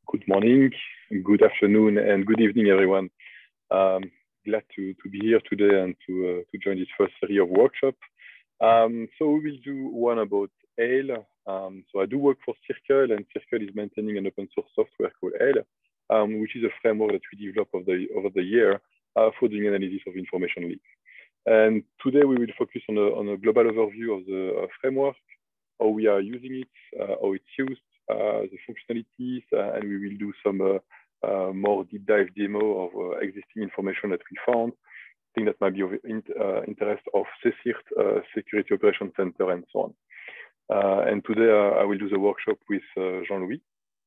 Good morning, good afternoon, and good evening, everyone. Glad to be here today and to join this first series of workshop. So we will do one about Ale. So I do work for Circle, and Circle is maintaining an open source software called Ale, which is a framework that we developed over the year for doing analysis of information leaks. And today we will focus on a global overview of the framework, how we are using it, how it's used, the functionalities, and we will do some more deep dive demo of existing information that we found. I think that might be of interest of CSIRT, Security Operations Center, and so on. And today I will do the workshop with Jean-Louis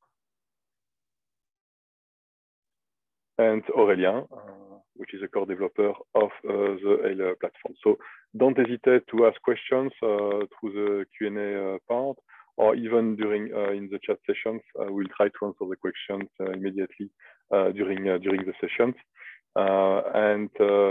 and Aurélien, which is a core developer of the Ale platform. So don't hesitate to ask questions through the Q&A part, or even during in the chat sessions. We'll try to answer the questions immediately during the sessions. And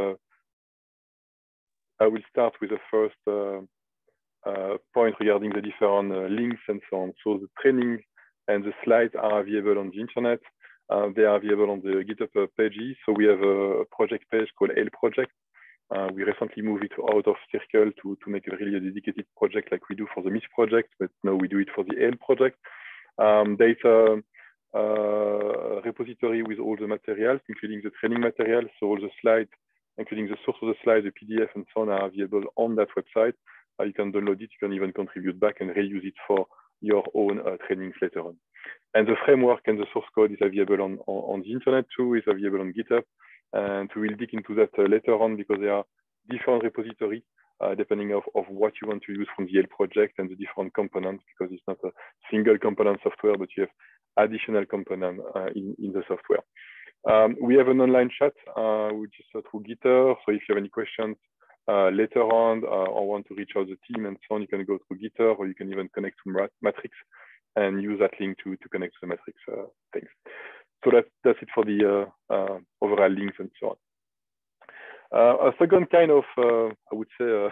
I will start with the first point regarding the different links and so on. So the training and the slides are available on the internet. They are available on the GitHub pages. So we have a project page called Ale Project. We recently moved it out of Circle to make it really a dedicated project like we do for the MIST project, but now we do it for the Ale project. There is a repository with all the materials, including the training materials. So all the slides, including the source of the slides, the PDF, and so on, are available on that website. You can download it, you can even contribute back and reuse it for your own trainings later on. And the framework and the source code is available on the internet too, is available on GitHub. And we will dig into that later on because there are different repositories depending of what you want to use from the Ale project and the different components, because it's not a single component software, but you have additional components in the software. We have an online chat, which is through Gitter. So if you have any questions later on or want to reach out the team and so on, you can go through Gitter, or you can even connect to Matrix and use that link to connect to the Matrix things. So that's it for the overall links and so on. A second kind of, I would say,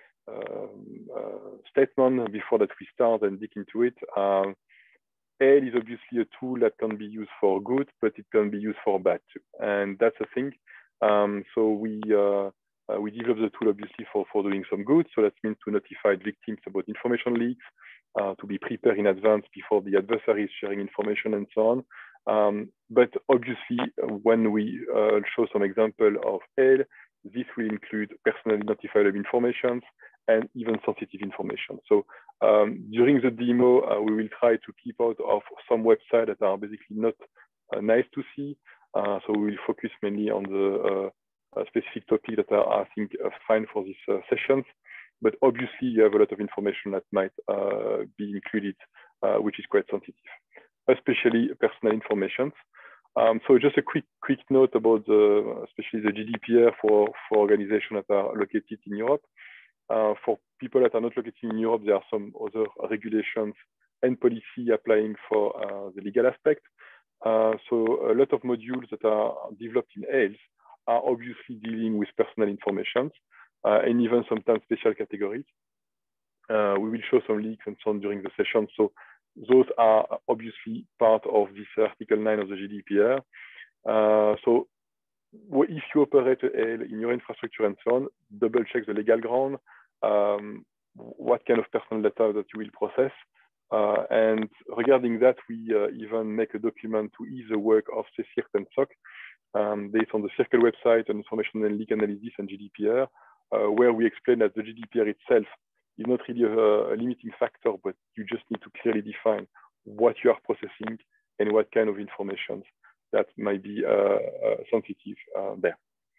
statement before that we start and dig into it. Ale is obviously a tool that can be used for good, but it can be used for bad too. And that's the thing. So we develop the tool obviously for doing some good. So that means to notify victims about information leaks, to be prepared in advance before the adversary is sharing information and so on. But obviously, when we show some example of Ale, this will include personally notifiable information and even sensitive information. So during the demo, we will try to keep out of some websites that are basically not nice to see. So we will focus mainly on the specific topics that are, I think, fine for these sessions. But obviously, you have a lot of information that might be included, which is quite sensitive, especially personal information. So just a quick note about especially the GDPR for organizations that are located in Europe. For people that are not located in Europe, there are some other regulations and policy applying for the legal aspect. So a lot of modules that are developed in Ale are obviously dealing with personal information and even sometimes special categories. We will show some leaks and so on during the session. So those are obviously part of this Article 9 of the GDPR. So if you operate Ale in your infrastructure and so on, double check the legal ground, what kind of personal data that you will process. And regarding that, we even make a document to ease the work of CSIRT and SOC based on the Circle website on information and leak analysis and GDPR, where we explain that the GDPR itself is not really a limiting factor, but you just need to clearly define what you are processing and what kind of information that might be sensitive there.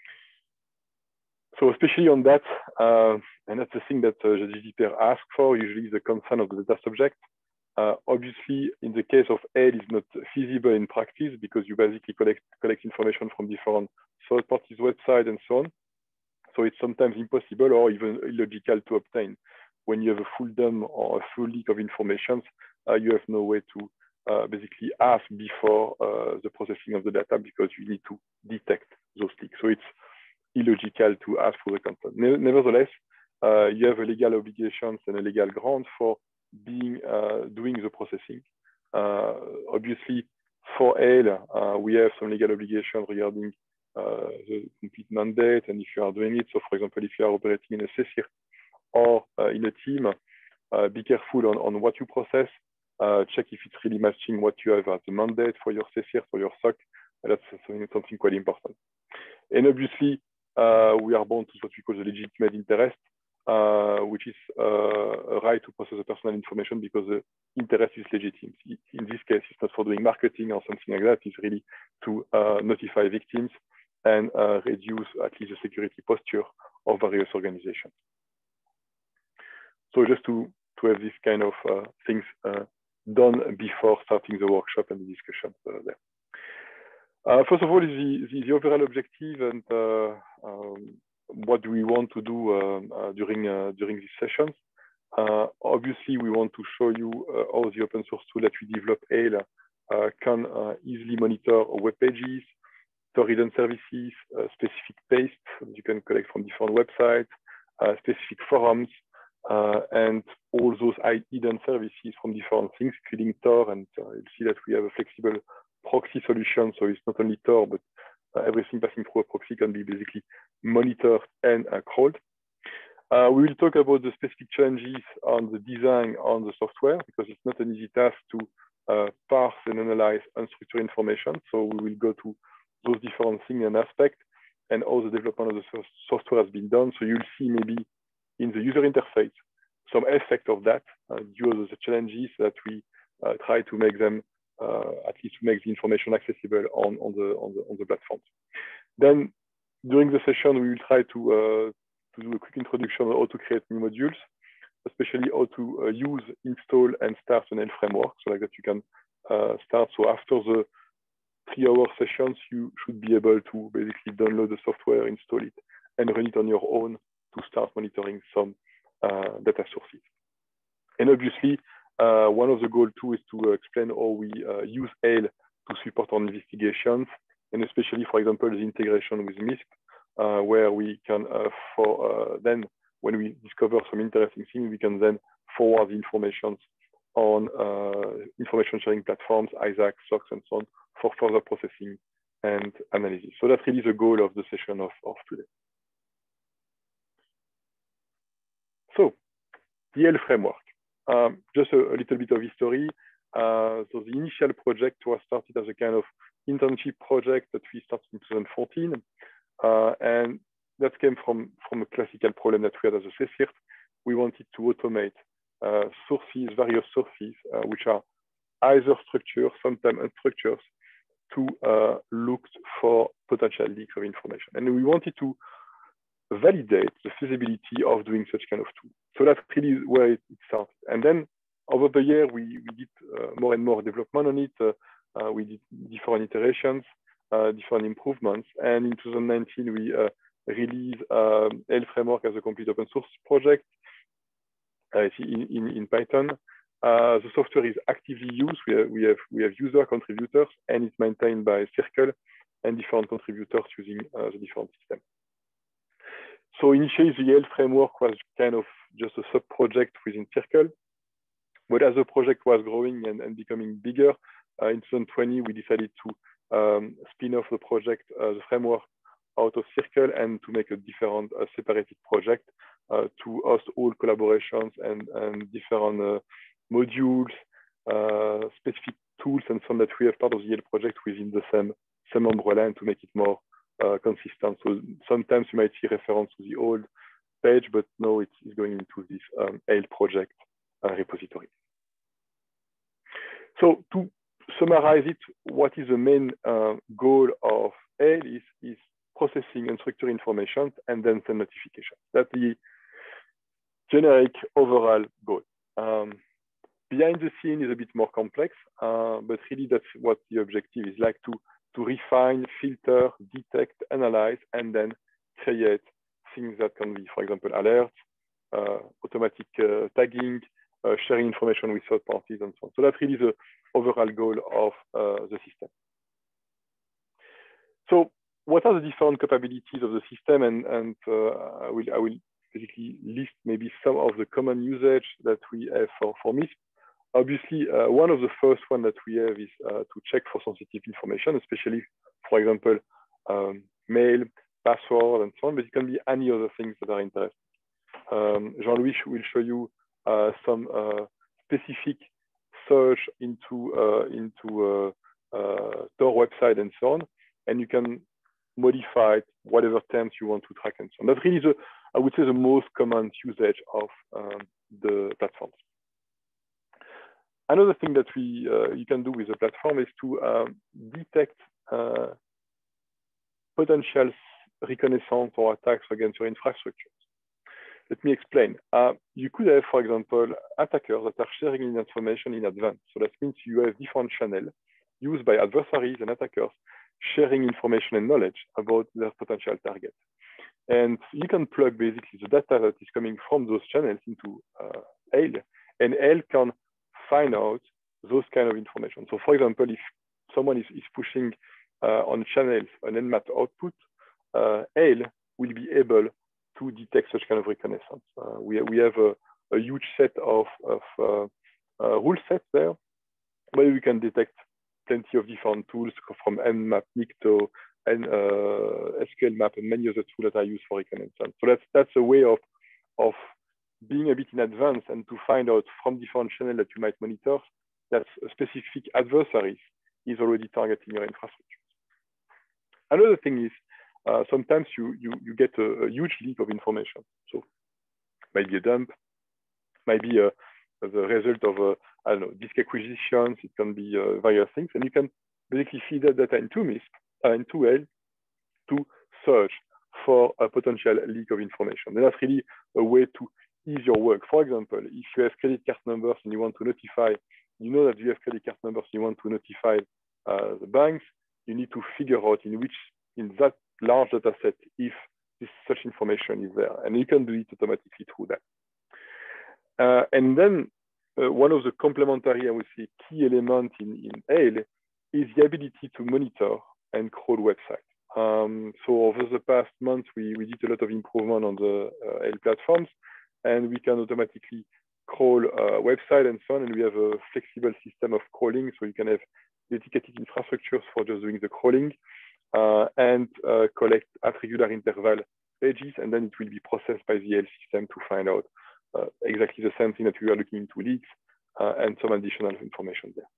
So especially on that, and that's the thing that the GDPR asks for, usually the consent of the data subject. Obviously, in the case of Ale, it's not feasible in practice because you basically collect information from different third parties' websites and so on. So it's sometimes impossible or even illogical to obtain. When you have a full dump or a full leak of information, you have no way to basically ask before the processing of the data because you need to detect those leaks. So it's illogical to ask for the consent. Nevertheless, you have a legal obligations and a legal ground for doing the processing. Obviously, For Ale, we have some legal obligations regarding the complete mandate and if you are doing it. So for example, if you are operating in a CSIRT or in a team, be careful on what you process. Check if it's really matching what you have as a mandate for your CSIRT or your SOC. That's something quite important. And obviously, we are bound to what we call the legitimate interest, which is a right to process the personal information because the interest is legitimate. In this case, it's not for doing marketing or something like that. It's really to notify victims and reduce at least the security posture of various organizations. So just to have this kind of things done before starting the workshop and the discussion there. First of all, is the overall objective and what do we want to do during these sessions. Obviously, we want to show you how the open source tool that we develop, Ale, can easily monitor web pages, hidden services, specific pastes that you can collect from different websites, specific forums, and all those hidden services from different things, including Tor. And you'll see that we have a flexible proxy solution. So it's not only Tor, but everything passing through a proxy can be basically monitored and crawled. We will talk about the specific challenges on the design on the software, because it's not an easy task to parse and analyze unstructured information. So we will go to those different things and aspects and how the development of the software has been done. So you'll see maybe in the user interface some effect of that due to the challenges that we try to make them at least to make the information accessible on the platforms. Then during the session, we will try to do a quick introduction on how to create new modules, especially how to use, install, and start an Ale framework, so like that you can start. So after the 3-hour sessions, you should be able to basically download the software, install it, and run it on your own to start monitoring some data sources. And obviously, one of the goals too is to explain how we use Ale to support our investigations, and especially, for example, the integration with MISP, where we can, then when we discover some interesting things, we can then forward the information on information sharing platforms, ISAC, SOCs, and so on, for further processing and analysis. So that's really the goal of the session of today. So the Ale framework. Just a little bit of history. So the initial project was started as a kind of internship project that we started in 2014. And that came from a classical problem that we had as a CSIRT. We wanted to automate sources, various sources, which are either structured, sometimes unstructured, to look for potential leaks of information. And we wanted to validate the feasibility of doing such kind of tool. So that's really where it started. And then over the year, we did more and more development on it. We did different iterations, different improvements. And in 2019, we released Ale framework as a complete open source project in Python. The software is actively used. We have user contributors, and it's maintained by Circle and different contributors using the different systems. So initially, the Ale framework was kind of just a sub-project within Circle. But as the project was growing and becoming bigger, in 2020, we decided to spin off the project, the framework, out of Circle and to make a different separated project to host all collaborations and different modules, specific tools, and some that we have part of the Ale project within the same umbrella, and to make it more consistent. So sometimes you might see reference to the old page, but now it's going into this Ale project repository. So to summarize it, what is the main goal of Ale is processing unstructured information and then send notification. That's the generic overall goal. Behind the scene is a bit more complex, but really that's what the objective is, like to refine, filter, detect, analyze, and then create things that can be, for example, alerts, automatic tagging, sharing information with third parties, and so on. So that's really the overall goal of the system. So what are the different capabilities of the system? And I will basically list maybe some of the common usage that we have for MISP. obviously, one of the first one that we have is to check for sensitive information, especially, for example, mail, password, and so on, but it can be any other things that are interesting. Jean-Louis will show you some specific search into Tor website and so on, and you can modify whatever terms you want to track and so on. That's really I would say, the most common usage of the platforms. Another thing that you can do with the platform is to detect potential reconnaissance or attacks against your infrastructure. Let me explain. You could have, for example, attackers that are sharing information in advance. So that means you have different channels used by adversaries and attackers sharing information and knowledge about their potential target. And you can plug basically the data that is coming from those channels into Ale, and Ale can find out those kind of information. So for example, if someone is pushing on channels an Nmap output, Ale will be able to detect such kind of reconnaissance. We have a huge set of rule sets there, where we can detect plenty of different tools from Nmap, Nikto, and SQL map, and many other tools that are used for reconnaissance. So that's a way of being a bit in advance and to find out from different channels that you might monitor that specific adversaries is already targeting your infrastructure. Another thing is sometimes you get a huge leak of information. So maybe a dump, maybe the result of I don't know, disk acquisitions. It can be various things, and you can basically feed that data into MISP, into Ale, to search for a potential leak of information. And that's really a way to ease your work. For example, if you have credit card numbers and you want to notify, you know that you have credit card numbers, you want to notify the banks, you need to figure out in that large data set if such information is there. And you can do it automatically through that. And then one of the complementary, I would say, key elements in Ale is the ability to monitor and crawl websites. So over the past months, we did a lot of improvement on the Ale platforms, and we can automatically crawl website and so on. And we have a flexible system of crawling, so you can have dedicated infrastructures for just doing the crawling and collect at regular interval pages, and then it will be processed by the Ale system to find out exactly the same thing that we are looking into leaks and some additional information there.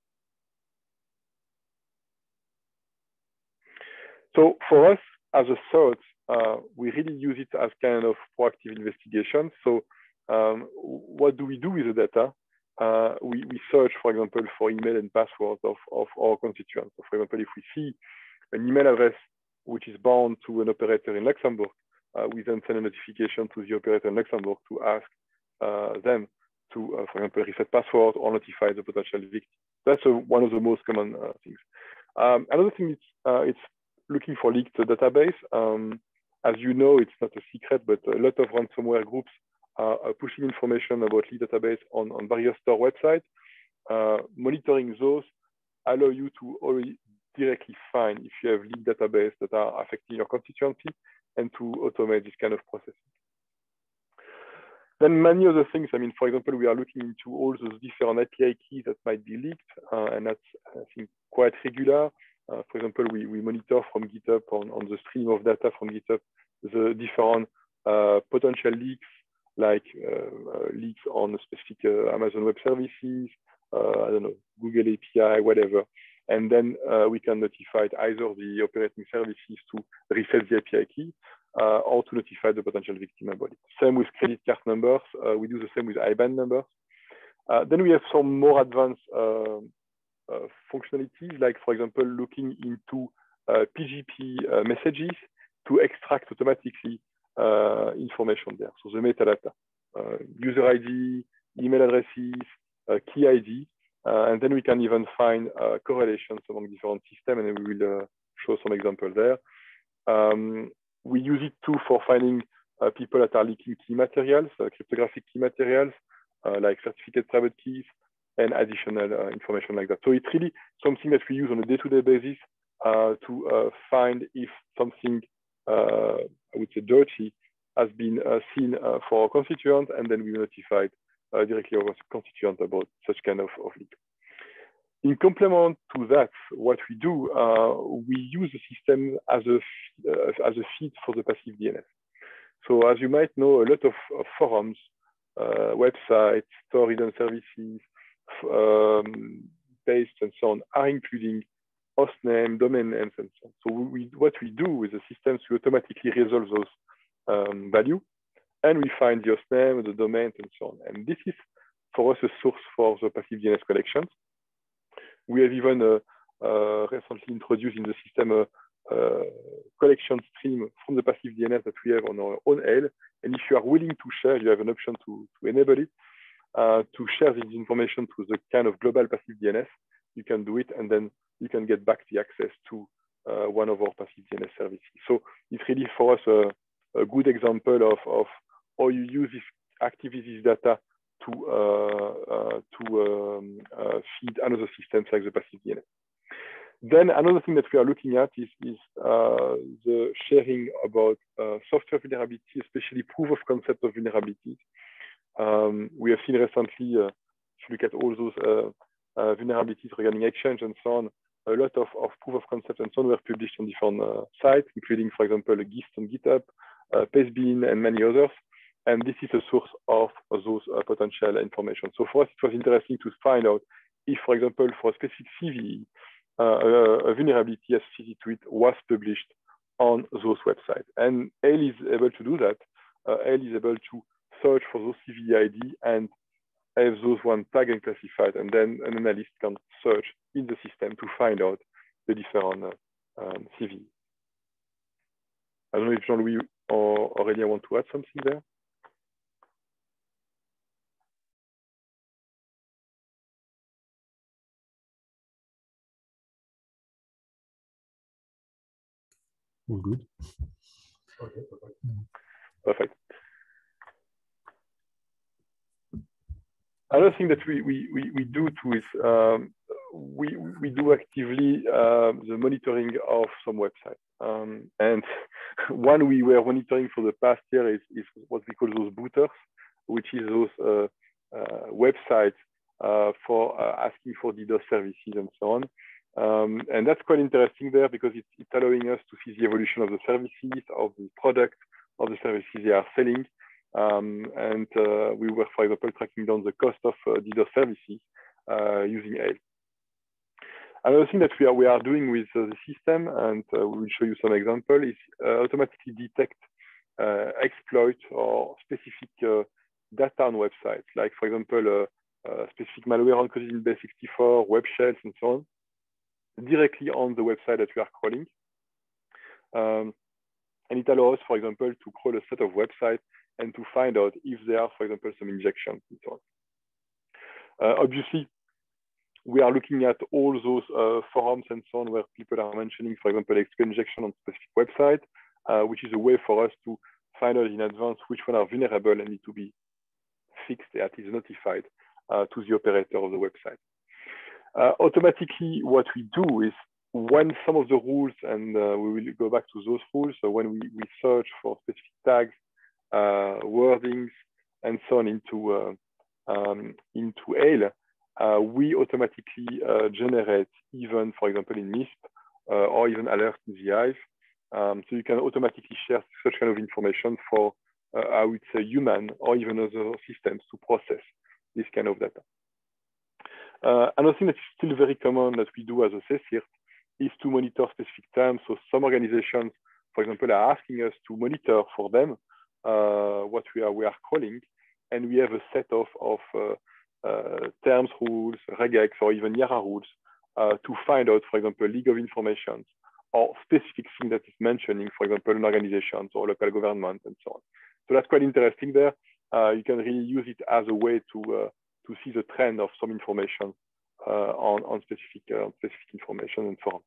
So for us as a third, we really use it as kind of proactive investigation. So what do we do with the data? We search, for example, for email and passwords of our constituents. So for example, if we see an email address which is bound to an operator in Luxembourg, we then send a notification to the operator in Luxembourg to ask them to, for example, reset password or notify the potential victim. That's one of the most common things. Another thing is it's looking for leaked database. As you know, it's not a secret, but a lot of ransomware groups are pushing information about leaked database on various Tor websites. Monitoring those allow you to already directly find if you have leaked database that are affecting your constituency and to automate this kind of processing. Then many other things. I mean, for example, we are looking into all those different API keys that might be leaked, and that's, I think, quite regular. For example, we monitor from GitHub on the stream of data from GitHub the different potential leaks, like leaks on specific Amazon Web Services, I don't know, Google API, whatever. And then we can notify either the operating services to reset the API key or to notify the potential victim about it. Same with credit card numbers. We do the same with IBAN numbers. Then we have some more advanced functionalities, like, for example, looking into PGP messages to extract automatically information there. So the metadata, user ID, email addresses, key ID, and then we can even find correlations among different systems, and we will show some examples there. We use it too for finding people that are leaking key materials, cryptographic key materials, like certificate private keys, and additional information like that. So it's really something that we use on a day-to-day basis to find if something, I would say, dirty has been seen for our constituents, and then we notified directly over the constituent about such kind of leak. In complement to that, what we do, we use the system as a feed for the passive DNS. So as you might know, a lot of forums, websites, store hidden services, based and so on are including host name, domain names, and so on. So what we do with the systems, we automatically resolve those values, and we find the host name, the domain, and so on. And this is for us a source for the passive DNS collections. We have even recently introduced in the system a collection stream from the passive DNS that we have on our own Ale. And if you are willing to share, you have an option to enable it, to share this information to the kind of global passive DNS. You can do it, and then you can get back the access to one of our passive DNS services. So it's really for us a good example of how you use this activity data to feed another system like the passive DNS. Then another thing that we are looking at is the sharing about software vulnerability, especially proof of concept of vulnerabilities. We have seen recently, if you look at all those vulnerabilities regarding Exchange and so on, a lot of proof of concept and so on were published on different sites, including, for example, GIST on GitHub, Pastebin, and many others. And this is a source of those potential information. So for us, it was interesting to find out if, for example, for a specific CVE, a vulnerability associated to it was published on those websites. And Ale is able to do that. Ale is able to search for those CVE ID and have those one tagged and classified. And then an analyst can search in the system to find out the different CVE. I don't know if Jean-Louis or Aurélien want to add something there. All good. Okay, perfect. Another thing that we do too is we do actively the monitoring of some websites. And one we were monitoring for the past year is what we call those booters, which is those websites for asking for DDoS services and so on. And that's quite interesting there because it's allowing us to see the evolution of the services, of the product, of the services they are selling. And we were, for example, tracking down the cost of DDoS services using Ale. Another thing that we are doing with the system, and we will show you some example, is automatically detect exploit or specific data on websites, like, for example, specific malware encoded in base64, web shells, and so on, directly on the website that we are crawling. And it allows, for example, to crawl a set of websites and to find out if there are, for example, some injections and so on. Obviously, we are looking at all those forums and so on where people are mentioning, for example, exploit injection on specific website, which is a way for us to find out in advance which one are vulnerable and need to be fixed, at least notified to the operator of the website. Automatically, what we do is when some of the rules, and we will go back to those rules, so when we search for specific tags, wordings, and so on into Ale, we automatically generate even, for example, in MISP or even alert in the Hive. So you can automatically share such kind of information for, I would say, human or even other systems to process this kind of data. Another thing that is still very common that we do as a CSIRT is to monitor specific terms. So some organizations, for example, are asking us to monitor for them what we are crawling, and we have a set of terms rules, regex, or even YARA rules to find out, for example, leak of information or specific thing that is mentioning, for example, an organization or local government and so on. So that's quite interesting there. You can really use it as a way to see the trend of some information on specific information and so on.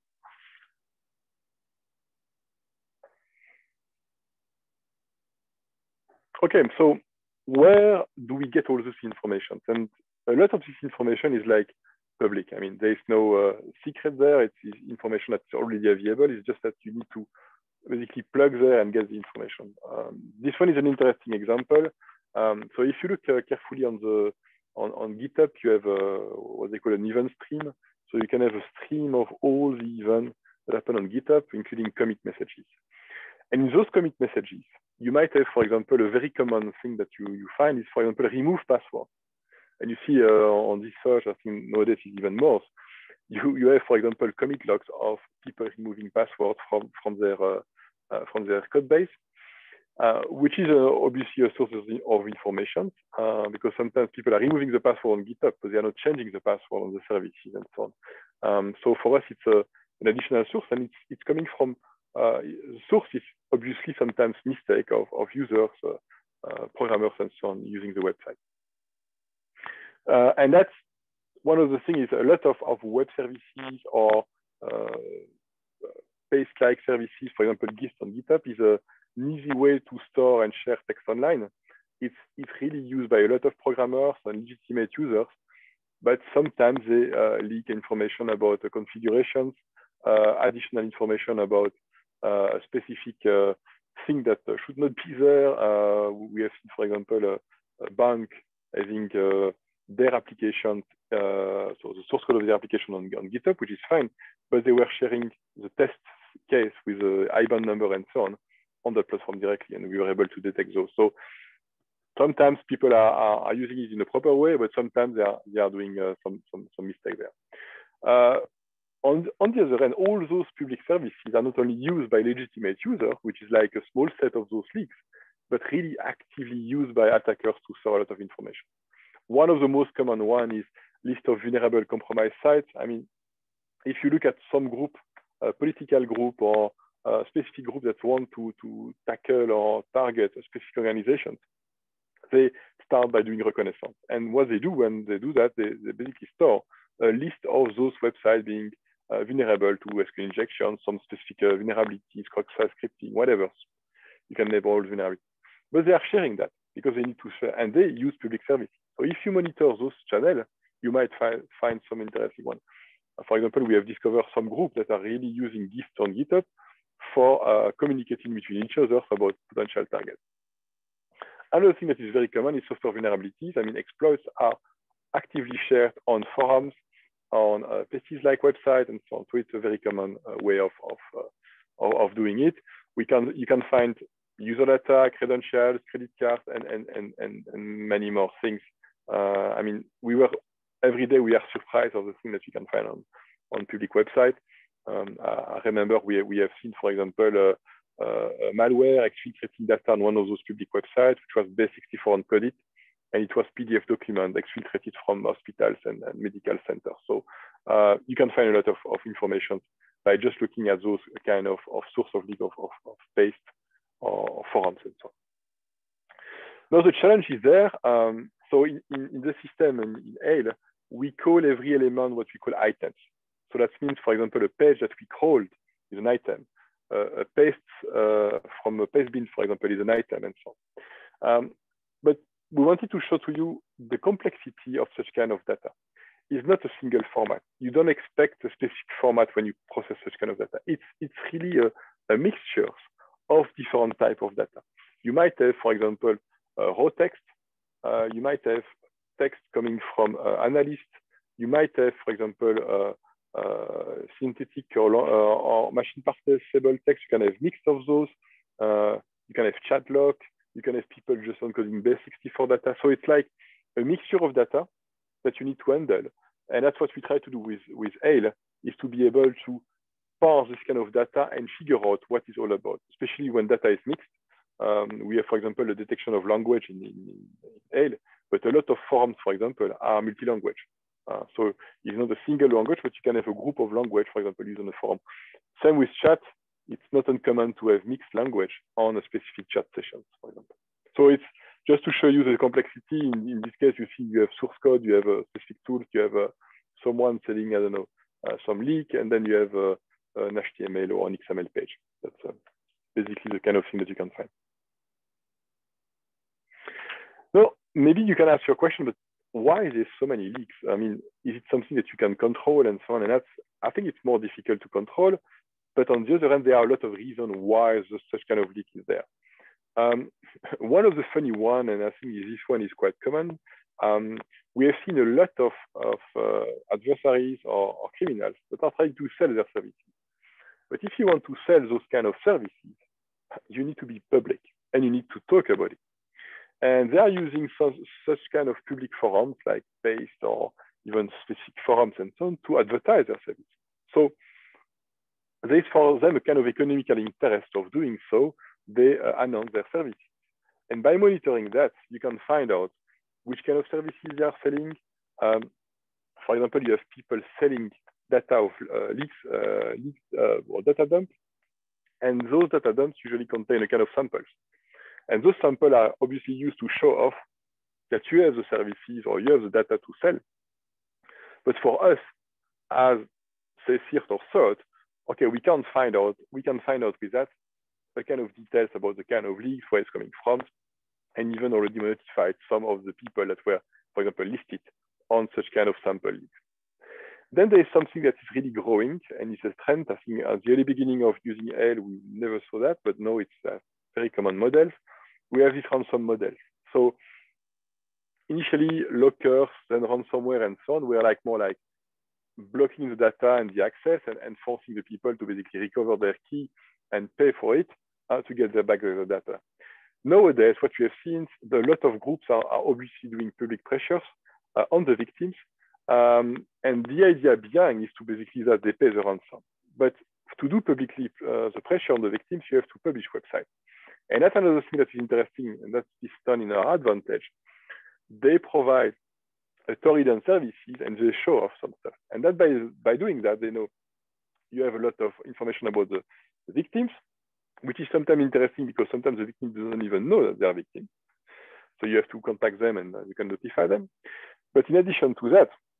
Okay, so where do we get all this information? And a lot of this information is like public. I mean, there is no secret there. It's information that's already available. It's just that you need to basically plug there and get the information. This one is an interesting example. So if you look carefully on GitHub, you have what they call an event stream. So you can have a stream of all the events that happen on GitHub, including commit messages. And in those commit messages, you might have, for example, a very common thing that you find is, for example, remove password. And you see on this search, I think nowadays is even more. You have, for example, commit logs of people removing passwords from their code base, which is obviously a source of information because sometimes people are removing the password on GitHub, but they are not changing the password on the services and so on. So for us, it's an additional source, and it's coming from the source is obviously sometimes mistake of users, programmers, and so on using the website. And that's one of the things is a lot of web services or paste-like services, for example, Gist on GitHub is an easy way to store and share text online. It's really used by a lot of programmers and legitimate users, but sometimes they leak information about the configurations, additional information about a specific thing that should not be there. We have seen, for example, a bank having their application, so the source code of the application on GitHub, which is fine, but they were sharing the test case with the IBAN number and so on the platform directly, and we were able to detect those. So sometimes people are using it in a proper way, but sometimes they are doing some mistake there. On the other hand, all those public services are not only used by legitimate users, which is like a small set of those leaks, but really actively used by attackers to store a lot of information. One of the most common one is list of vulnerable compromised sites. I mean, if you look at some group, a political group or a specific group that want to tackle or target a specific organization, they start by doing reconnaissance. And what they do when they do that, they basically store a list of those websites being vulnerable to SQL injection, some specific vulnerabilities, cross-site scripting, whatever. You can label all vulnerabilities. But they are sharing that because they need to share, and they use public services. So if you monitor those channels, you might find some interesting one. For example, we have discovered some groups that are really using Gist on GitHub for communicating between each other about potential targets. Another thing that is very common is software vulnerabilities. I mean, exploits are actively shared on forums, on Pestis-like websites, and so on. So it's a very common way of doing it. You can find user data, credentials, credit cards, and many more things. I mean, every day we are surprised of the things that you can find on public websites. I remember we have seen, for example, malware exfiltrating data on one of those public websites, which was base64 encoded, and it was PDF document exfiltrated from hospitals and medical centers. So you can find a lot of information by just looking at those kind of source of leak of paste or forums and so on. Now the challenge is there. So in the system in Ale, we call every element what we call items. So that means, for example, a page that we crawled is an item. A paste from a paste bin, for example, is an item, and so on. But we wanted to show to you the complexity of such kind of data. It's not a single format. You don't expect a specific format when you process such kind of data. It's really a mixture of different type of data. You might have, for example, raw text. You might have text coming from analysts. You might have, for example, synthetic or machine parsable text. You can have mix of those. You can have chat log. You can have people just encoding base64 data. So it's like a mixture of data that you need to handle. And that's what we try to do with Ale, is to be able to parse this kind of data and figure out what it's all about, especially when data is mixed. We have, for example, a detection of language in Ale, but a lot of forms, for example, are multi-language. So it's not a single language, but you can have a group of language, for example, used on a forum. Same with chat. It's not uncommon to have mixed language on a specific chat session, for example. So it's just to show you the complexity. In this case, you see you have source code, you have a specific tool, you have someone selling, I don't know, some leak, and then you have an HTML or an XML page. That's basically the kind of thing that you can find. So maybe you can ask your question, but why is there so many leaks? I mean, is it something that you can control and so on? And I think it's more difficult to control. But on the other hand, there are a lot of reasons why such kind of leak is there. One of the funny one, and I think this one is quite common, we have seen a lot of adversaries or criminals that are trying to sell their services. But if you want to sell those kind of services, you need to be public and you need to talk about it. And they are using such kind of public forums like Paste or even specific forums and so on to advertise their services. So there is for them a kind of economical interest of doing so. They announce their services. And by monitoring that, you can find out which kind of services they are selling. For example, you have people selling data of leaks or data dump. And those data dumps usually contain a kind of samples. And those samples are obviously used to show off that you have the services or you have the data to sell. But for us, as say CERT or CERT, okay, we can find out with that the kind of details about the kind of leaks, where it's coming from, and even already notified some of the people that were, for example, listed on such kind of sample leaks. Then there is something that is really growing, and it's a trend. I think at the early beginning of using AIL, we never saw that, but now it's a very common model. We have these ransom models. So initially, lockers, then ransomware, and so on were like more like blocking the data and the access and forcing the people to basically recover their key and pay for it to get their back the data. Nowadays, what we have seen, a lot of groups are obviously doing public pressures on the victims. And the idea behind is to basically that they pay the ransom. But to do publicly the pressure on the victims, you have to publish websites. And that's another thing that is interesting, and that is done in our advantage. They provide a torrent services and they show off some stuff. And that by doing that, they know you have a lot of information about the victims, which is sometimes interesting because sometimes the victim doesn't even know that they are victims. So you have to contact them and you can notify them. But in addition to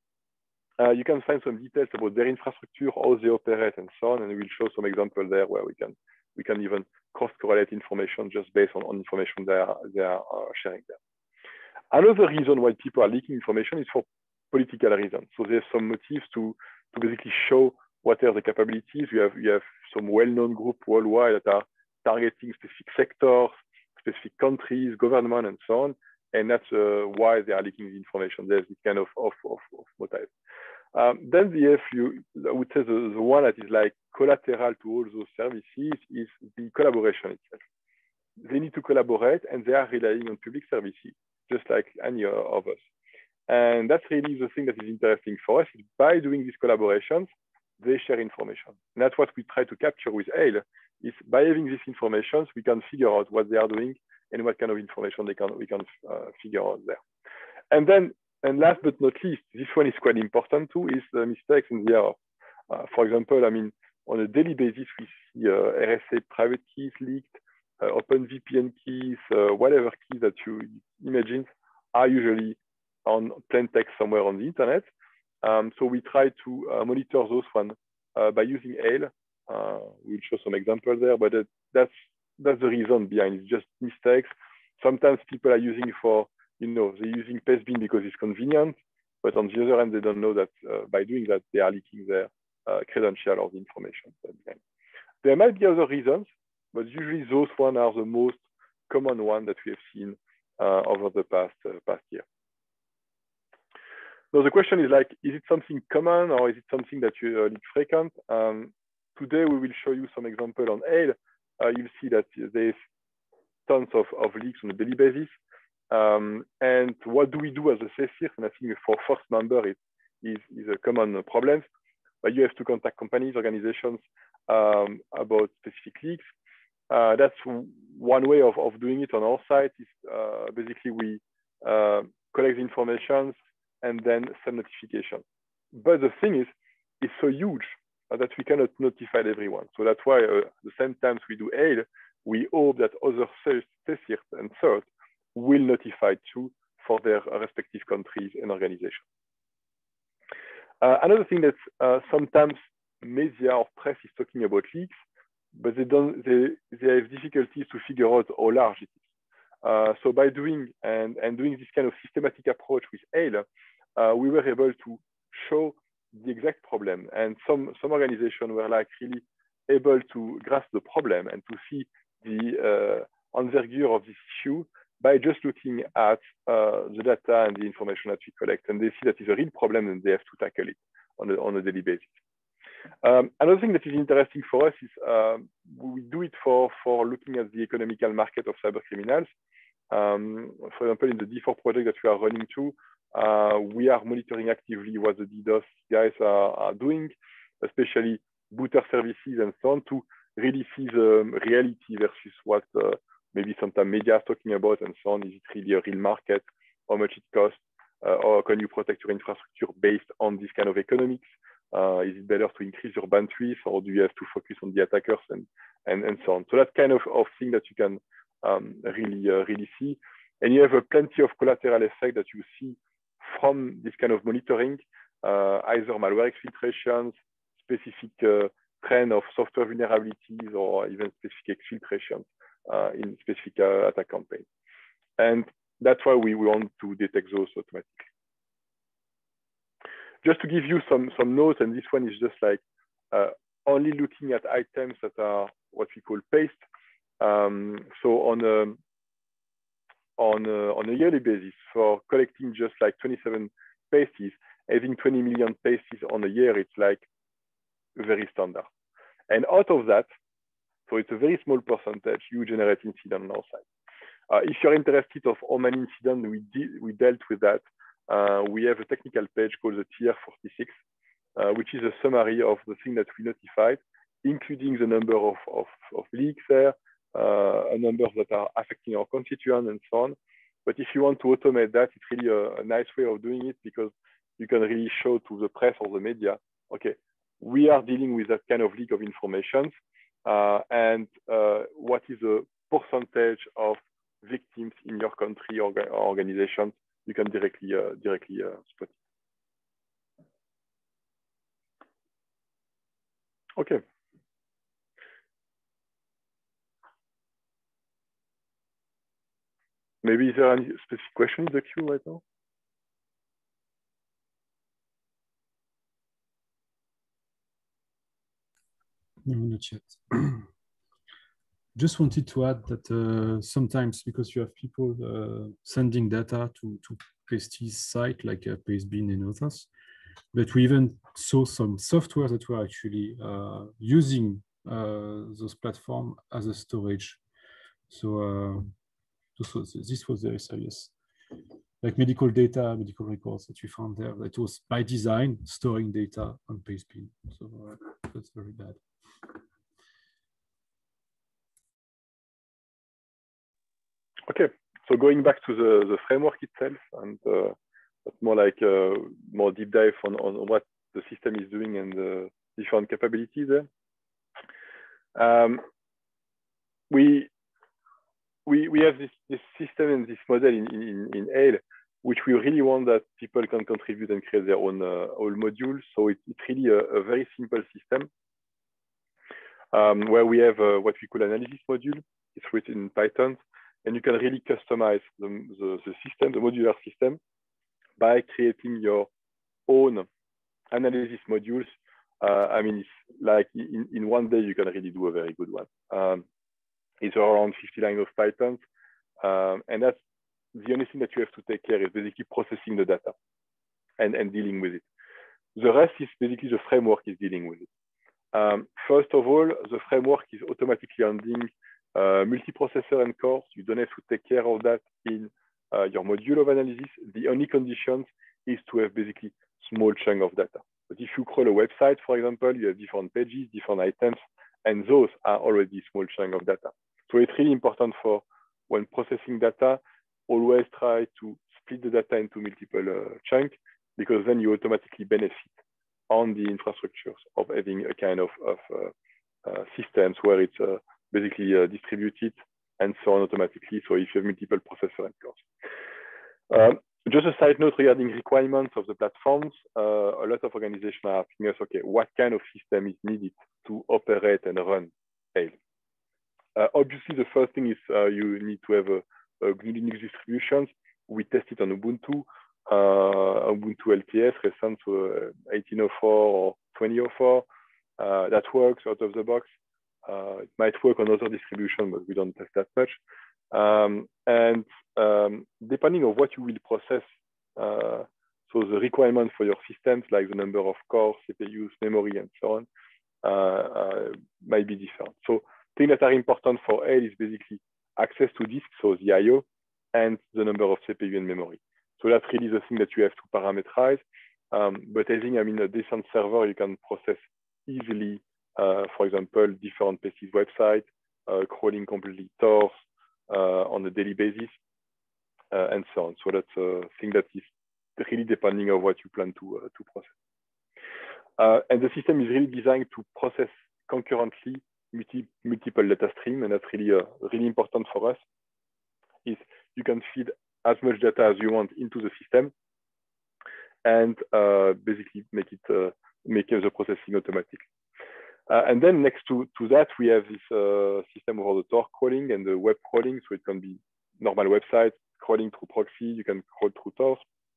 that, you can find some details about their infrastructure, how they operate, and so on. And we'll show some examples there where we can even cross-correlate information just based on information they are sharing there. Another reason why people are leaking information is for political reasons. So there's some motives to basically show what are the capabilities. You have some well-known group worldwide that are targeting specific sectors, specific countries, government, and so on. And that's why they are leaking the information. There's this kind of motive. Then I would say the one that is like collateral to all those services is the collaboration itself. They need to collaborate and they are relying on public services, just like any of us. And that's really the thing that is interesting for us. Is by doing these collaborations, they share information. And that's what we try to capture with AIL, is by having these information, we can figure out what they are doing and what kind of information we can figure out there. And then, and last but not least, this one is quite important too, is the mistakes and the errors. For example, I mean, on a daily basis, we see RSA private keys leaked, OpenVPN keys, whatever keys that you imagine are usually on plain text somewhere on the internet. So we try to monitor those ones by using AIL. We'll show some examples there, but that's the reason behind it. It's just mistakes. Sometimes people are using they're using Pastebin because it's convenient, but on the other hand, they don't know that by doing that, they are leaking their credential or the information. There might be other reasons, but usually those ones are the most common one that we have seen over the past year. Now the question is like, is it something common or is it something that you leak frequent? Today we will show you some example on AIL. You'll see that there's tons of leaks on a daily basis. And what do we do as a CSIRT? And I think for first member is a common problem. But you have to contact companies, organizations about specific leaks. That's one way of doing it on our site. Is basically we collect the information and then send notification. But the thing is, it's so huge that we cannot notify everyone. So that's why the same times we do AIL, we hope that other CSIRT and CERT will notify too for their respective countries and organizations. Another thing that sometimes media or press is talking about leaks, but they have difficulties to figure out how large it is. So by doing this kind of systematic approach with AIL, we were able to show the exact problem, and some organizations were like really able to grasp the problem and to see the envergure of this issue by just looking at the data and the information that we collect. And they see that it's a real problem and they have to tackle it on a daily basis. Another thing that is interesting for us is we do it for looking at the economical market of cyber criminals. For example, in the D4 project that we are running too, we are monitoring actively what the DDoS guys are doing, especially booter services and so on, to really see the reality versus what maybe sometimes media is talking about and so on. Is it really a real market? How much it costs? Or can you protect your infrastructure based on this kind of economics? Is it better to increase your bandwidth, or do you have to focus on the attackers and so on? So that's kind of thing that you can really see. And you have plenty of collateral effect that you see from this kind of monitoring, either malware exfiltrations, specific trend of software vulnerabilities, or even specific exfiltrations in specific attack campaigns. And that's why we want to detect those automatically. Just to give you some notes, and this one is just like only looking at items that are what we call paste. So on a yearly basis, for collecting just like 27 pastes, having 20 million pastes on a year, it's like very standard. And out of that, so it's a very small percentage, you generate incident on our side. If you're interested of how many incidents we dealt with that, we have a technical page called the TR46, which is a summary of the thing that we notified, including the number of leaks there, numbers that are affecting our constituents and so on. But if you want to automate that, it's really a nice way of doing it, because you can really show to the press or the media, okay, we are dealing with that kind of leak of information, and what is the percentage of victims in your country or organizations. You can directly spot it. Okay. Maybe is there any specific question in the queue right now? No, not yet. Just wanted to add that sometimes, because you have people sending data to Paste's site, like Pastebin and others, but we even saw some software that were actually using those platforms as a storage. So this was very serious. Like medical data, medical records that we found there, that was by design storing data on Pastebin. So that's very bad. Okay, so going back to the framework itself, and more like more deep dive on what the system is doing and the different capabilities there. We have this system and this model in Ale, which we really want that people can contribute and create their own modules. So it's really a very simple system where we have what we call analysis module. It's written in Python. And you can really customize the system, the modular system, by creating your own analysis modules. I mean, it's like in one day, you can really do a very good one. It's around 50 lines of Python. And that's the only thing that you have to take care is basically processing the data and dealing with it. The rest is basically the framework is dealing with it. First of all, the framework is automatically handling multiprocessor and cores. You don't have to take care of that in your module of analysis. The only condition is to have basically small chunk of data. But if you crawl a website, for example, you have different pages, different items, and those are already small chunk of data. So it's really important for when processing data, always try to split the data into multiple chunks, because then you automatically benefit on the infrastructures of having a kind of systems where it's basically distributed and so on automatically. So if you have multiple processor and cores. Just a side note regarding requirements of the platforms, a lot of organizations are asking us, okay, what kind of system is needed to operate and run Ale? Obviously, the first thing is you need to have a Linux distribution. We test it on Ubuntu, Ubuntu LTS, recent, so 18.04 or 20.04. That works out of the box. It might work on other distribution, but we don't test that much. Depending on what you will process, so the requirement for your systems, like the number of cores, CPUs, memory, and so on, might be different. So things that are important for Ale is basically access to disk, so the I/O, and the number of CPU and memory. So that's really the thing that you have to parameterize. But I think, I mean, a decent server, you can process easily, for example, different PCs website, crawling completely Tor on a daily basis, and so on. So that's a thing that is really depending on what you plan to process. And the system is really designed to process concurrently multiple data streams, and that's really important for us. Is you can feed as much data as you want into the system, and basically make the processing automatic. And then next to that, we have this system of the Tor crawling and the web crawling. So it can be normal website crawling through proxy. You can crawl through Tor.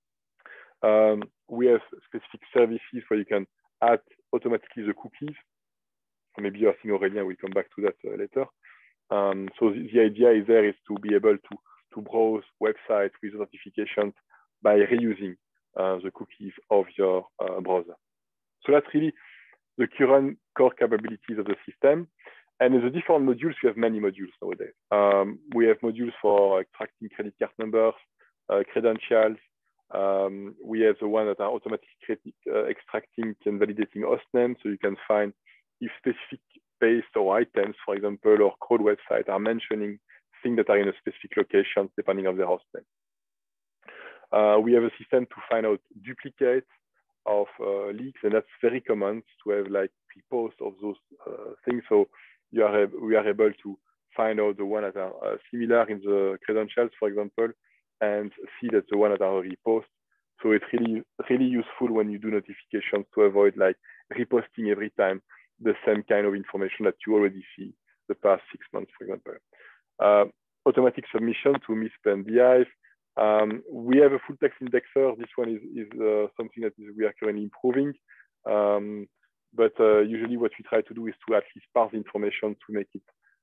We have specific services where you can add automatically the cookies. Maybe you're seeing Aurélien, we'll come back to that later. So the idea is to be able to browse websites with notifications by reusing the cookies of your browser. So that's really the current core capabilities of the system. And in the different modules, we have many modules nowadays. We have modules for extracting credit card numbers, credentials. We have the one that are automatically extracting and validating host names, so you can find if specific paste or items, for example, or code website are mentioning things that are in a specific location depending on the host name. We have a system to find out duplicates of leaks, and that's very common to have like reposts of those things. So we are able to find out the ones that are similar in the credentials, for example, and see that the ones that are repost. So it's really useful when you do notifications to avoid like reposting every time the same kind of information that you already see the past 6 months, for example. Automatic submission to MISP and Beehive. We have a full text indexer. This one is something that we are currently improving. But usually what we try to do is to at least parse information to make it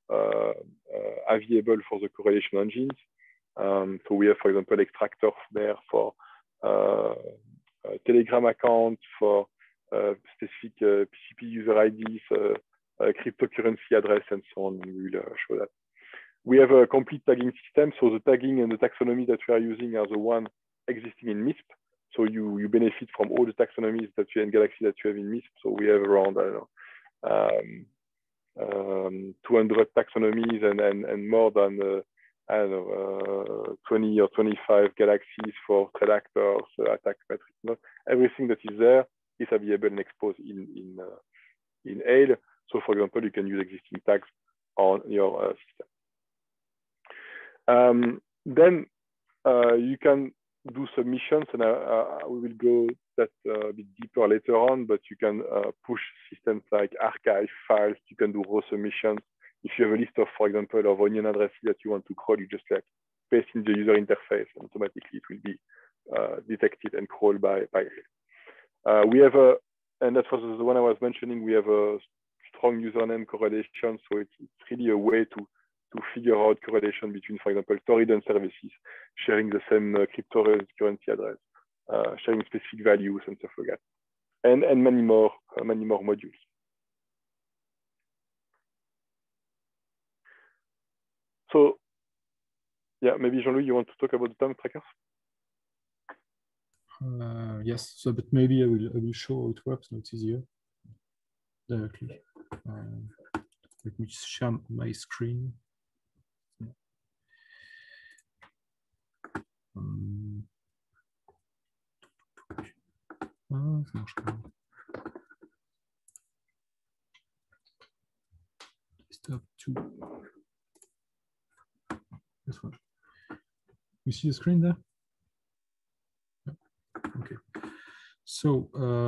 available for the correlation engines. So we have, for example, extractors there for Telegram accounts, for specific PCP user IDs, cryptocurrency address, and so on. And we will show that. We have a complete tagging system. So the tagging and the taxonomy that we are using are the one existing in MISP. So you benefit from all the taxonomies that you in Galaxy that you have in MISP. So we have around, I don't know, 200 taxonomies and more than, I don't know, 20 or 25 galaxies for trade actors, attack metrics. Everything that is there is available and exposed in Ale. So for example, you can use existing tags on your system. Then you can do submissions, and we will go that a bit deeper later on, but you can push systems like archive files. You can do raw submissions. If you have a list of, for example, of onion addresses that you want to crawl, you just like paste in the user interface, and automatically it will be detected and crawled by it. We have and that was the one I was mentioning, we have a strong username correlation, so it's really a way to figure out correlation between, for example, Torridon services, sharing the same cryptocurrency address, sharing specific values and stuff like that, and many more modules. So, yeah, maybe Jean-Louis, you want to talk about the time trackers? Yes, so but maybe I will show how it works. Now it's easier directly. Let me share my screen. Stop to this one. You see the screen there? Okay. So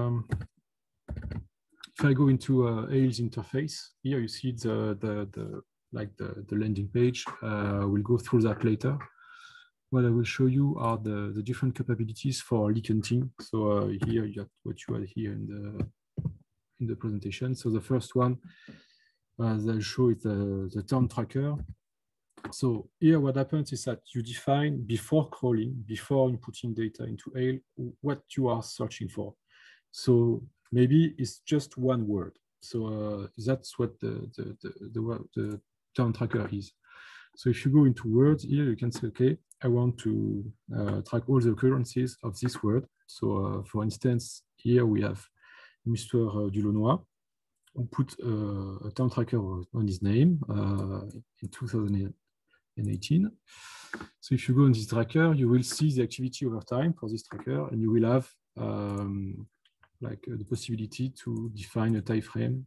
if I go into Ale's interface, here you see the landing page. We'll go through that later. What I will show you are the different capabilities for leak hunting. So here you have what you had here in the presentation. So the first one as I'll show it the term tracker. So here what happens is that you define before crawling, before inputting data into Ale, what you are searching for. So maybe it's just one word. So that's what the term tracker is. So if you go into words here, you can say, okay, I want to track all the occurrences of this word. So for instance, here we have Mr. Dulaunois, who put a term tracker on his name in 2018. So if you go on this tracker, you will see the activity over time for this tracker, and you will have like the possibility to define a time frame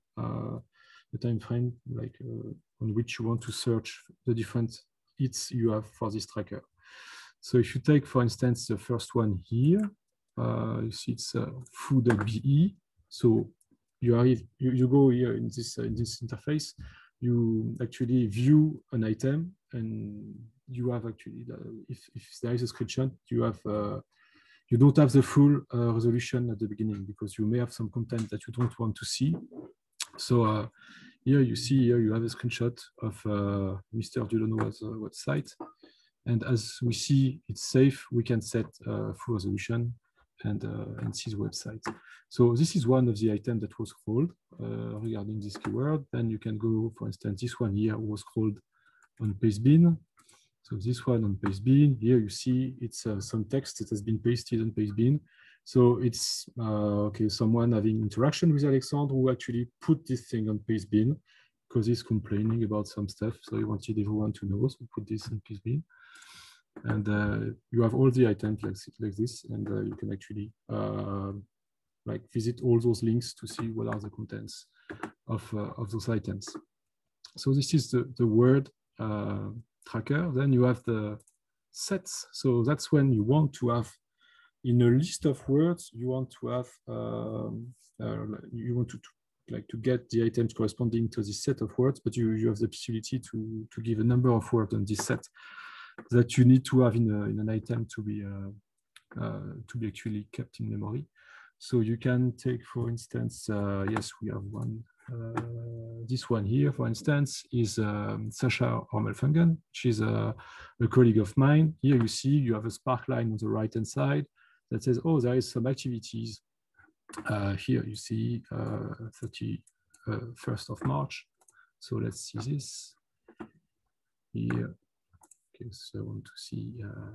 like on which you want to search the different hits you have for this tracker. So if you take, for instance, the first one here, you see it's foo.be. So you go here in this interface, you actually view an item, and you have actually if there is a screenshot, you have you don't have the full resolution at the beginning because you may have some content that you don't want to see. So here you see here you have a screenshot of Mr. Dulaunois' website, and as we see it's safe, we can set full resolution and see the website. So this is one of the items that was crawled regarding this keyword. Then you can go, for instance, this one here was crawled on Pastebin. So this one on Pastebin, here you see it's some text that has been pasted on Pastebin. So it's okay, someone having interaction with Alexandre who actually put this thing on Pastebin because he's complaining about some stuff. So he wanted everyone to know, so put this on Pastebin. And you have all the items like this, and you can actually like visit all those links to see what are the contents of those items. So this is the word tracker. Then you have the sets. So that's when you want to have in a list of words, you want to have you want to get the items corresponding to this set of words, but you have the possibility to give a number of words on this set that you need to have in an item to be actually kept in memory. So you can take, for instance, yes, we have one. This one here, for instance, is Sasha Ormelfangen, which is a colleague of mine. Here you see you have a spark line on the right-hand side that says, oh, there is some activities. Here you see 31st of March. So let's see this here. Okay, so I want to see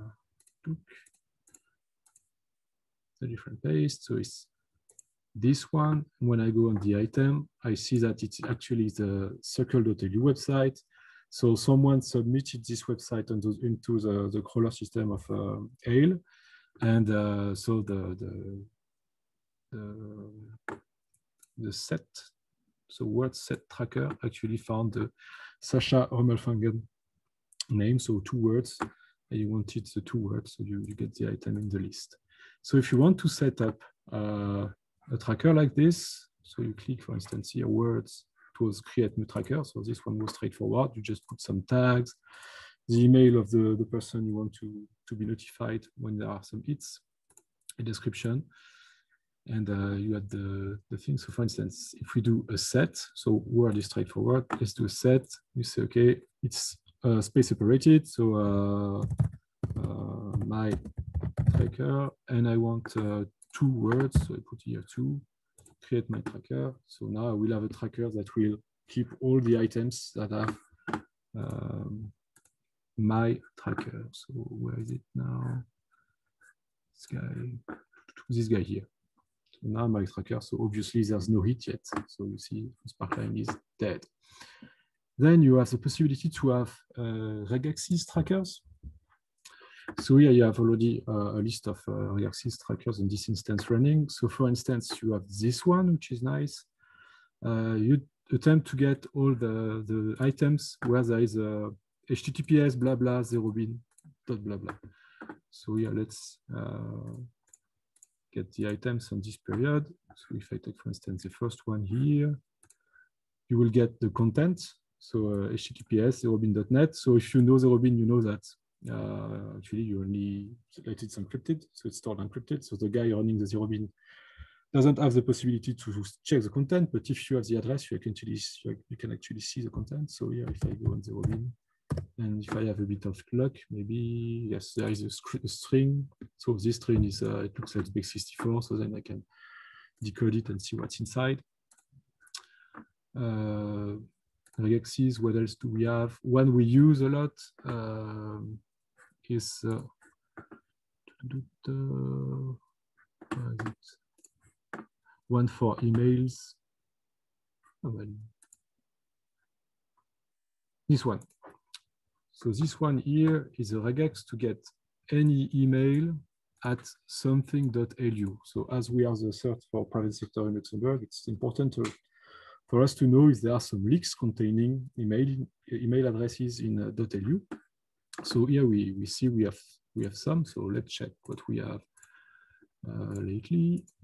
the different paste. So it's this one. When I go on the item, I see that it's actually the circle.lu website. So someone submitted this website into the crawler system of Ale. And so the set, so word set tracker actually found the Sasha Ormelfangen name, so 2 words, and you wanted the 2 words, so you get the item in the list. So if you want to set up a tracker like this, so you click, for instance, here, words, it was create new tracker, so this one was straightforward. You just put some tags, the email of the person you want to be notified when there are some hits, a description, and you add the thing. So for instance, if we do a set, so word is straightforward, let's do a set, you say, okay, it's space separated, so my tracker, and I want 2 words, so I put here 2, create my tracker. So now I will have a tracker that will keep all the items that have my tracker. So where is it now? This guy here. So now my tracker, so obviously there's no hit yet. So you see Sparkline is dead. Then you have the possibility to have regex trackers. So here you have already a list of regex trackers in this instance running. So for instance, you have this one, which is nice. You attempt to get all the items where there is a HTTPS blah blah 0bin dot blah blah. So yeah, let's get the items on this period. So if I take, for instance, the first one here, you will get the content. So HTTPS 0bin.net. So if you know 0bin, you know that actually you only select it's encrypted, so it's stored encrypted. So the guy running the 0bin doesn't have the possibility to check the content, but if you have the address, you can actually see the content. So here, if I go on the Robin, and if I have a bit of luck, maybe, yes, there is a string. So this string is, it looks like big64, so then I can decode it and see what's inside. Regexes, what else do we have? One we use a lot is one for emails. Oh, well. This one. So this one here is a regex to get any email at something.lu. So as we are the search for private sector in Luxembourg, it's important for us to know if there are some leaks containing email addresses in .lu. So here we see we have some. So let's check what we have lately.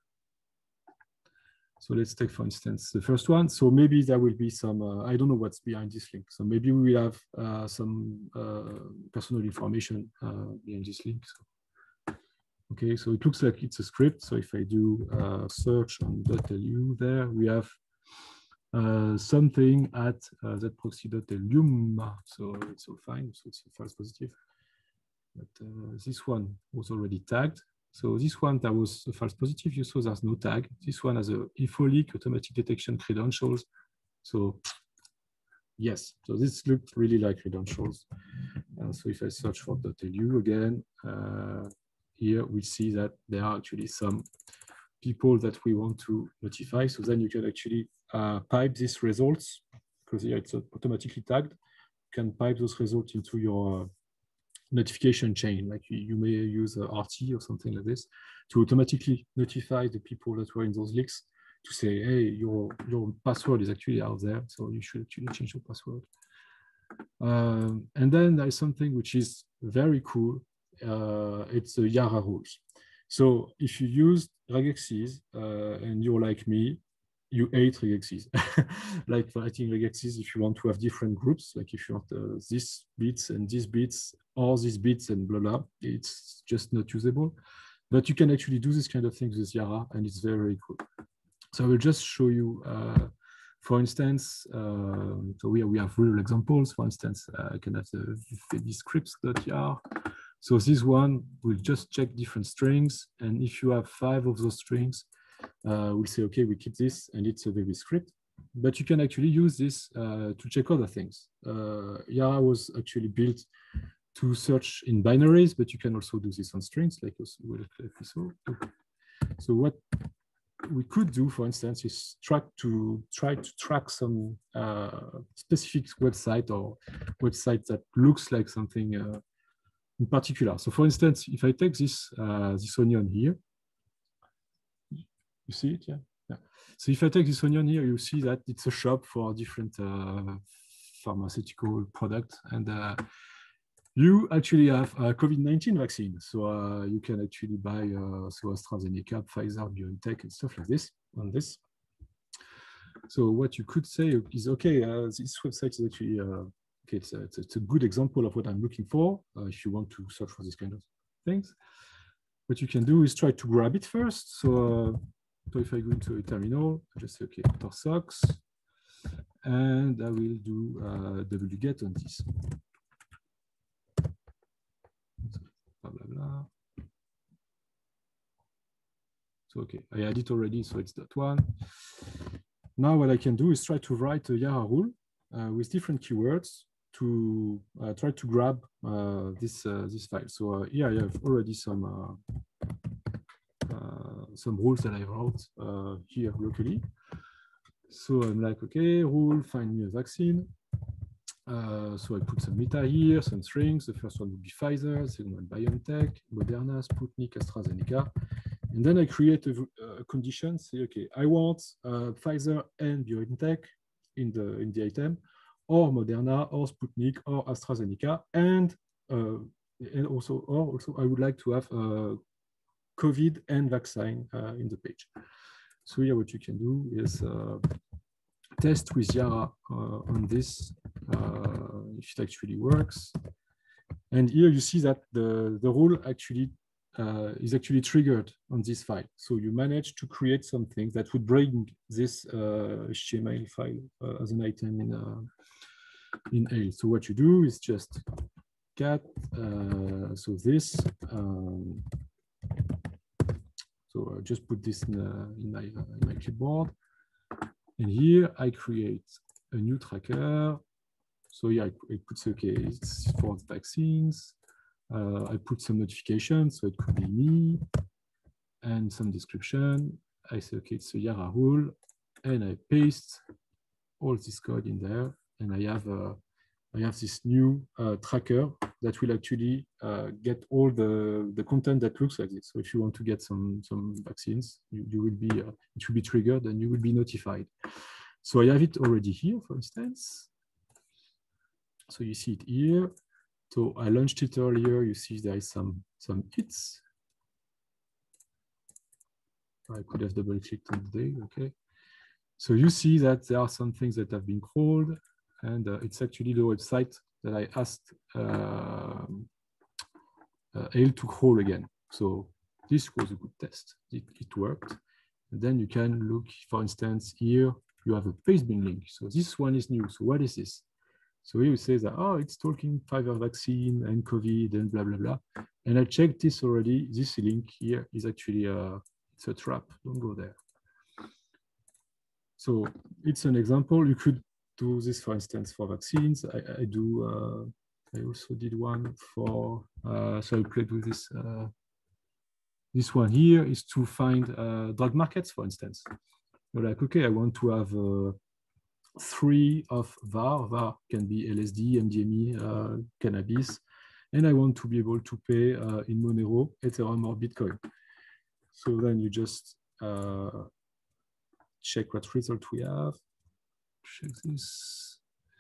So let's take, for instance, the first one. So maybe there will be some, I don't know what's behind this link. So maybe we will have some personal information behind this link. So, okay, so it looks like it's a script. So if I do search on .lu there, we have something at zproxy.lu. So it's all fine. So it's a false positive. But this one was already tagged. So this one, that was a false positive. You saw there's no tag. This one has a info leak, automatic detection credentials. So yes, so this looked really like credentials. So if I search for .lu again, here we see that there are actually some people that we want to notify. So then you can actually pipe these results, because here it's automatically tagged. You can pipe those results into your notification chain, like you may use RT or something like this to automatically notify the people that were in those leaks to say, hey, your password is actually out there, so you should actually change your password. And then there is something which is very cool. It's the Yara rules. So if you use regexes and you're like me, you hate regexes. Like for writing regexes, if you want to have different groups, like if you want these bits and these bits, or these bits and blah, blah, it's just not usable. But you can actually do this kind of things with Yara, and it's very, very cool. So I will just show you, for instance, so we have real examples. For instance, I can have the scripts.yar. So this one will just check different strings. And if you have 5 of those strings, we'll say, okay, we keep this, and it's a Vb script. But you can actually use this to check other things. Yara was actually built to search in binaries, but you can also do this on strings, like we saw. So what we could do, for instance, is try to track some specific website or website that looks like something in particular. So, for instance, if I take this this onion here, you see it, yeah? Yeah. So if I take this onion here, you see that it's a shop for different pharmaceutical products, and you actually have a COVID-19 vaccine. So you can actually buy so AstraZeneca, Pfizer, BioNTech, and stuff like this on this. So what you could say is, okay, this website is actually, okay, it's a good example of what I'm looking for if you want to search for this kind of things. What you can do is try to grab it first. So, so if I go into a terminal, I just say, okay, socks, and I will do wget on this. Blah, blah, blah. So, okay, I had it already, so it's .1. Now what I can do is try to write a Yara rule with different keywords to try to grab this file. So here I have already some rules that I wrote here locally. So I'm like, okay, rule, find me a vaccine. So I put some meta here, some strings. The first one would be Pfizer, the second one BioNTech, Moderna, Sputnik, AstraZeneca. And then I create a condition, say, okay, I want Pfizer and BioNTech in the item, or Moderna, or Sputnik, or AstraZeneca, and also I would like to have COVID and vaccine in the page. So here what you can do is test with Yara on this, if it actually works. And here you see that the rule actually is actually triggered on this file. So you manage to create something that would bring this HTML file as an item in Ale. So what you do is just cat, so this, so I just put this in my clipboard. And here I create a new tracker. So yeah, I put, okay, it's for vaccines. I put some notifications, so it could be me, and some description. I say, okay, it's a Yara rule, and I paste all this code in there, and I have this new tracker that will actually get all the content that looks like this. So if you want to get some vaccines, you will be it will be triggered and you will be notified. So I have it already here, for instance. So you see it here. So I launched it earlier. You see there is some hits. I could have double clicked on the day. Okay. So you see that there are some things that have been crawled, and it's actually the website that I asked Ale to crawl again. So this was a good test. It worked. And then you can look, for instance, here you have a Pastebin link. So this one is new. So what is this? So here you say that, oh, it's talking Pfizer vaccine and COVID and blah, blah, blah. And I checked this already. This link here is actually it's a trap. Don't go there. So it's an example. You could do this, for instance, for vaccines. I also did one for, so I played with this. This one here is to find drug markets, for instance. You're like, okay, I want to have 3 of VAR. VAR can be LSD, MDMA, cannabis. And I want to be able to pay in Monero, Ethereum, or Bitcoin. So then you just check what result we have. Check this.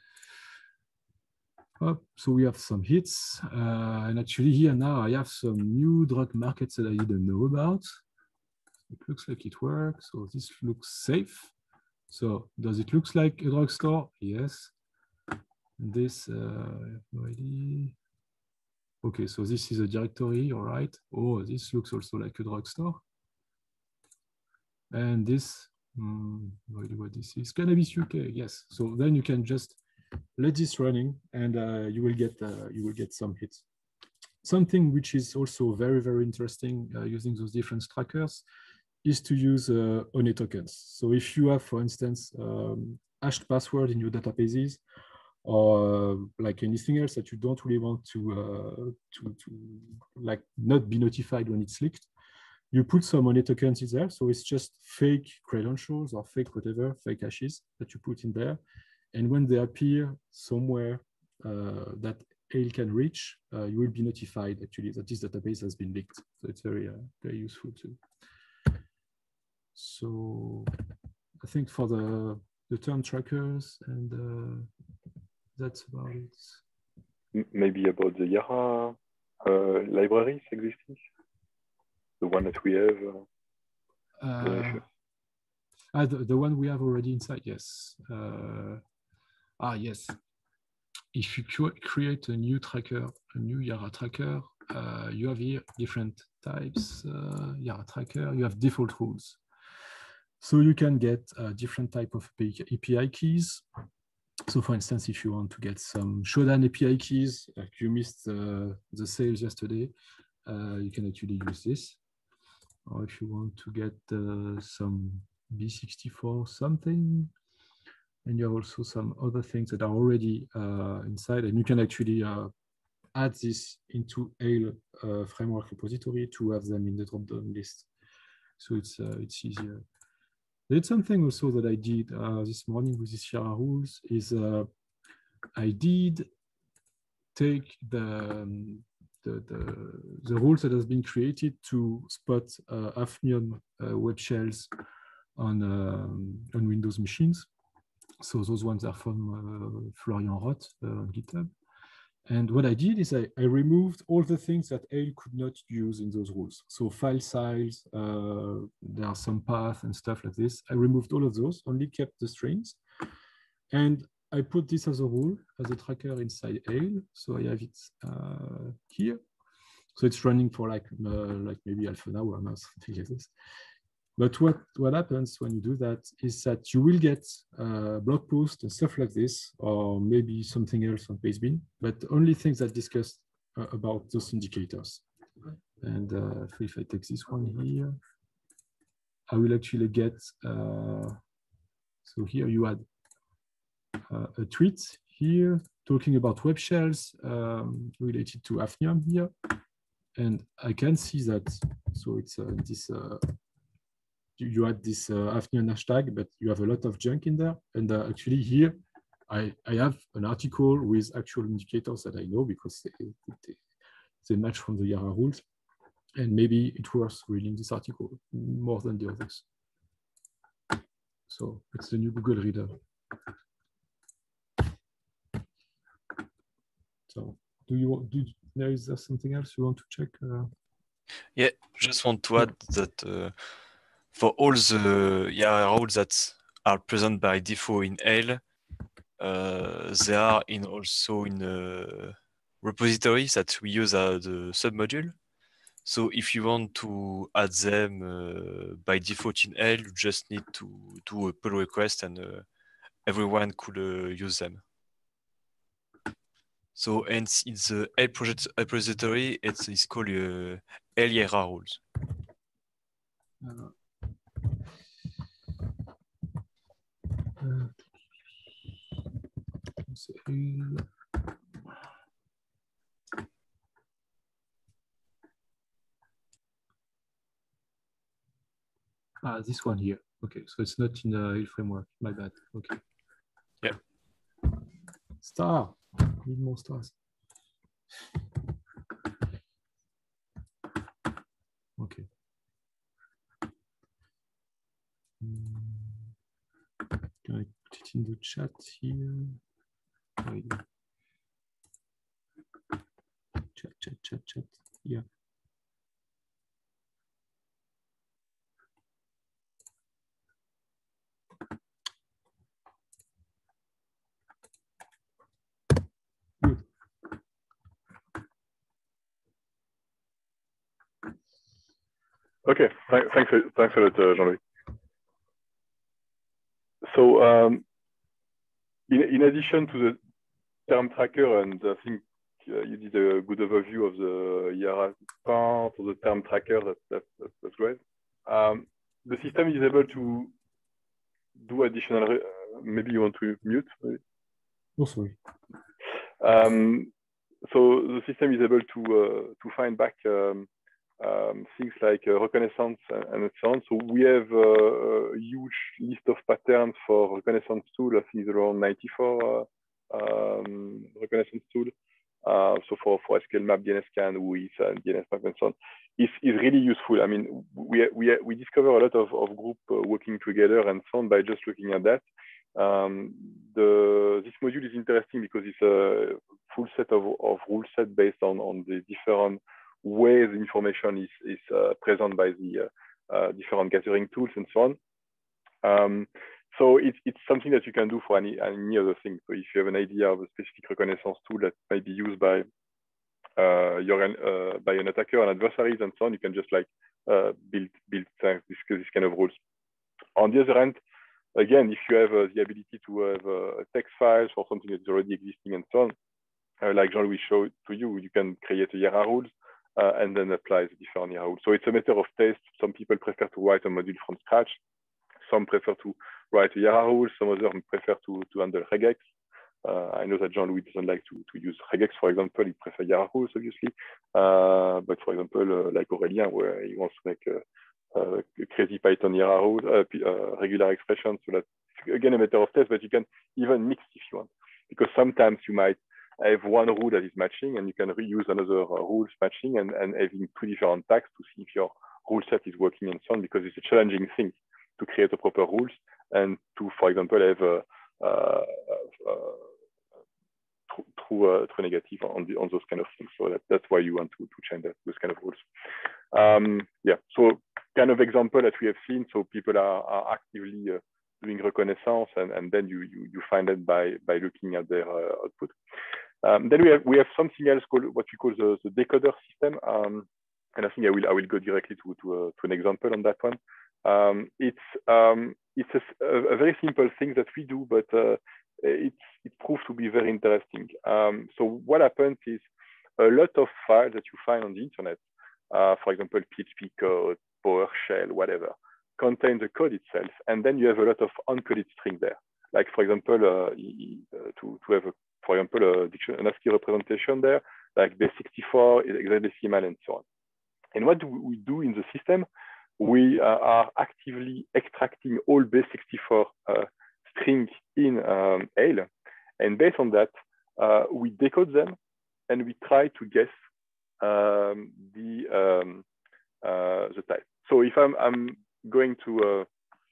So we have some hits. And actually here now I have some new drug markets that I didn't know about. It looks like it works. So this looks safe. So does it look like a drugstore? Yes. And this, I have no idea. Okay, so this is a directory, all right. Oh, this looks also like a drugstore. And this, no idea what this is. Cannabis UK, yes. So then you can just let this running, and you will get some hits. Something which is also very, very interesting using those different trackers is to use ONE tokens. So if you have, for instance, hashed password in your databases, or like anything else that you don't really want to like not be notified when it's leaked, you put some ONE tokens in there. So it's just fake credentials or fake whatever, fake hashes that you put in there. And when they appear somewhere that Ale can reach, you will be notified actually that this database has been leaked. So it's very, very useful too. So I think for the term trackers, and that's about it. Maybe about the Yara libraries existing, the one that we have. The one we have already inside, yes. Yes. If you create a new tracker, a new Yara tracker, you have here different types. Yara tracker, you have default rules. So you can get different type of API keys. So for instance, if you want to get some Shodan API keys, like you missed the sales yesterday, you can actually use this. Or if you want to get some B64 something, and you have also some other things that are already inside, and you can actually add this into Ale framework repository to have them in the drop-down list. So it's easier. There's something also that I did this morning with these Yara rules is I did take the rules that has been created to spot Hafnium web shells on Windows machines. So those ones are from Florian Roth on GitHub. And what I did is I removed all the things that Ale could not use in those rules. So file size, there are some paths and stuff like this. I removed all of those, only kept the strings. And I put this as a rule, as a tracker inside Ale. So I have it here. So it's running for like maybe half an hour now, something like this. But what happens when you do that is that you will get blog posts and stuff like this, or maybe something else on Pastebin, but only things that discuss about those indicators. And if I take this one here, I will actually get, so here you had a tweet here talking about web shells related to Hafnium here. And I can see that, so it's this, you had this Hafnium hashtag, but you have a lot of junk in there. And actually here, I have an article with actual indicators that I know because they match from the Yara rules. And maybe it's worth reading this article more than the others. So it's the new Google Reader. So is there something else you want to check? Yeah, just want to add that for all the Yara rules that are present by default in ELE, they are also in a repository that we use as the submodule. So if you want to add them by default in ELE, you just need to do a pull request and everyone could use them. So and in the ELE project repository, it's called ELE Yara rules. This one here. Okay, so it's not in the ELE framework. My bad. Okay. Yeah. Star. Need more stars. Okay. Can I put it in the chat here? Chat. Yeah. Good. Okay, thanks a lot, Jean-Louis. So in addition to the term tracker, and I think you did a good overview of the Yara part or the term tracker, that's great. The system is able to do additional, maybe you want to mute? Maybe? Oh, sorry. So the system is able to find back things like reconnaissance and so on. So we have a huge list of patterns for reconnaissance tool. I think it's around 94 reconnaissance tool. So for SQL map, DNS scan, WIS, and DNS map, and so on, is really useful. I mean, we discover a lot of group working together and so on by just looking at that. This module is interesting because it's a full set of rule set based on the different ways information is present by the different gathering tools and so on. So it's something that you can do for any other thing. So if you have an idea of a specific reconnaissance tool that might be used by by an attacker and adversaries and so on, you can just like build this kind of rules. On the other hand, again, if you have the ability to have text files for something that's already existing and so on, like Jean-Louis showed to you, you can create a Yara rules and then apply the different Yara rules. So it's a matter of taste. Some people prefer to write a module from scratch. Some prefer to write a Yara rule. Some others prefer to handle regex. I know that Jean-Louis doesn't like to use regex, for example. He prefers Yara rules, obviously. But for example, like Aurélien, where he wants to make crazy Python Yara rule, regular expressions. So that's, again, a matter of taste, but you can even mix if you want. Because sometimes you might have one rule that is matching, and you can reuse another rules matching and having two different tags to see if your rule set is working and so on, because it's a challenging thing to create a proper rules and to, for example, have true negative on those kind of things. So that's why you want to change those kind of rules. Yeah, so kind of example that we have seen. So people are actively doing reconnaissance, and then you find it by looking at their output. Then we have something else called what we call the decoder system, and I think I will go directly to an example on that one. It's a very simple thing that we do, but it proved to be very interesting. So what happens is a lot of files that you find on the internet, for example, PHP code, PowerShell, whatever, contain the code itself, and then you have a lot of uncoded string there. Like for example, to have for example an ASCII representation there, like base64, hexadecimal, and so on. And what do we do in the system? We are actively extracting all base64 string in ALE, and based on that, we decode them and we try to guess the type. So if I'm going to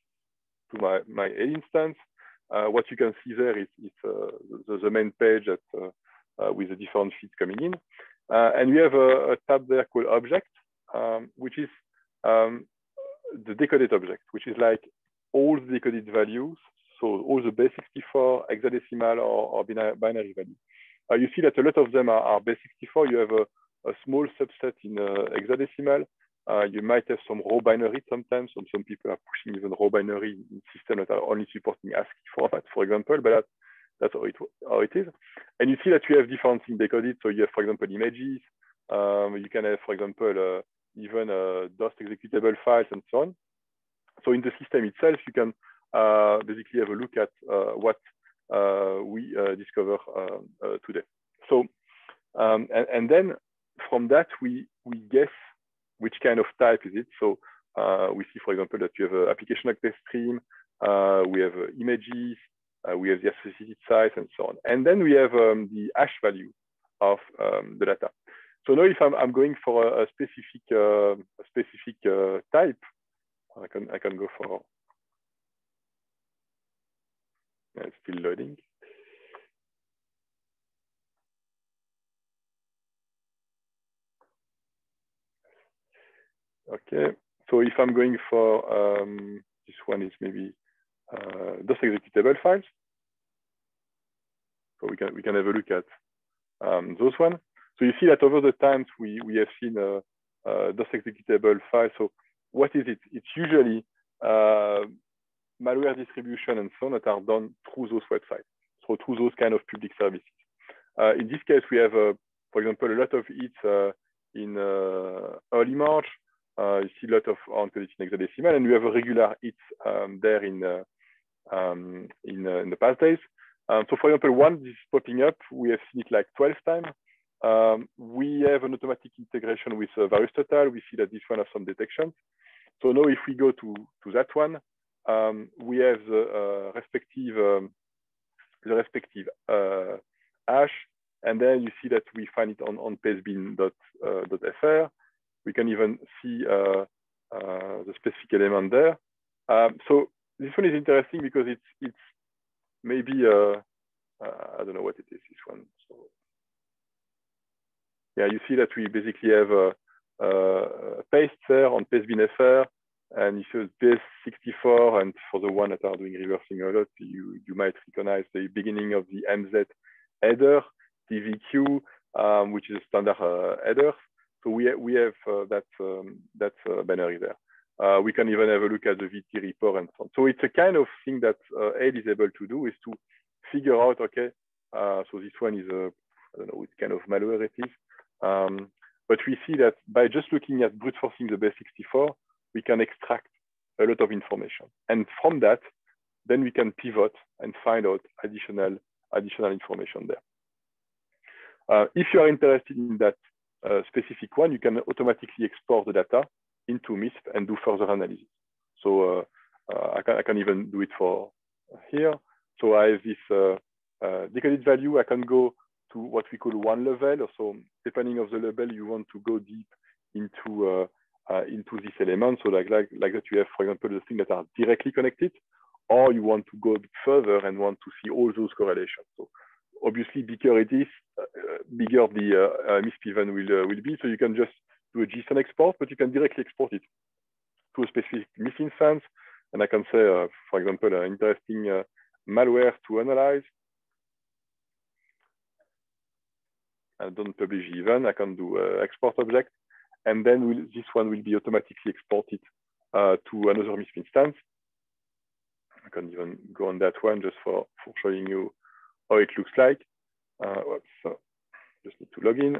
my ALE instance, what you can see there is the main page that with the different feeds coming in, and we have a tab there called Object, which is the decoded object, which is like all the decoded values, so all the base64, hexadecimal, or binary values. You see that a lot of them are base64. You have a small subset in hexadecimal. You might have some raw binary sometimes. Some people are pushing even raw binary in systems that are only supporting ASCII format, for example, but that's how it is. And you see that you have different things decoded. So you have, for example, images. You can have, for example, even DOS executable files and so on. So in the system itself, you can basically have a look at what we discover today. So and then from that we guess which kind of type is it. So we see, for example, that you have an application access stream, we have images, we have the associated size, and so on. And then we have the hash value of the data. So now if I'm going for a specific type, I can go for, it's still loading. Okay, so if I'm going for, this one is maybe DOS executable files. So we can have a look at those ones. So you see that over the times we have seen DOS executable files. So what is it? It's usually malware distribution and so on that are done through those websites, so through those kind of public services. In this case, we have, for example, a lot of hits in early March. You see a lot of uncoded in hexadecimal, and we have a regular hits there in the past days. So for example, one is popping up, we have seen it like 12 times. We have an automatic integration with VirusTotal. We see that this one has some detections. So now if we go to that one, we have the respective hash, and then you see that we find it on pastebin.fr. We can even see the specific element there. So this one is interesting because it's maybe I don't know what it is, this one. So yeah, you see that we basically have a paste there on pastebin.fr, and if you use base64, and for the one that are doing reversing a lot, you might recognize the beginning of the MZ header, TVQ, which is a standard header. So we have that binary there. We can even have a look at the VT report and so on. So it's a kind of thing that ALE is able to do, is to figure out, okay, so this one is I don't know which kind of malware it is. But we see that by just looking at brute forcing the base64, we can extract a lot of information. And from that, then we can pivot and find out additional information there. If you are interested in that specific one, you can automatically export the data into MISP and do further analysis. So I can even do it for here. So I have this decoded value. I can go to what we call one level. So depending on the level you want to go deep into this element. So like that you have, for example, the things that are directly connected, or you want to go further and want to see all those correlations. So obviously, bigger it is, bigger the MISP event will be. So you can just do a JSON export, but you can directly export it to a specific MISP instance. And I can say, for example, interesting malware to analyze. I don't publish even. I can do export object, and then this one will be automatically exported to another MISP instance. I can even go on that one just for showing you how it looks like. So just need to log in.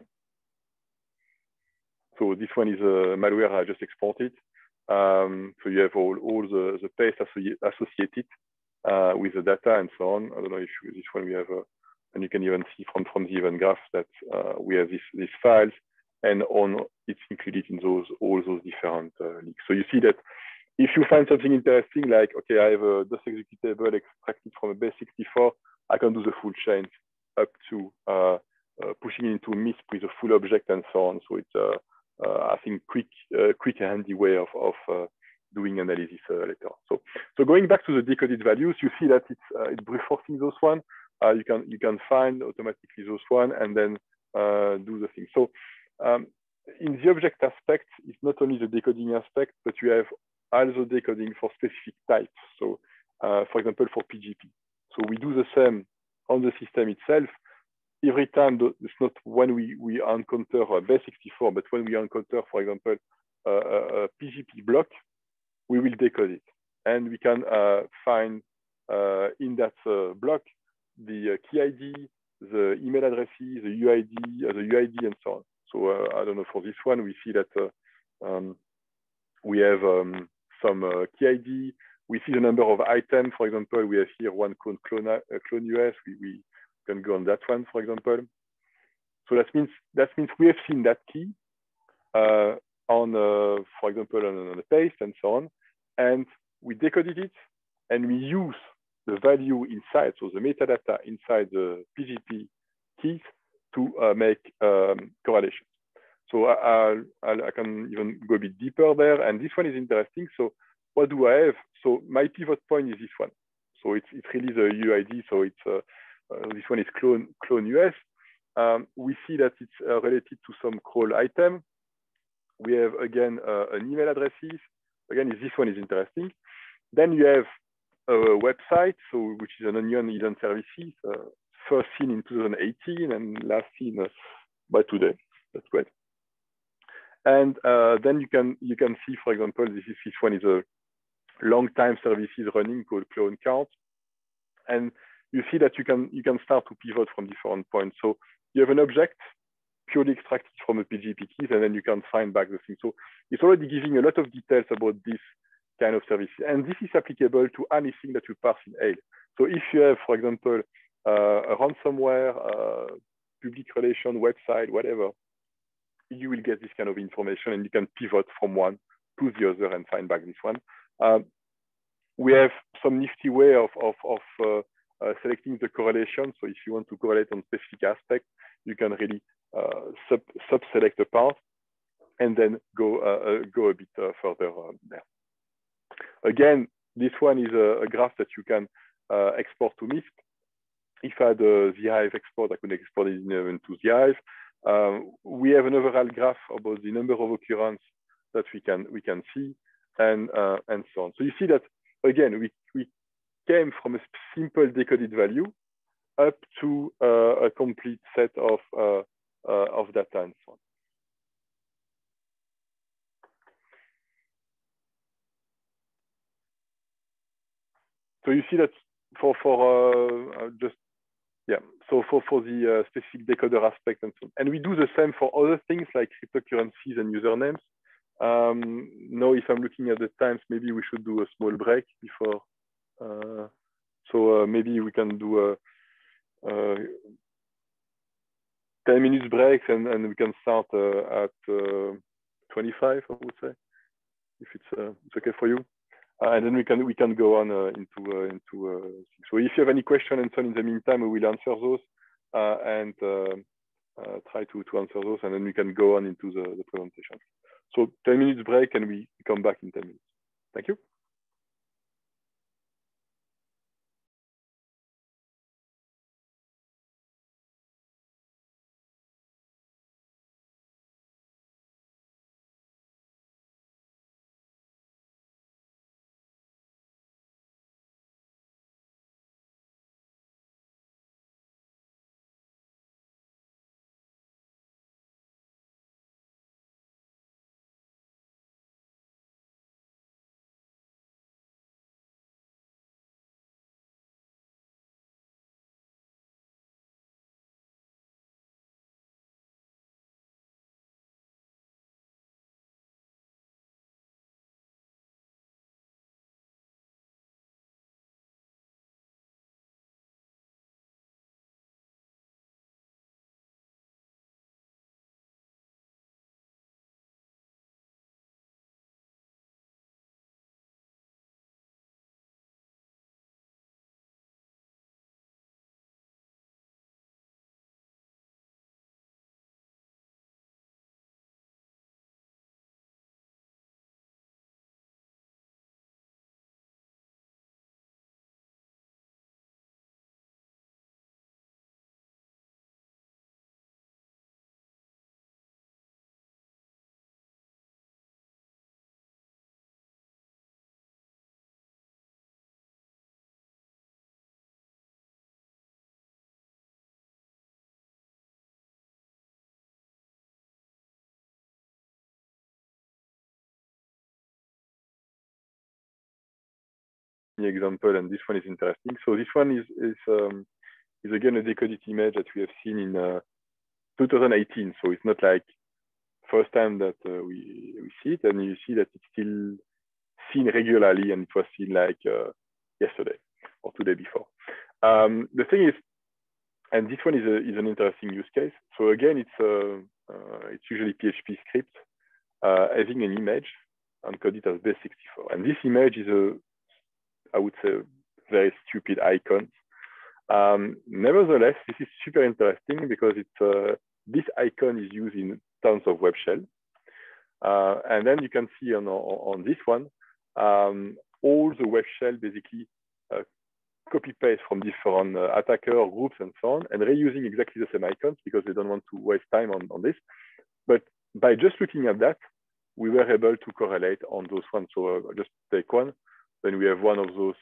So this one is a malware I just exported. So you have all the paste associated with the data and so on. I don't know if this one we have, and you can even see from the event graph that we have these files, and it's included in all those different links. So you see that if you find something interesting, like, okay, I have a DOS executable extracted from a base64, I can do the full chain up to pushing into MISP with a full object and so on. So it's, I think, quick and handy way of doing analysis later. So going back to the decoded values, you see that it's brute forcing those one. You can find automatically those one and then do the thing. So in the object aspect, it's not only the decoding aspect, but you have also decoding for specific types. So for example, for PGP. So we do the same on the system itself. Every time, it's not when we encounter a base64, but when we encounter, for example, a PGP block, we will decode it. And we can find in that block the key ID, the email addresses, the UID, and so on. So I don't know, for this one, we see that we have some key ID. We see the number of items. For example, we have here one called clone US. We can go on that one, for example. So that means we have seen that key on, for example, on the paste and so on, and we decoded it, and we use the value inside, so the metadata inside the PGP keys to make correlations. So I can even go a bit deeper there, and this one is interesting. So what do I have? So my pivot point is this one. So it's really the UID. So it's this one is clone US. We see that it's related to some crawl item. We have again an email addresses. Again, this one is interesting. Then you have a website, so which is an onion hidden services, first seen in 2018 and last seen by today. That's great. And then you can see, for example, this one is a long time services running called clone count, and you see that you can start to pivot from different points. So you have an object purely extracted from a PGP keys, and then you can find back the thing. So it's already giving a lot of details about this kind of services. And this is applicable to anything that you parse in AIL. So if you have, for example, a ransomware, public relation website, whatever, you will get this kind of information, and you can pivot from one to the other and find back this one. We have some nifty way of selecting the correlation. So if you want to correlate on specific aspect, you can really sub-select a part and then go a bit further there. Again, this one is a graph that you can export to MISP. If I had the Hive export, I could export it even to the Hive. We have an overall graph about the number of occurrences that we can see, and so on. So you see that again, we came from a simple decoded value up to a complete set of data and so on. So you see that for the specific decoder aspect and so on. And we do the same for other things like cryptocurrencies and usernames. Now, if I'm looking at the times, maybe we should do a small break before. So maybe we can do a 10 minutes break, and we can start at 25, I would say, if it's okay for you. And then we can go on into so if you have any question and so on in the meantime, we will answer those and try to answer those, and then we can go on into the presentation. So 10 minutes break, and we come back in 10 minutes. Thank you. example, and this one is interesting. So this one is again a decoded image that we have seen in 2018. So it's not like first time that we see it, and you see that it's still seen regularly, and it was seen like yesterday or two days before. The thing is, and this one is an interesting use case. So again, it's usually PHP script having an image encoded as base64, and this image is I would say, very stupid icon. Nevertheless, this is super interesting because this icon is used in tons of web shell. And then you can see on this one, all the web shell basically copy paste from different attacker groups and so on, and reusing exactly the same icons because they don't want to waste time on this. But by just looking at that, we were able to correlate on those ones. So just take one. Then we have one of those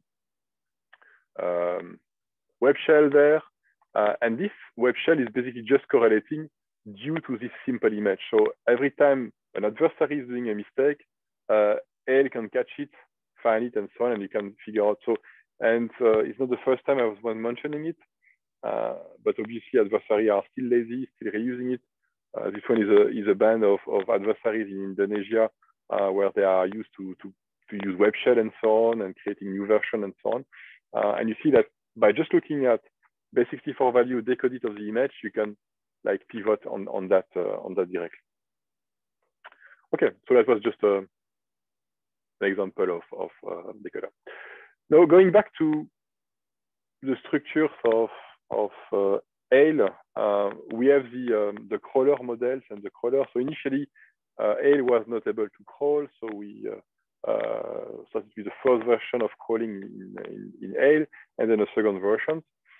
web shell there. And this web shell is basically just correlating due to this simple image. So every time an adversary is doing a mistake, AL can catch it, find it, and so on, and you can figure out. So, and it's not the first time I was mentioning it, but obviously adversaries are still lazy, still reusing it. This one is a band of adversaries in Indonesia where they are used to use web shell and so on, and creating new version and so on. And you see that by just looking at base64 value decoded of the image, you can like pivot on that directly. Okay, so that was just an example of decoder. Now going back to the structures of AIL, we have the crawler models and the crawler. So initially, AIL was not able to crawl, so we started with the first version of crawling in AIL, and then a second version.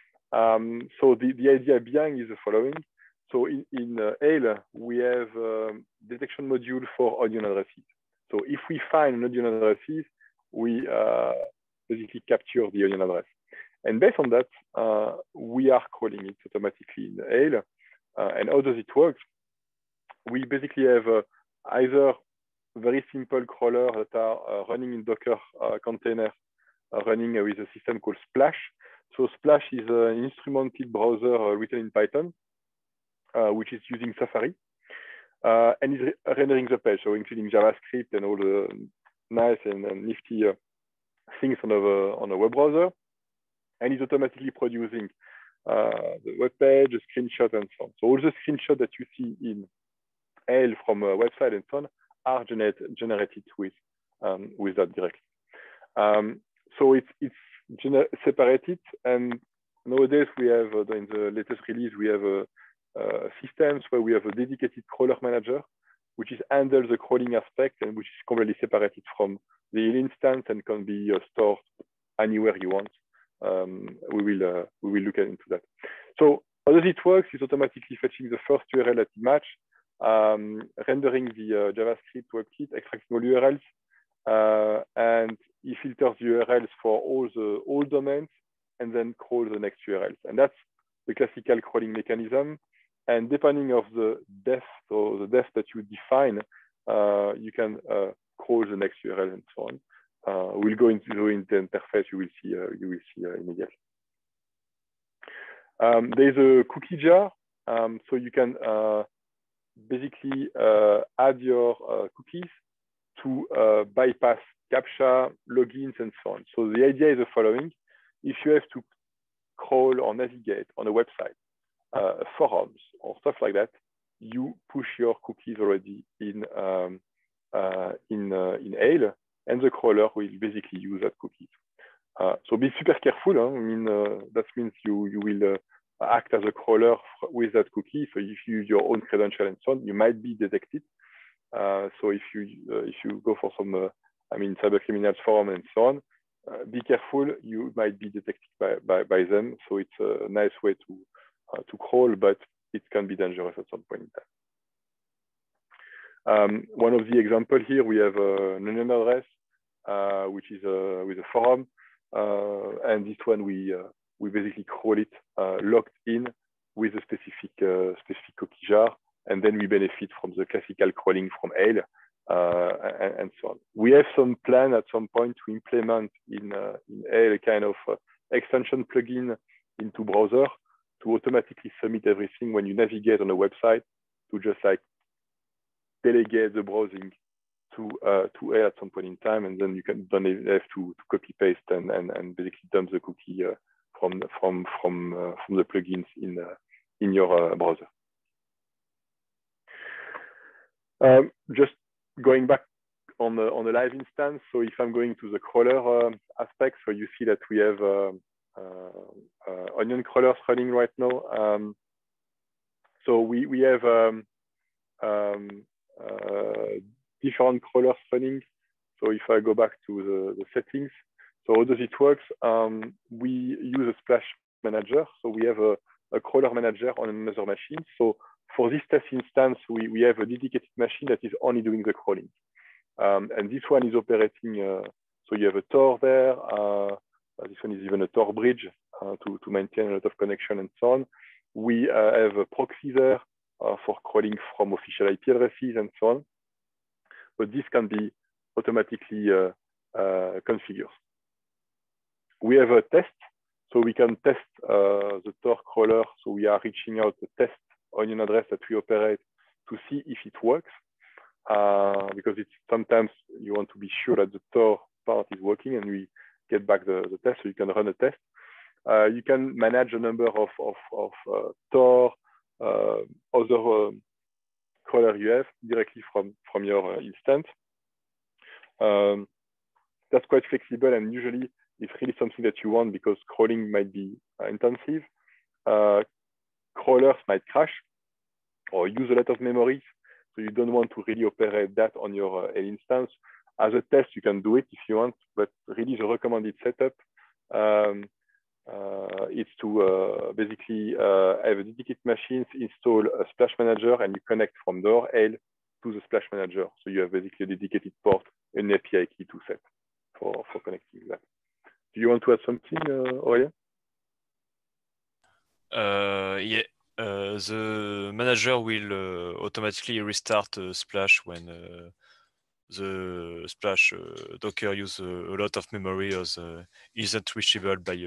So the idea behind is the following. So in AIL, we have a detection module for onion addresses. So if we find an onion addresses, we basically capture the onion address. And based on that, we are crawling it automatically in AIL. And how does it work? We basically have either very simple crawlers that are running in Docker container, running with a system called Splash. So Splash is an instrumented browser written in Python, which is using Safari, and is rendering the page, so including JavaScript and all the nice and nifty things on a web browser, and is automatically producing the web page, a screenshot, and so on. So all the screenshots that you see in AIL from a website and so on are generated with that directly. So it's separated, and nowadays we have in the latest release we have systems where we have a dedicated crawler manager, which is handles the crawling aspect and which is completely separated from the instance and can be stored anywhere you want. We will look into that. So how does it work? It's automatically fetching the first URL that you match, rendering the JavaScript WebKit, extracting all URLs, and it filters the URLs for all domains, and then crawls the next URLs. And that's the classical crawling mechanism. And depending of the depth or the depth that you define, you can crawl the next URL and so on. We'll go into the interface. You will see immediately. There's a cookie jar, so you can basically add your cookies to bypass CAPTCHA, logins, and so on. So the idea is the following: if you have to crawl or navigate on a website, forums or stuff like that, you push your cookies already in AIL, and the crawler will basically use that cookies. So be super careful. Huh? I mean, that means you will act as a crawler with that cookie. So if you use your own credential and so on, you might be detected. So if you go for some, cyber criminals forum and so on, be careful. You might be detected by them. So it's a nice way to crawl, but it can be dangerous at some point in time. One of the examples here, we have an onion address, which is with a forum, and this one we basically crawl it locked in with a specific cookie jar, and then we benefit from the classical crawling from AIL and so on. We have some plan at some point to implement in a kind of extension plugin into browser to automatically submit everything when you navigate on a website, to just like delegate the browsing to A at some point in time, and then you don't have to copy paste and basically dump the cookie from the plugins in your browser. Just going back on the live instance. So if I'm going to the crawler aspect, so you see that we have Onion crawlers running right now. So we have different crawlers running. So if I go back to the settings, so how does it work? We use a Splash manager. So we have a crawler manager on another machine. So for this test instance, we have a dedicated machine that is only doing the crawling. And this one is operating, so you have a Tor there. This one is even a Tor bridge to maintain a lot of connection and so on. We have a proxy there for crawling from official IP addresses and so on. But this can be automatically configured. We have a test, so we can test the Tor crawler. So we are reaching out the test Onion address that we operate to see if it works. Because it's sometimes you want to be sure that the Tor part is working, and we get back the test, so you can run a test. You can manage a number of Tor, other crawler you have directly from your instance. That's quite flexible, and usually it's really something that you want because crawling might be intensive. Crawlers might crash or use a lot of memory. So you don't want to really operate that on your instance. As a test, you can do it if you want, but really the recommended setup is to basically have a dedicated machines, install a Splash manager, and you connect from your AIL to the Splash manager. So you have basically a dedicated port, an API key to set for connecting that. Do you want to add something, Aurélien? Yeah. The manager will automatically restart Splash when the Splash Docker use a lot of memory or isn't reachable by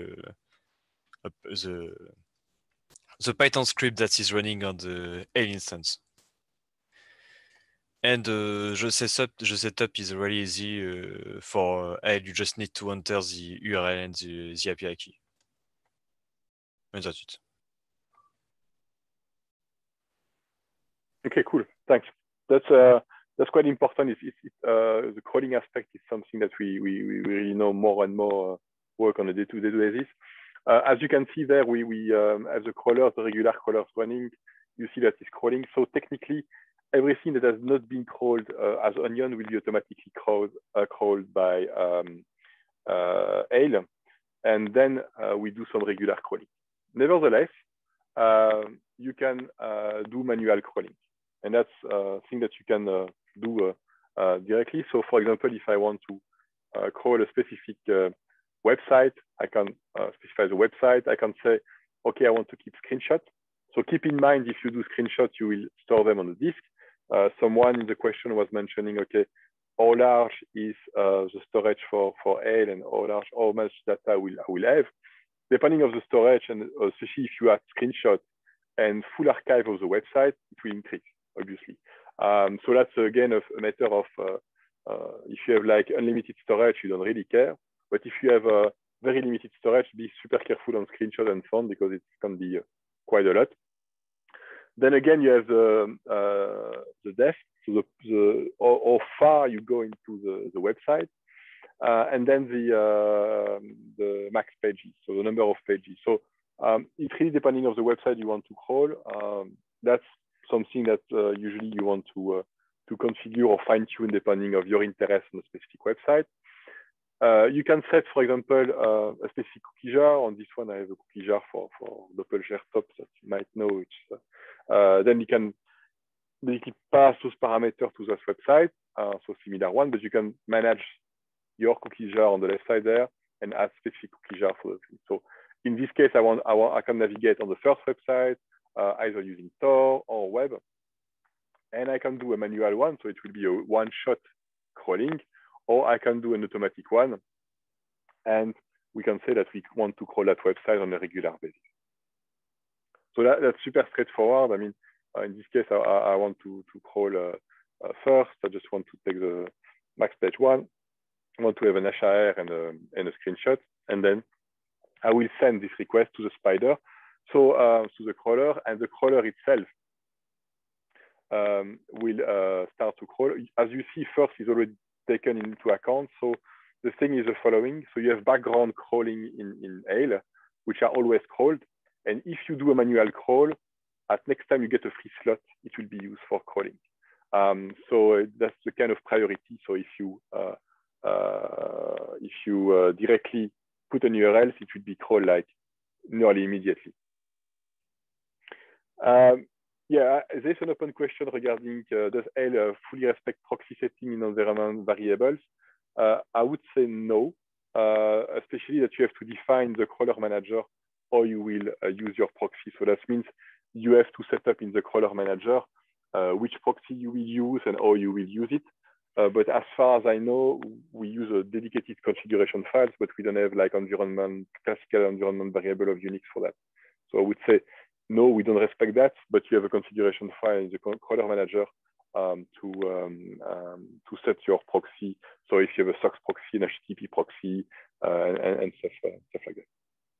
the Python script that is running on the AIL instance. And the setup is really easy for AIL. You just need to enter the URL and the API key. And that's it. Okay, cool. Thanks. That's quite important. The crawling aspect is something that we really know more and more work on a day-to-day basis. As you can see there, we have the crawlers, the regular crawlers running. You see that it's crawling. So technically, everything that has not been crawled as Onion will be automatically crawled by AIL, and then we do some regular crawling. Nevertheless, you can do manual crawling. And that's a thing that you can do directly. So for example, if I want to crawl a specific website, I can specify the website. I can say, okay, I want to keep screenshots. So keep in mind, if you do screenshots, you will store them on the disk. Someone in the question was mentioning, okay, how large is the storage for AIL, and how much data I will have. Depending on the storage, and especially if you add screenshots and full archive of the website, it will increase, obviously. So that's again a matter of if you have like unlimited storage, you don't really care. But if you have a very limited storage, be super careful on screenshots and so on, because it can be quite a lot. Then again, you have the depth, so how far you go into the website, and then the max pages, so the number of pages. So it's really depending on the website you want to crawl. That's something that usually you want to configure or fine tune depending of your interest on a specific website. You can set, for example, a specific cookie jar. On this one, I have a cookie jar for Doppelgr top that you might know. Which then you can basically pass those parameters to this website. So similar one, but you can manage your cookie jar on the left side there and add specific cookie jar for the thing. So in this case, I can navigate on the first website, either using Tor or web. and I can do a manual one, so it will be a one-shot crawling, or I can do an automatic one, and we can say that we want to crawl that website on a regular basis. So that's super straightforward. I mean, in this case, I want to crawl first. I just want to take the max page one. I want to have an HAR and a screenshot, and then I will send this request to the spider, so to the crawler, and the crawler itself will start to crawl. As you see, first is already taken into account. So the thing is the following. So you have background crawling in Ale, which are always crawled. And if you do a manual crawl, at next time you get a free slot, it will be used for crawling. So that's the kind of priority. So if you directly put an URL, it will be crawled like nearly immediately. Yeah, there's an open question regarding does Ale fully respect proxy setting in environment variables? I would say no, especially that you have to define the crawler manager or you will use your proxy. So that means you have to set up in the crawler manager which proxy you will use and how you will use it. But as far as I know, we use a dedicated configuration files, but we don't have like classical environment variable of Unix for that. So I would say, no, we don't respect that, but you have a configuration file in the crawler manager to set your proxy. So if you have a SOX proxy, an HTTP proxy, and stuff like that.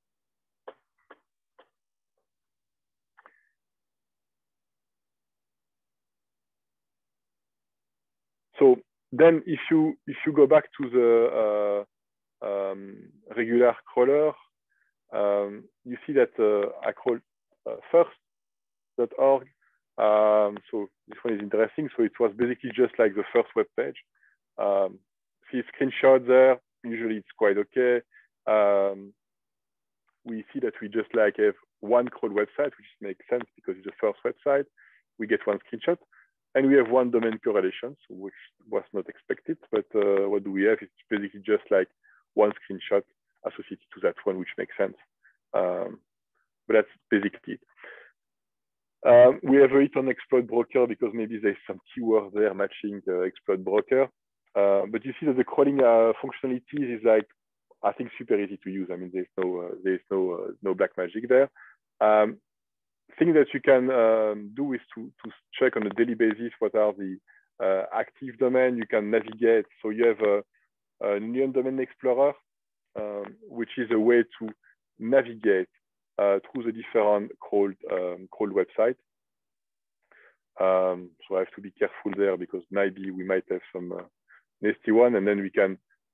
So then if you go back to the regular crawler, you see that I crawled first.org. So this one is interesting. So it was basically just like the first web page. See screenshot there. Usually it's quite okay. We see that we just like have one crawled website, which makes sense because it's the first website. We get one screenshot. And we have one domain correlation, which was not expected. But what do we have? It's basically just like one screenshot associated to that one, which makes sense. But that's basically it. We have a hit on exploit broker because maybe there's some keywords there matching exploit broker. But you see that the crawling functionality is like, I think, super easy to use. I mean, there's no black magic there. Thing that you can do is to check on a daily basis what are the active domain. You can navigate. So you have a Neon Domain Explorer, which is a way to navigate through the different crawled websites. So I have to be careful there because maybe we might have some nasty one, and then we can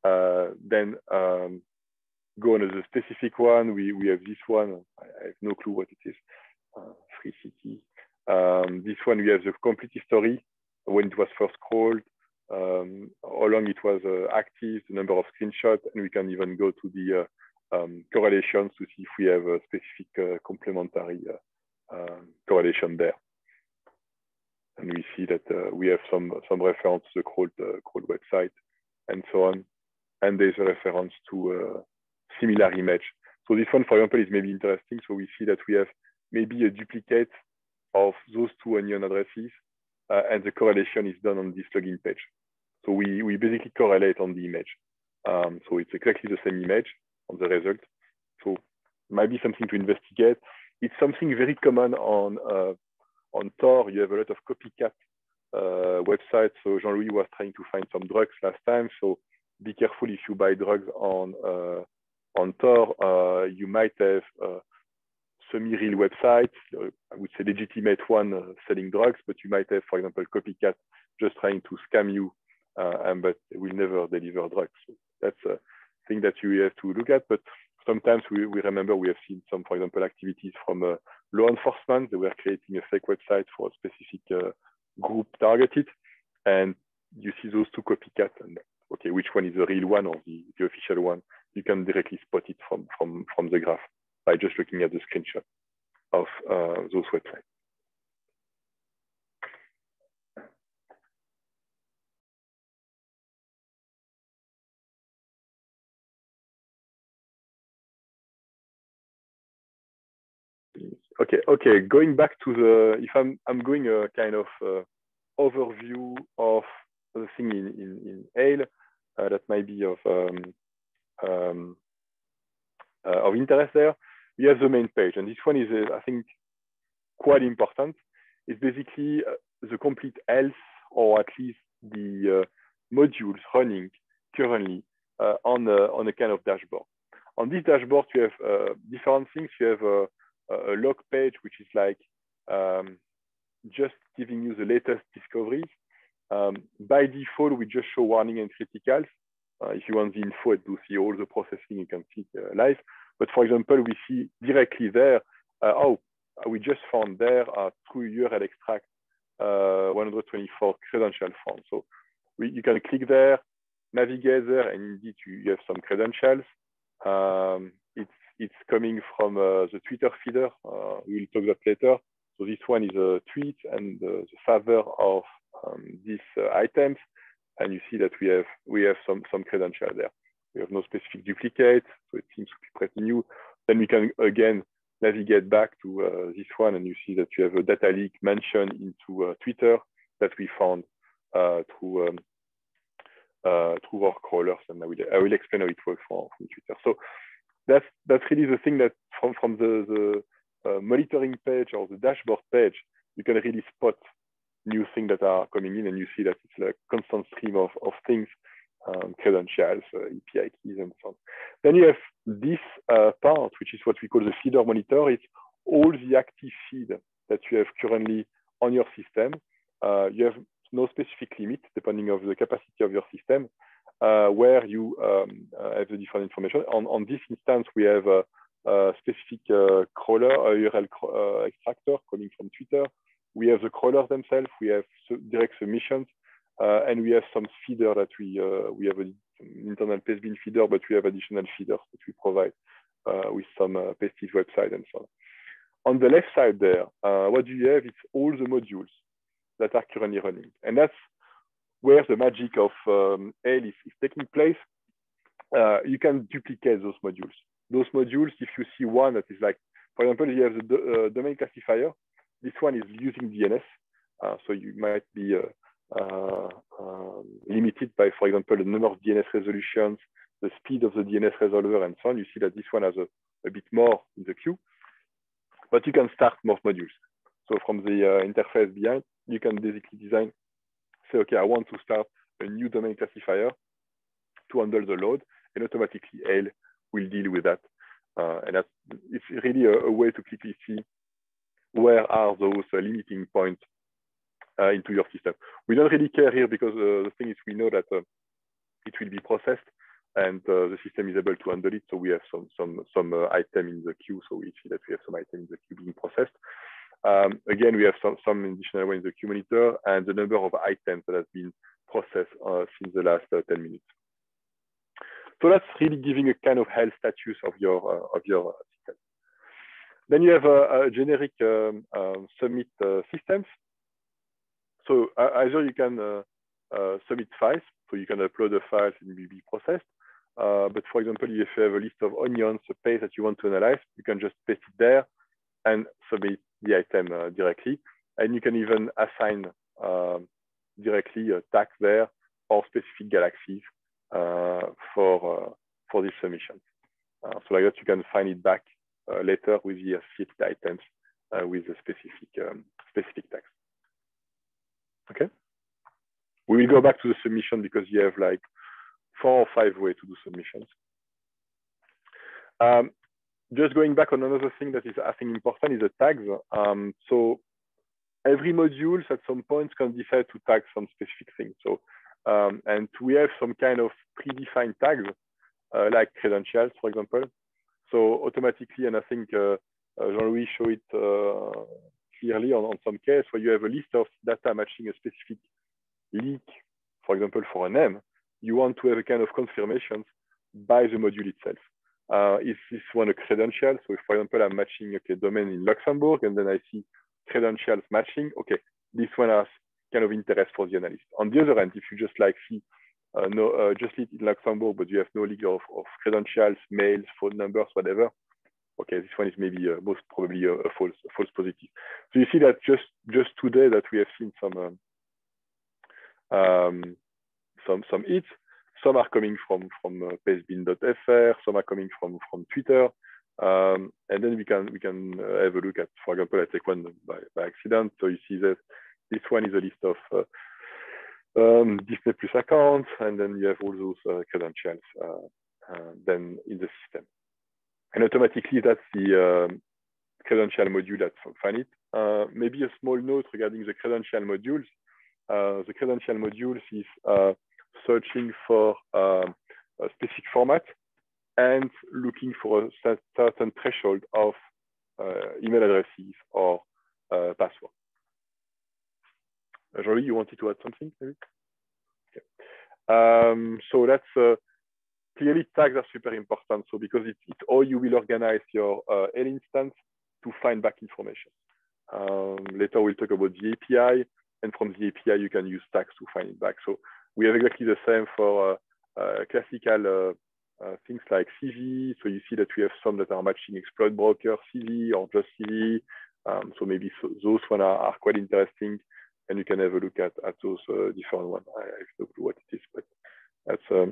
go on to the specific one. We have this one. I have no clue what it is. Free City. This one we have the complete history when it was first crawled, how long it was active, the number of screenshots, and we can even go to the correlations to see if we have a specific complementary correlation there. And we see that we have some reference to the crawled website and so on. And there's a reference to a similar image. So this one, for example, is maybe interesting. So we see that we have maybe a duplicate of those two onion addresses, and the correlation is done on this login page. So we basically correlate on the image. So it's exactly the same image on the result. So it might be something to investigate. It's something very common on Tor. You have a lot of copycat websites. So Jean-Louis was trying to find some drugs last time. So be careful if you buy drugs on Tor. You might have semi-real websites, I would say legitimate one selling drugs, but you might have, for example, copycat just trying to scam you, but will never deliver drugs. So that's a thing that you have to look at. But sometimes we remember we have seen some, for example, activities from law enforcement. They were creating a fake website for a specific group targeted, and you see those two copycat, and okay, which one is the real one or the official one? You can directly spot it from the graph by just looking at the screenshot of those websites. Okay. Going back to the, if I'm going kind of overview of the thing in Ale that might be of interest there. We have the main page, and this one is, I think, quite important. It's basically the complete health, or at least the modules running currently on a kind of dashboard. On this dashboard, you have different things. You have a log page, which is like just giving you the latest discoveries. By default, we just show warning and criticals. If you want the info to see all the processing, you can see it live. But for example, we see directly there, we just found there a true URL extract 124 credential form. So you can click there, navigate there, and indeed you have some credentials. It's coming from the Twitter feeder. We'll talk about later. So this one is a tweet and the favor of these items. And you see that we have some credential there. We have no specific duplicate, so it seems to be pretty new. Then we can again navigate back to this one, and you see that you have a data leak mentioned into Twitter that we found through our crawlers, and I will explain how it works from Twitter. So that's really the thing that from the monitoring page or the dashboard page, you can really spot new things that are coming in, and you see that it's a constant stream of things, credentials, API keys, and so on. Then you have this part, which is what we call the feeder monitor. It's all the active feed that you have currently on your system. You have no specific limit depending on the capacity of your system, where you have the different information. On this instance, we have a specific crawler, a URL extractor coming from Twitter. We have the crawlers themselves. We have direct submissions, and we have some feeder that we have an internal Pastebin feeder, but we have additional feeders that we provide with some Pastage website and so on. On the left side there, what do you have? It's all the modules that are currently running, and that's where the magic of Ale is taking place. You can duplicate those modules. Those modules, if you see one that is like, for example, you have the domain classifier. This one is using DNS, so you might be limited by, for example, the number of DNS resolutions, the speed of the DNS resolver, and so on. You see that this one has a bit more in the queue, but you can start more modules. So from the interface behind, you can basically design, say, okay, I want to start a new domain classifier to handle the load, and automatically Ale will deal with that. And it's really a way to quickly see where are those limiting points into your system. We don't really care here because the thing is we know that it will be processed and the system is able to handle it. So we have some item in the queue. So we see that we have some item in the queue being processed. Again, we have some additional one in the queue monitor and the number of items that have been processed since the last 10 minutes. So that's really giving a kind of health status of your system. Then you have a generic submit systems. So either you can submit files, so you can upload the files and be processed. But for example, if you have a list of onions, a page that you want to analyze, you can just paste it there and submit the item directly. And you can even assign directly a tag there or specific galaxies for this submission. So like that, you can find it back later with the associated items with the specific tags. Okay. We will go back to the submission because you have like 4 or 5 ways to do submissions. Just going back on another thing that is, I think, important is the tags. So every module at some point can decide to tag some specific things. So and we have some kind of predefined tags like credentials, for example. So automatically, and I think Jean-Louis showed it clearly on some case where you have a list of data matching a specific leak, for example, for a name, you want to have a kind of confirmations by the module itself. Is this one a credential? So if, for example, I'm matching a domain in Luxembourg and then I see credentials matching, okay, this one has kind of interest for the analyst. On the other hand, if you just like see just leak in Luxembourg, but you have no leak of credentials, mails, phone numbers, whatever, okay, this one is maybe most probably a false positive. So you see that just today that we have seen some some hits. Some are coming from pastebin.fr, some are coming from Twitter, and then we can have a look at, for example, I take one by accident. So you see that this one is a list of Disney Plus accounts, and then you have all those credentials then in the system, and automatically that's the credential module that find it. Maybe a small note regarding the credential modules. The credential modules is searching for a specific format and looking for a certain threshold of email addresses or password. Jory, you wanted to add something, maybe? Okay. So that's clearly tags are super important. So because it's how you will organize your L instance to find back information. Later we'll talk about the API, and from the API you can use tags to find it back. So we have exactly the same for classical things like CV. So you see that we have some that are matching exploit broker CV or just CV. So maybe those ones are quite interesting, and you can have a look at those different ones. I have no clue what it is, but that's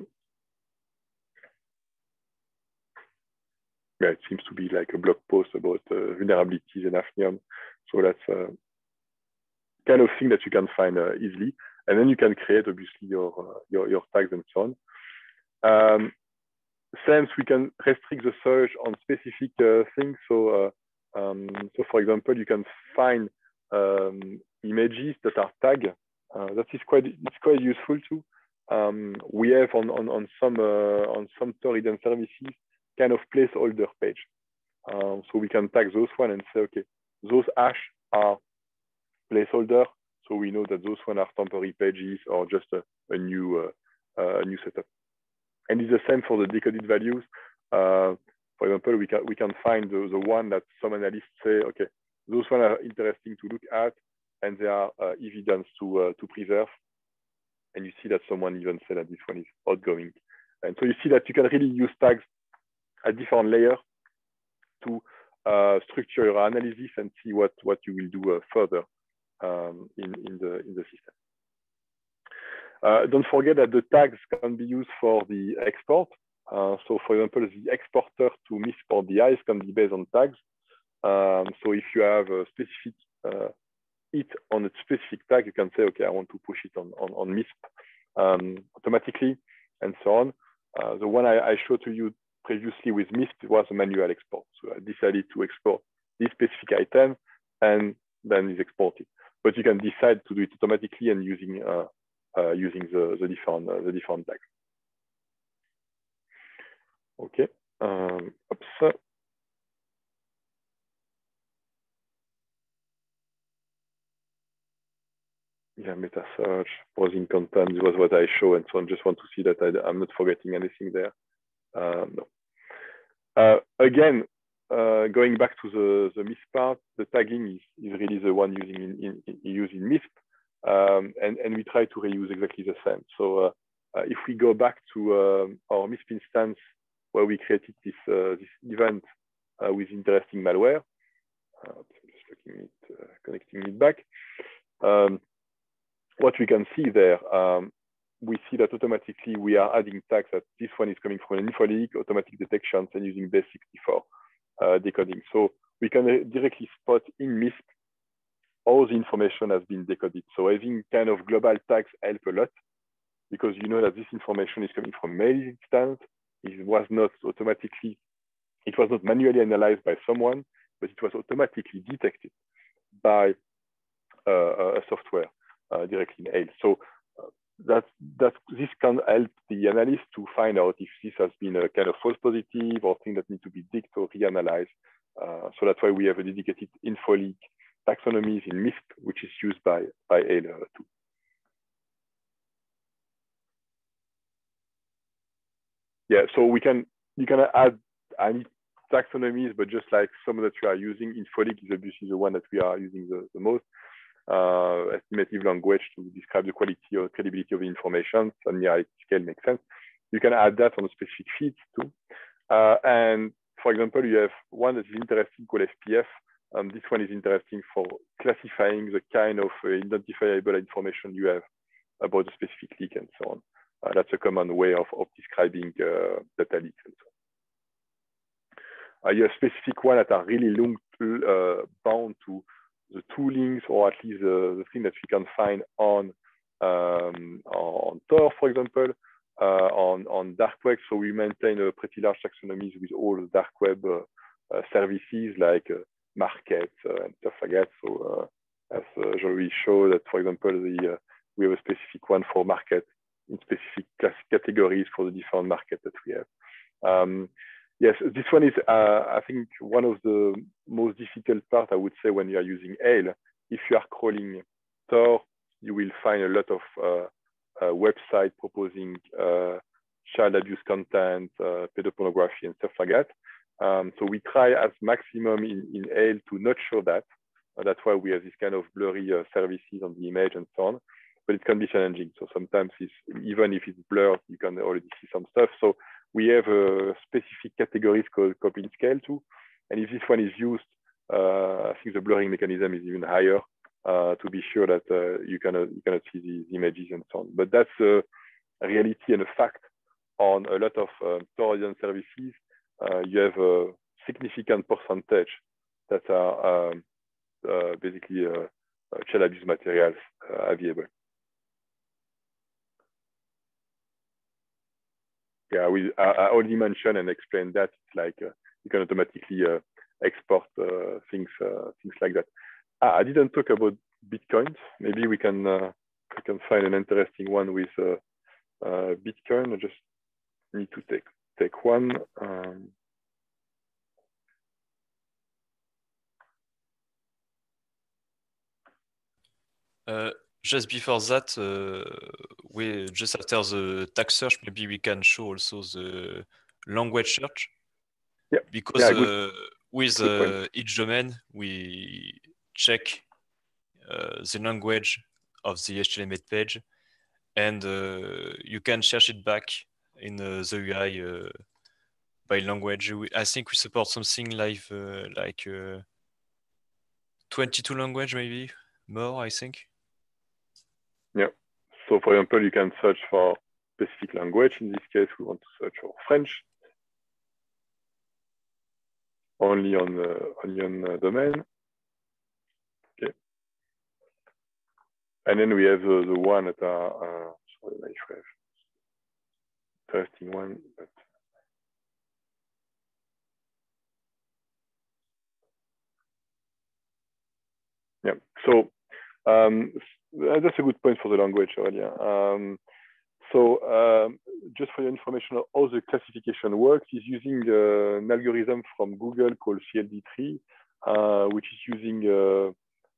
yeah, it seems to be like a blog post about vulnerabilities in Hafnium. So that's kind of thing that you can find easily, and then you can create obviously your tags and so on. Since we can restrict the search on specific things, so for example, you can find images that are tagged. That is quite useful too. We have on some Torriden services kind of placeholder page, so we can tag those one and say, okay, those hash are placeholder, so we know that those one are temporary pages or just a new setup. And it's the same for the decoded values. For example, we can find the one that some analysts say, okay, those one are interesting to look at, and they are evidence to preserve. And you see that someone even said that this one is outgoing. And so you see that you can really use tags at different layers to structure your analysis and see what you will do further in the system. Don't forget that the tags can be used for the export. So for example, the exporter to MISP or DIs can be based on tags. So if you have a specific hit on a specific tag, you can say, okay, I want to push it on MISP automatically, and so on. The one I showed to you previously with MISP was a manual export. So I decided to export this specific item, and then it's exported. But you can decide to do it automatically and using the different tags. Okay. Oops. Yeah, meta search, browsing content, this was what I show, and so I just want to see that I'm not forgetting anything there. No. Again, going back to the MISP part, the tagging is really the one using MISP, and we try to reuse exactly the same. So if we go back to our MISP instance where we created this event with interesting malware, I'm just looking at connecting it back. What we can see there, we see that automatically we are adding tags that this one is coming from an info leak, automatic detections, and using base64 decoding. So we can directly spot in MISP all the information has been decoded. So having kind of global tags help a lot, because you know that this information is coming from mail instance. It was not manually analyzed by someone, but it was automatically detected by a software directly in AIL. So this can help the analyst to find out if this has been a kind of false positive or thing that need to be digged or reanalyzed. So that's why we have a dedicated info leak taxonomies in MISP, which is used by AIL too. Yeah, so you can add any taxonomies, but just like some that we are using, InfoLeak is obviously the one that we are using the most. Estimative language to describe the quality or credibility of the information. So linearity scale makes sense. You can add that on a specific feed too. And for example, you have one that is interesting called SPF. This one is interesting for classifying the kind of identifiable information you have about a specific leak and so on. That's a common way of describing data leaks and so on. You have specific ones that are really bound to the toolings, or at least the thing that we can find on Tor, for example, on dark web. So we maintain a pretty large taxonomies with all the dark web services like markets and stuff like that. So as Joey showed that, for example, we have a specific one for market in specific categories for the different markets that we have. Yes, this one is, I think, one of the most difficult part, I would say, when you are using Ale. If you are crawling Tor, you will find a lot of websites proposing child abuse content, pedopornography, and stuff like that. So we try as maximum in Ale to not show that. That's why we have this kind of blurry services on the image and so on. But it can be challenging. So sometimes, even if it's blurred, you can already see some stuff. So we have specific categories called copy in scale too. And if this one is used, I think the blurring mechanism is even higher to be sure that you cannot see these images and so on. But that's a reality and a fact on a lot of Tor-oriented services. You have a significant percentage that are basically child abuse materials available. Yeah, I already mentioned and explained that it's like you can automatically export things like that. I didn't talk about Bitcoin. Maybe we can find an interesting one with Bitcoin. I just need to take one. Just before that, we just after the text search, maybe we can show also the language search. Yeah. Because Yeah, with each domain, we check the language of the HTML page, and you can search it back in the UI by language. I think we support something like 22 language, maybe more, I think. Yeah. So for example, you can search for specific language. In this case, we want to search for French. Only on the Onion domain. Okay. And then we have the one that are sorry, I have interesting one. But yeah. So that's a good point for the language, Aurelia. Just for your information, how the classification works is using an algorithm from Google called CLD3, which is using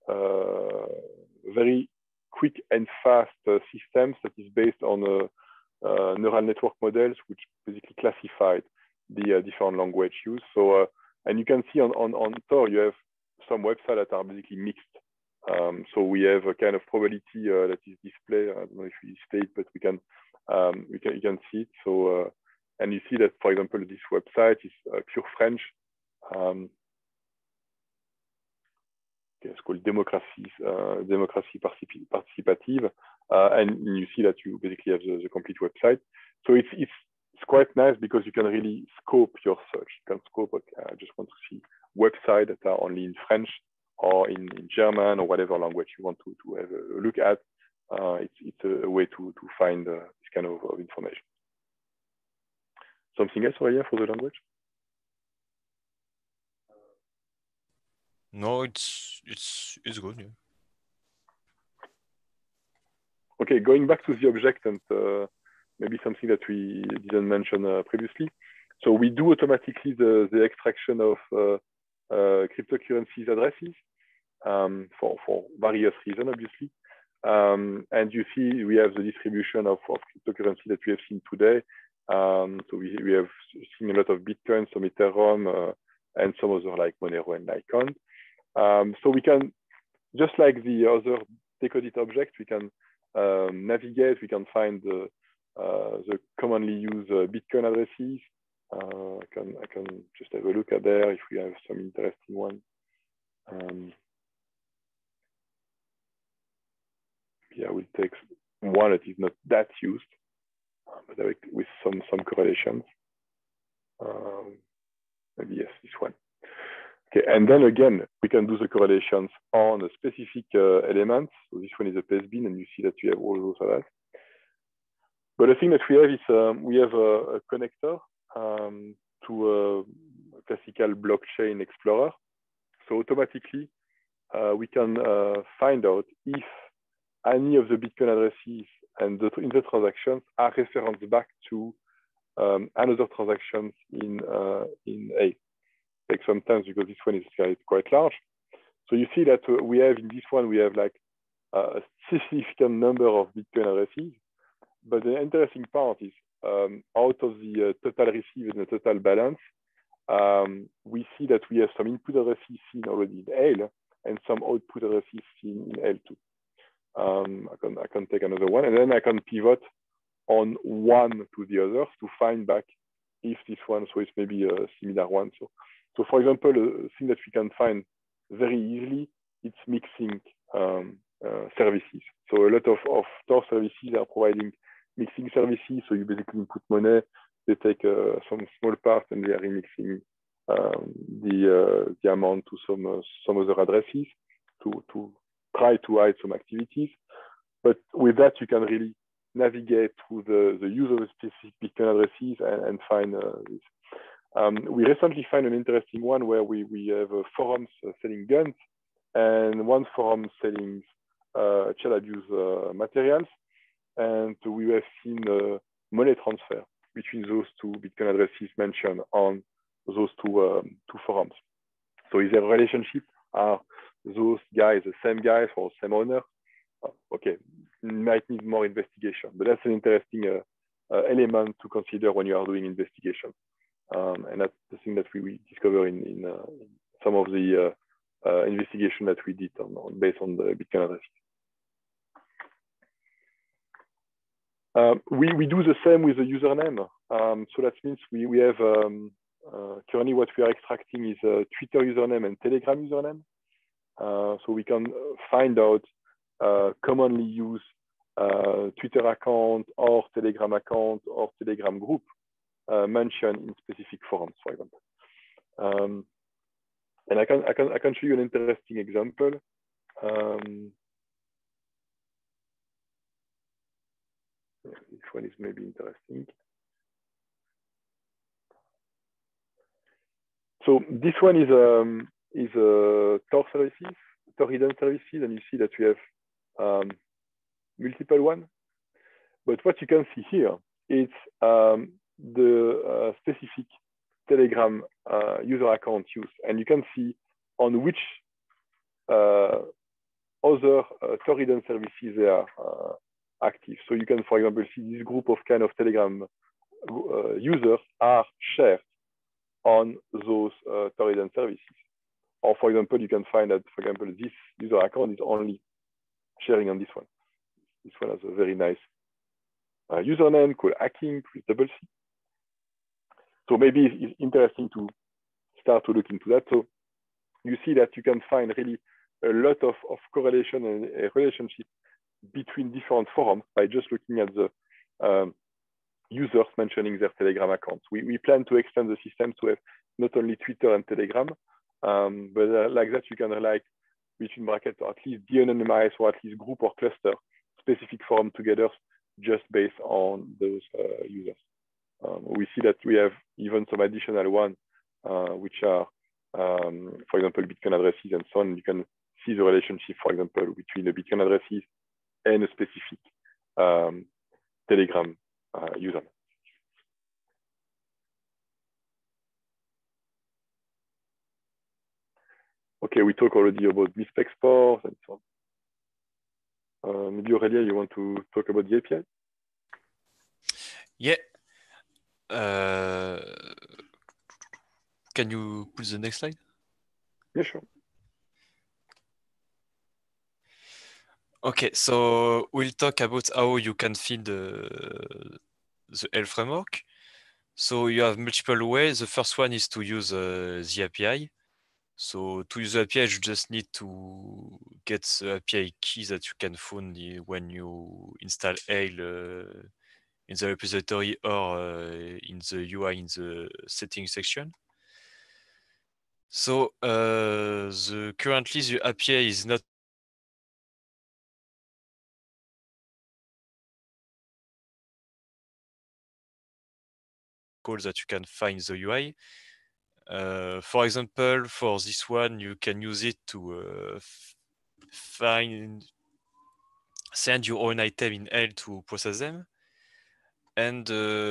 very quick and fast systems that is based on neural network models, which basically classified the different language used. So, and you can see on Tor, you have some websites that are basically mixed. So we have a kind of probability that is displayed. I don't know if we display it, but you can see it. So and you see that, for example, this website is pure French. It's called Démocratie Participative, and you see that you basically have the complete website. So it's quite nice because you can really scope your search. You can scope. Okay, I just want to see websites that are only in French or in German or whatever language you want to have a look at. It's a way to find this kind of information. Something else, Aurélien, for the language? No, it's good. Yeah. Okay, going back to the object and maybe something that we didn't mention previously. So we do automatically the extraction of cryptocurrencies addresses for various reasons, obviously. And you see we have the distribution of cryptocurrency that we have seen today. So we have seen a lot of Bitcoin, some Ethereum, and some other like Monero and Litecoin. So we can, just like the other decoded object, we can navigate, we can find the commonly used Bitcoin addresses. I can just have a look at there if we have some interesting one. Yeah, we'll take one that is not that used, but with some correlations. Maybe yes, this one. Okay, and then again, we can do the correlations on a specific element. So this one is a PSBin, and you see that we have all those others. But the thing that we have is we have a connector to a classical blockchain explorer. So automatically, we can find out if any of the Bitcoin addresses and in the transactions are referenced back to another transactions in A. Like sometimes because this one is quite large. So you see that we have in this one, we have like a significant number of Bitcoin addresses. But the interesting part is out of the total received and the total balance, we see that we have some input addresses seen already in L and some output addresses seen in L2. I can take another one, and then I can pivot on one to the others to find back if this one, so it's maybe a similar one. So for example, a thing that we can find very easily, it's mixing services. So a lot of Tor services are providing mixing services. So you basically input money, they take some small part and they are remixing the amount to some other addresses to try to hide some activities. But with that, you can really navigate through the use of the specific Bitcoin addresses and find this. We recently found an interesting one where we have forums selling guns and one forum selling child abuse materials. And we have seen money transfer between those two Bitcoin addresses mentioned on those two forums. So is there a relationship? Are those guys the same guys or same owner? Okay, might need more investigation, but that's an interesting element to consider when you are doing investigation. And that's the thing that we discover in some of the investigation that we did based on the Bitcoin address. We do the same with the username. So that means we have currently what we are extracting is a Twitter username and Telegram username. So we can find out commonly used Twitter account or Telegram account or Telegram group mentioned in specific forums, for example. And I can show you an interesting example. This one is maybe interesting. So this one is Tor services, Tor hidden services, and you see that we have multiple ones. But what you can see here is the specific Telegram user account used, and you can see on which other Tor hidden services they are active. So you can, for example, see this group of kind of Telegram users are shared on those Tor hidden services. Or for example, you can find that, for example, this user account is only sharing on this one. This one has a very nice username called hacking with double C. So maybe it's interesting to start to look into that. So you see that you can find really a lot of correlation and a relationship between different forums by just looking at the users mentioning their Telegram accounts. We plan to extend the system to have not only Twitter and Telegram, but like that you can like between brackets or at least de-anonymize or at least group or cluster specific forum together just based on those users. We see that we have even some additional one, which are, for example, Bitcoin addresses and so on. You can see the relationship, for example, between the Bitcoin addresses and a specific Telegram user. Okay, we talked already about MISP export and so on. Maybe Aurelia, you want to talk about the API? Yeah. Can you put the next slide? Yeah, sure. Okay, so we'll talk about how you can feed the L framework. So you have multiple ways. The first one is to use the API. So to use the API, you just need to get the API key that you can find when you install Ale in the repository or in the UI in the settings section. So currently the API is not call that you can find the UI. For example, for this one, you can use it to send your own item in L to process them. And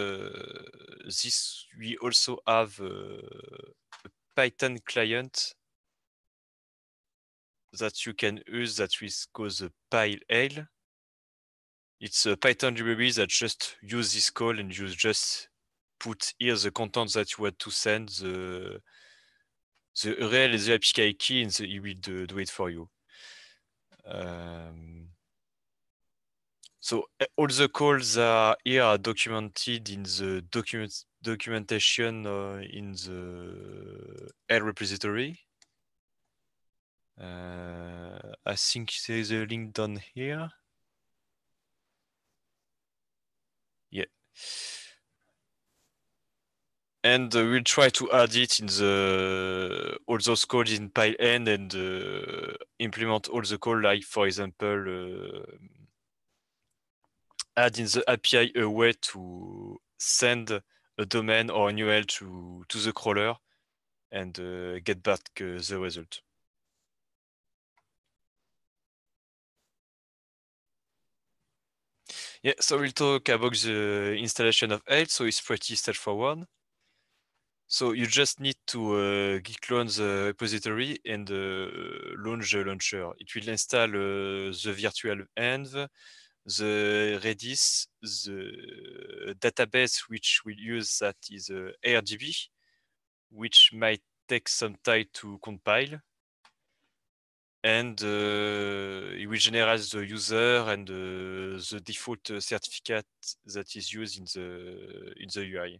this we also have a Python client that you can use that is called the PyL. It's a Python library that just use this call and you just put here the content that you want to send, the URL and the API key, and it will do it for you. So all the calls are here are documented in the documentation in the L repository. I think there's a link down here. Yeah. And we'll try to add it in all those calls in PyN and implement all the calls, like for example, add in the API a way to send a domain or an URL to the crawler and get back the result. Yeah, so we'll talk about the installation of L. So it's pretty straightforward. So you just need to git clone the repository and launch the launcher. It will install the virtual env, the Redis, the database which we use that is AirDB, which might take some time to compile. And it will generate the user and the default certificate that is used in the UI.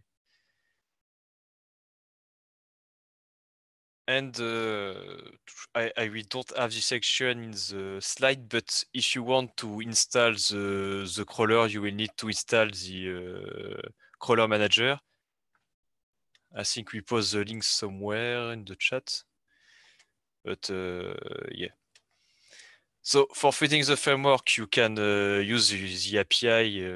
And we don't have this section in the slide, but if you want to install the crawler, you will need to install the crawler manager. I think we post the link somewhere in the chat. But yeah. So for fitting the framework, you can use the API,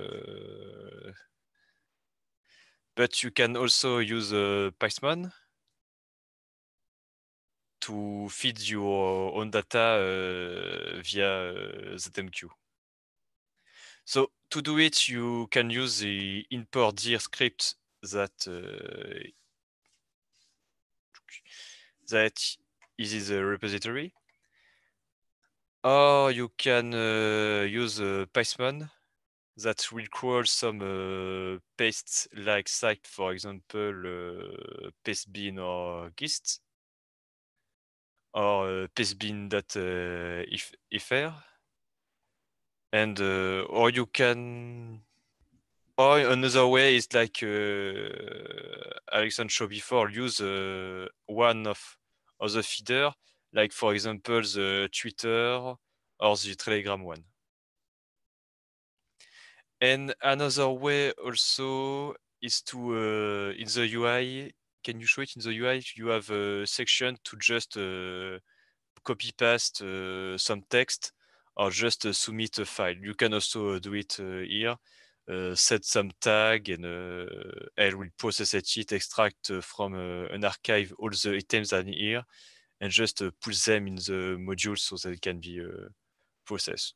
but you can also use Pysmon to feed your own data via ZMQ. So to do it, you can use the import dir script that is in the repository. Or you can use Pysmon that will crawl some paste-like site, for example, pastebin or Gist, or pastebin.ifr. And or you can, or another way is like Alexandre showed before, use one of the feeder, like for example the Twitter or the Telegram one. And another way also is to in the UI. Can you show it in the UI? You have a section to just copy paste some text or just submit a file. You can also do it here. Set some tag and L will process it, extract from an archive all the items that are here, and just put them in the module so that it can be processed.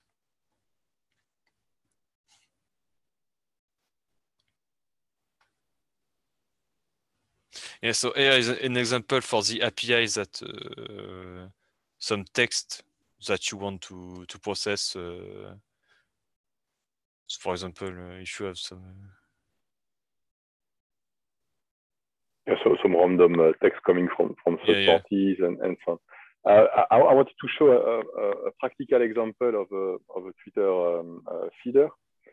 Yeah, so here is an example for the API that some text that you want to process. For example, if you have some. Yeah, so some random text coming from third parties and so on. I wanted to show a practical example of a Twitter feeder.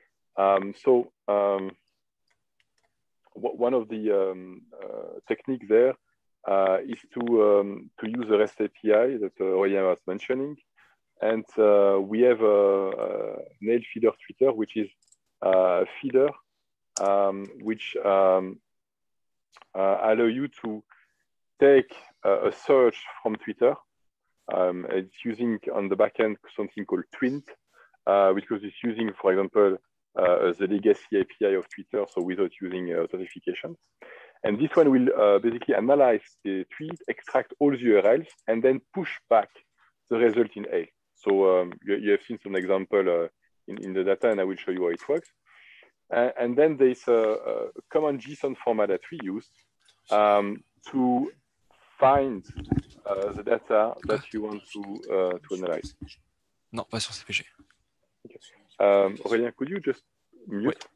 One of the techniques there is to use the REST API that Aurélien was mentioning And we have an Aile feeder Twitter, which is a feeder which allow you to take a search from Twitter. It's using on the backend something called Twint, because it's using, for example, the legacy API of Twitter, so without using authentication. And this one will basically analyze the tweet, extract all the URLs, and then push back the result in Aile. So you have seen some example in the data, and I will show you how it works. And then there's a common JSON format that we use to find the data that you want to analyze. Non, pas sur CPG. Okay. Aurélien, could you just mute? Oui.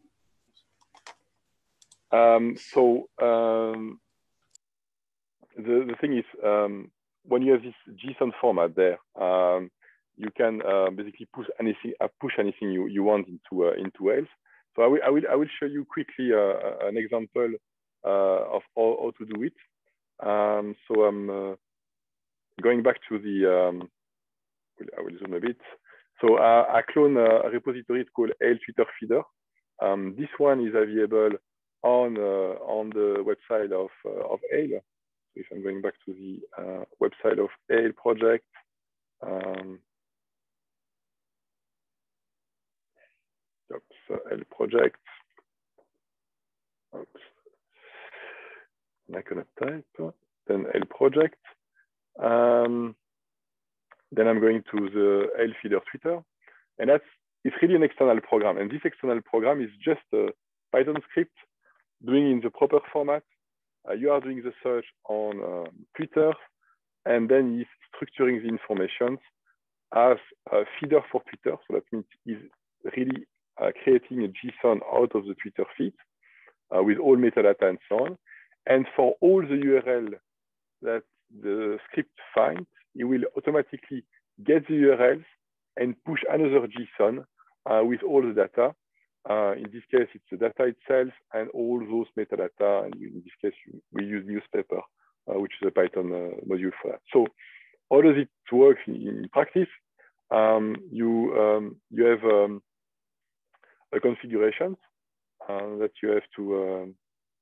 The thing is, when you have this JSON format there, you can basically push anything you want into Aile. So I will show you quickly an example of how to do it. So I'm going back to the. I will zoom a bit. So I clone a repository called Aile Twitter Feeder. This one is available on the website of Aile. So if I'm going back to the website of Aile project, Aile project. Oops. I cannot type. Then Aile project. Then I'm going to the Aile feeder Twitter, and it's really an external program. And this external program is just a Python script doing in the proper format. You are doing the search on Twitter, and then it's structuring the information as a feeder for Twitter. So that means it's really creating a JSON out of the Twitter feed with all metadata and so on. And for all the URL that the script finds, it will automatically get the URLs and push another JSON with all the data. In this case, it's the data itself and all those metadata. And in this case, we use Newspaper, which is a Python module for that. So how does it work in practice? You have a configuration that you have to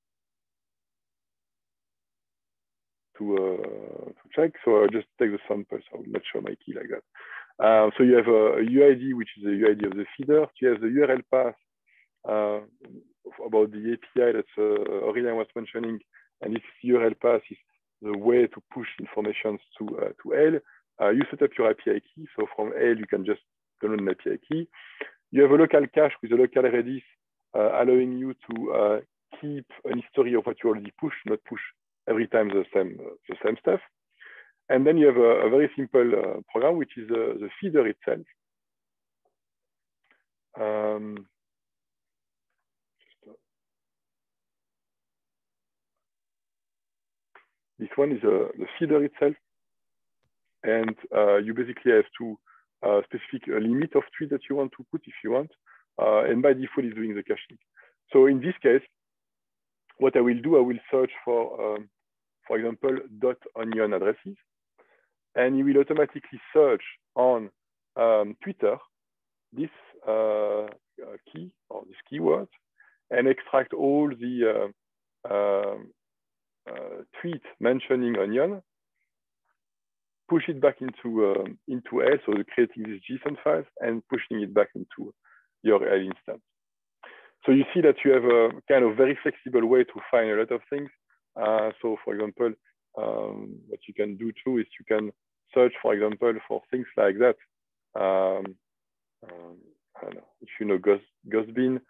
check. So I'll just take the sample. So I will not show my key like that. So you have a UID, which is the UID of the feeder. You have the URL path about the API that Aurélien was mentioning. And this URL path is the way to push information to Aile. You set up your API key. So from Aile, you can just download an API key. You have a local cache with a local Redis, allowing you to keep an history of what you already push, not push every time the same stuff. And then you have a very simple program, which is the feeder itself. This one is the feeder itself. And you basically have to specific limit of tweets that you want to put if you want. And by default, it's doing the caching. So in this case, what I will do, I will search for example, .onion addresses. And you will automatically search on Twitter this key or this keyword and extract all the tweets mentioning onion, push it back into Aile, so creating this JSON file and pushing it back into your Aile instance. So you see that you have a kind of very flexible way to find a lot of things. So for example, what you can do too is you can search, for example, for things like that. I don't know if you know Ghostbean.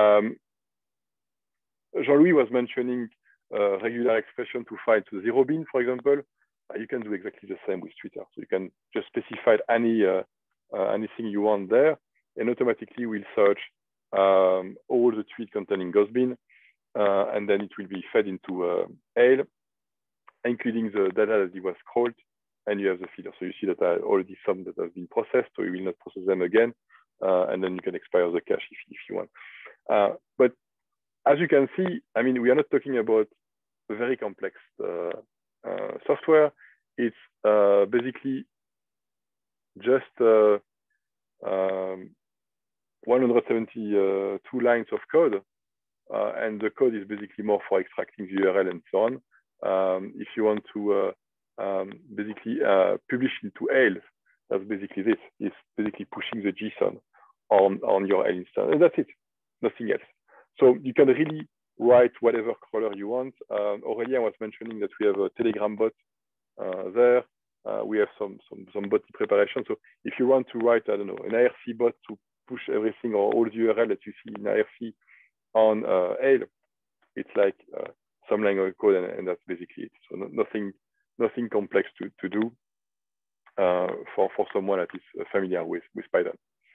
Jean-Louis was mentioning regular expression to find to zero bin, for example. You can do exactly the same with Twitter. So you can just specify anything you want there, and automatically we'll search all the tweets containing Ghostbean, and then it will be fed into Aile, including the data that it was crawled, and you have the feeder. So you see that I already some that have been processed, so you will not process them again, and then you can expire the cache if you want. But as you can see, I mean, we are not talking about a very complex software. It's basically just 172 lines of code, and the code is basically more for extracting the URL and so on. If you want to basically publish into Ale, that's basically this. It's basically pushing the JSON on your Ale instance, and that's it, nothing else. So you can really write whatever crawler you want. Aurélien was mentioning that we have a Telegram bot there. We have some bot preparation. So if you want to write, I don't know, an IRC bot to push everything or all the URL that you see in IRC on Ale, it's like some line of code, and that's basically it. So nothing complex to do for someone that is familiar with Python.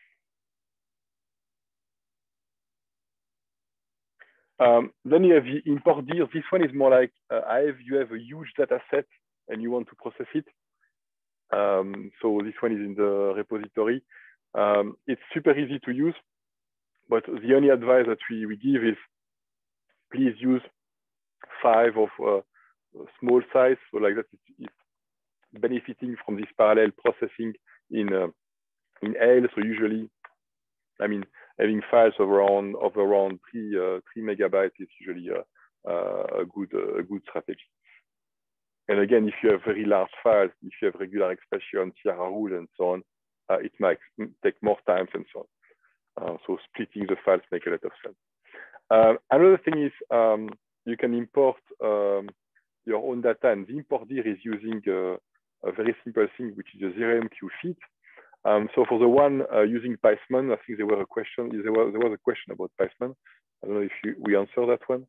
Then you have the import dir. This one is more like you have a huge data set and you want to process it. So this one is in the repository. It's super easy to use, but the only advice that we give is please use 5 of small size. So like that, it's benefiting from this parallel processing in Ale. So usually, I mean, having files of around 3 megabytes is usually a good strategy. And again, if you have very large files, if you have regular expression, TRR rule, and so on, it might take more time and so on. So splitting the files makes a lot of sense. Another thing is you can import your own data, and the import dir is using a very simple thing, which is a 0MQ feed. So for the one using Pacman, I think there was a question about Pacman. I don't know if we answer that one.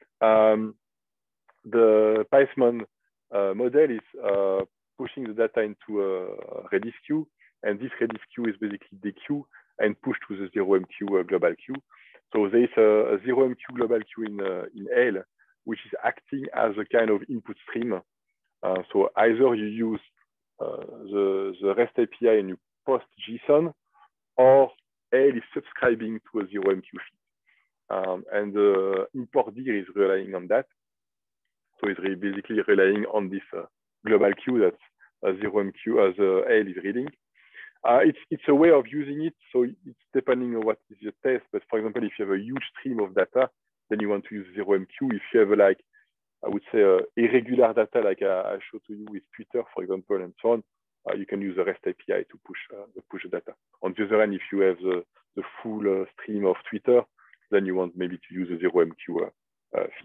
The Pacman model is pushing the data into a Redis queue, and this Redis queue is basically the queue and pushed to the 0MQ global queue. So there is a 0MQ global queue in Ale, which is acting as a kind of input stream. So either you use the REST API and you post JSON, or Ale is subscribing to a 0MQ feed. And the import dir is relying on that. So it's basically relying on this global queue that 0MQ as Ale is reading. It's a way of using it. So it's depending on what is your test. But for example, if you have a huge stream of data, then you want to use 0MQ. If you have I would say irregular data like I showed to you with Twitter, for example, and so on, you can use the REST API to push the data. On the other hand, if you have the full stream of Twitter, then you want maybe to use a 0MQ feed.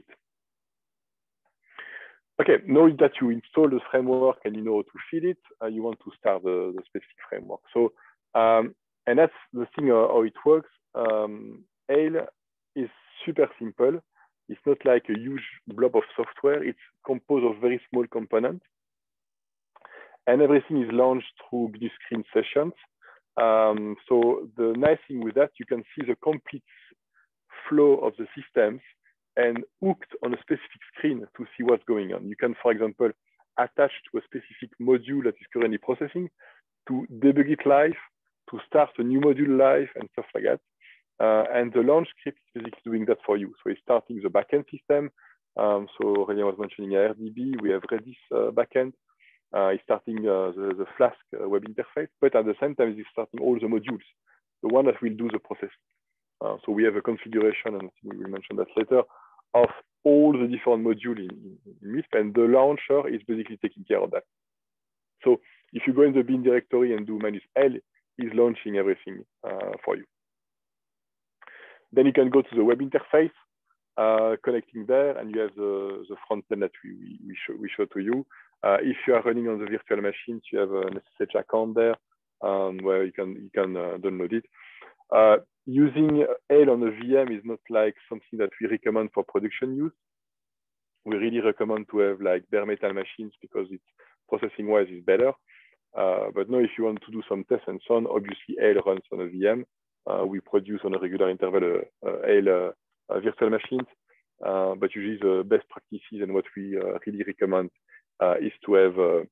Okay, now that you install the framework and you know how to feed it, you want to start the specific framework. So, and that's the thing how it works. Ale is super simple. It's not like a huge blob of software. It's composed of very small components. And everything is launched through GNU Screen sessions. So the nice thing with that, you can see the complete flow of the systems and hooked on a specific screen to see what's going on. You can, for example, attach to a specific module that is currently processing to debug it live, to start a new module live, and stuff like that. And the launch script is basically doing that for you. So it's starting the backend system. So Aurélien was mentioning RDB. We have Redis backend. It's starting the Flask web interface, but at the same time, it's starting all the modules, the one that will do the processing. So we have a configuration, and we will mention that later, of all the different modules in MISP, and the launcher is basically taking care of that. So if you go in the bin directory and do -L, it's launching everything for you. Then you can go to the web interface, connecting there, and you have the front end that we show to you. If you are running on the virtual machines, you have an SSH account there where you can download it. Using Ale on a VM is not like something that we recommend for production use. We really recommend to have like bare metal machines because it's processing-wise is better. But now if you want to do some tests and so on, obviously Ale runs on a VM. We produce on a regular interval Ale virtual machines. But usually the best practices and what we really recommend is to have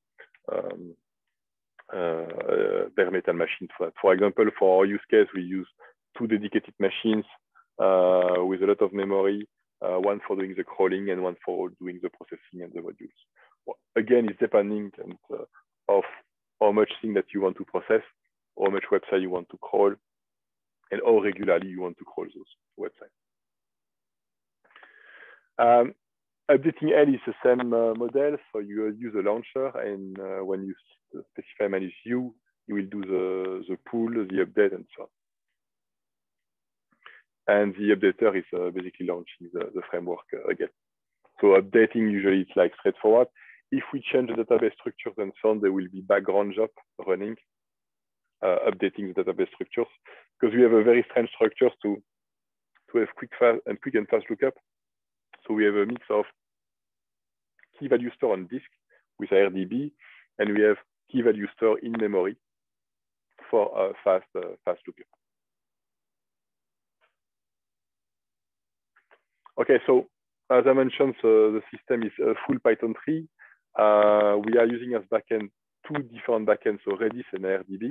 bare metal machines. For example, for our use case, we use 2 dedicated machines with a lot of memory, one for doing the crawling and one for doing the processing and the modules. Well, again, it's depending of how much thing that you want to process, how much website you want to crawl, and how regularly you want to crawl those websites. Updating L is the same model, so you use a launcher, and when you specify manage view, you will do the pull, the update, and so on. And the updater is basically launching the framework again. So updating usually it's like straightforward. If we change the database structures and so on, there will be background job running, updating the database structures, because we have a very strange structures to have quick and fast lookup. So we have a mix of key value store on disk with RDB, and we have key value store in memory for fast lookup. Okay, so as I mentioned, the system is full Python 3. We are using as backend 2 different backends, so Redis and RDB.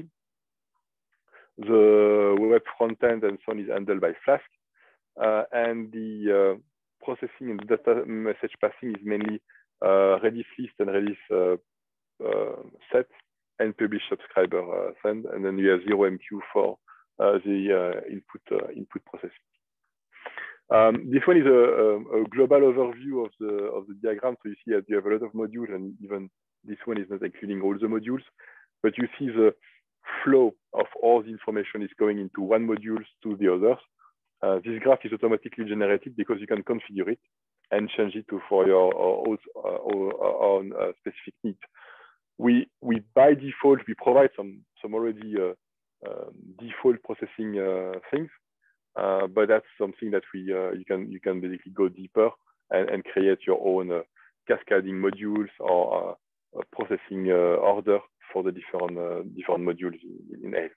The web frontend and so on is handled by Flask, and the processing and data message passing is mainly Redis list and Redis set and publish subscriber send, and then you have 0MQ for the input processing. This one is a global overview of the diagram. So you see that you have a lot of modules, and even this one is not including all the modules, but you see the flow of all the information is going into one module to the others. This graph is automatically generated because you can configure it and change it for your own specific needs. We by default we provide some already default processing things, but that's something that you can basically go deeper and create your own cascading modules or processing order for the different modules in A.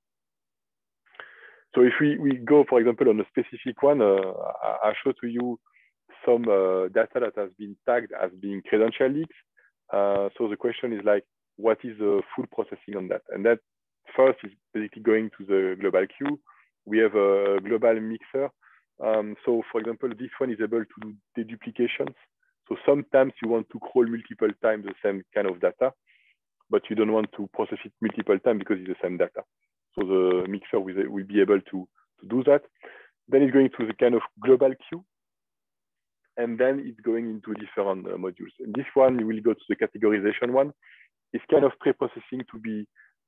So if we go, for example, on a specific one, I show to you some data that has been tagged as being credential leaks. So the question is like, what is the full processing on that? And that first is basically going to the global queue. We have a global mixer. So for example, this one is able to do deduplications. So sometimes you want to crawl multiple times the same kind of data, but you don't want to process it multiple times because it's the same data. So the mixer will be able to do that. Then it's going to the kind of global queue, and then it's going into different modules. And this one, you will go to the categorization one. It's kind of pre-processing to be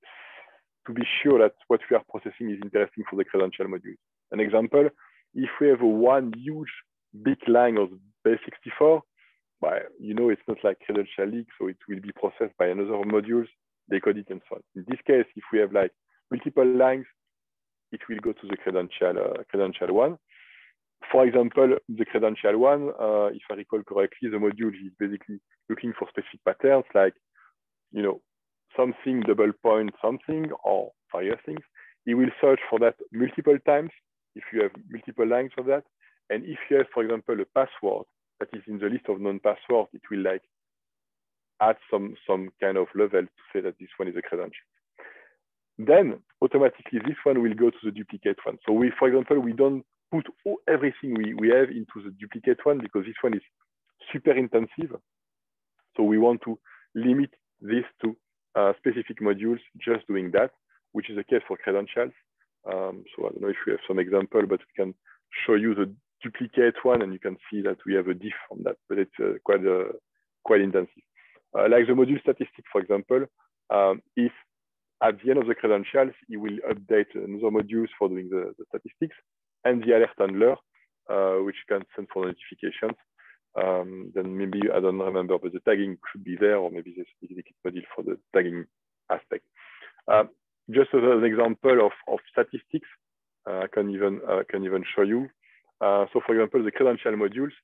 sure that what we are processing is interesting for the credential modules. An example, if we have one huge big line of base 64, well, you know it's not like credential leak, so it will be processed by another modules, decode it, and so on. In this case, if we have like multiple lines, it will go to the credential one. For example, the credential one, if I recall correctly, the module is basically looking for specific patterns like, you know, something double point something or various things. It will search for that multiple times if you have multiple lines of that. And if you have, for example, a password that is in the list of non-password, it will like add some kind of level to say that this one is a credential. Then automatically this one will go to the duplicate one. So we, for example, we don't put everything we have into the duplicate one because this one is super intensive. So we want to limit this to specific modules just doing that, which is the case for credentials. So I don't know if we have some example, but we can show you the duplicate one, and you can see that we have a diff on that, but it's quite intensive. Like the module statistic, for example, if at the end of the credentials, it will update another modules for doing the statistics and the alert handler, which can send for notifications. Then maybe, I don't remember, but the tagging should be there, or maybe there's a dedicated module for the tagging aspect. Just as an example of statistics, I can even show you. So for example, the credential modules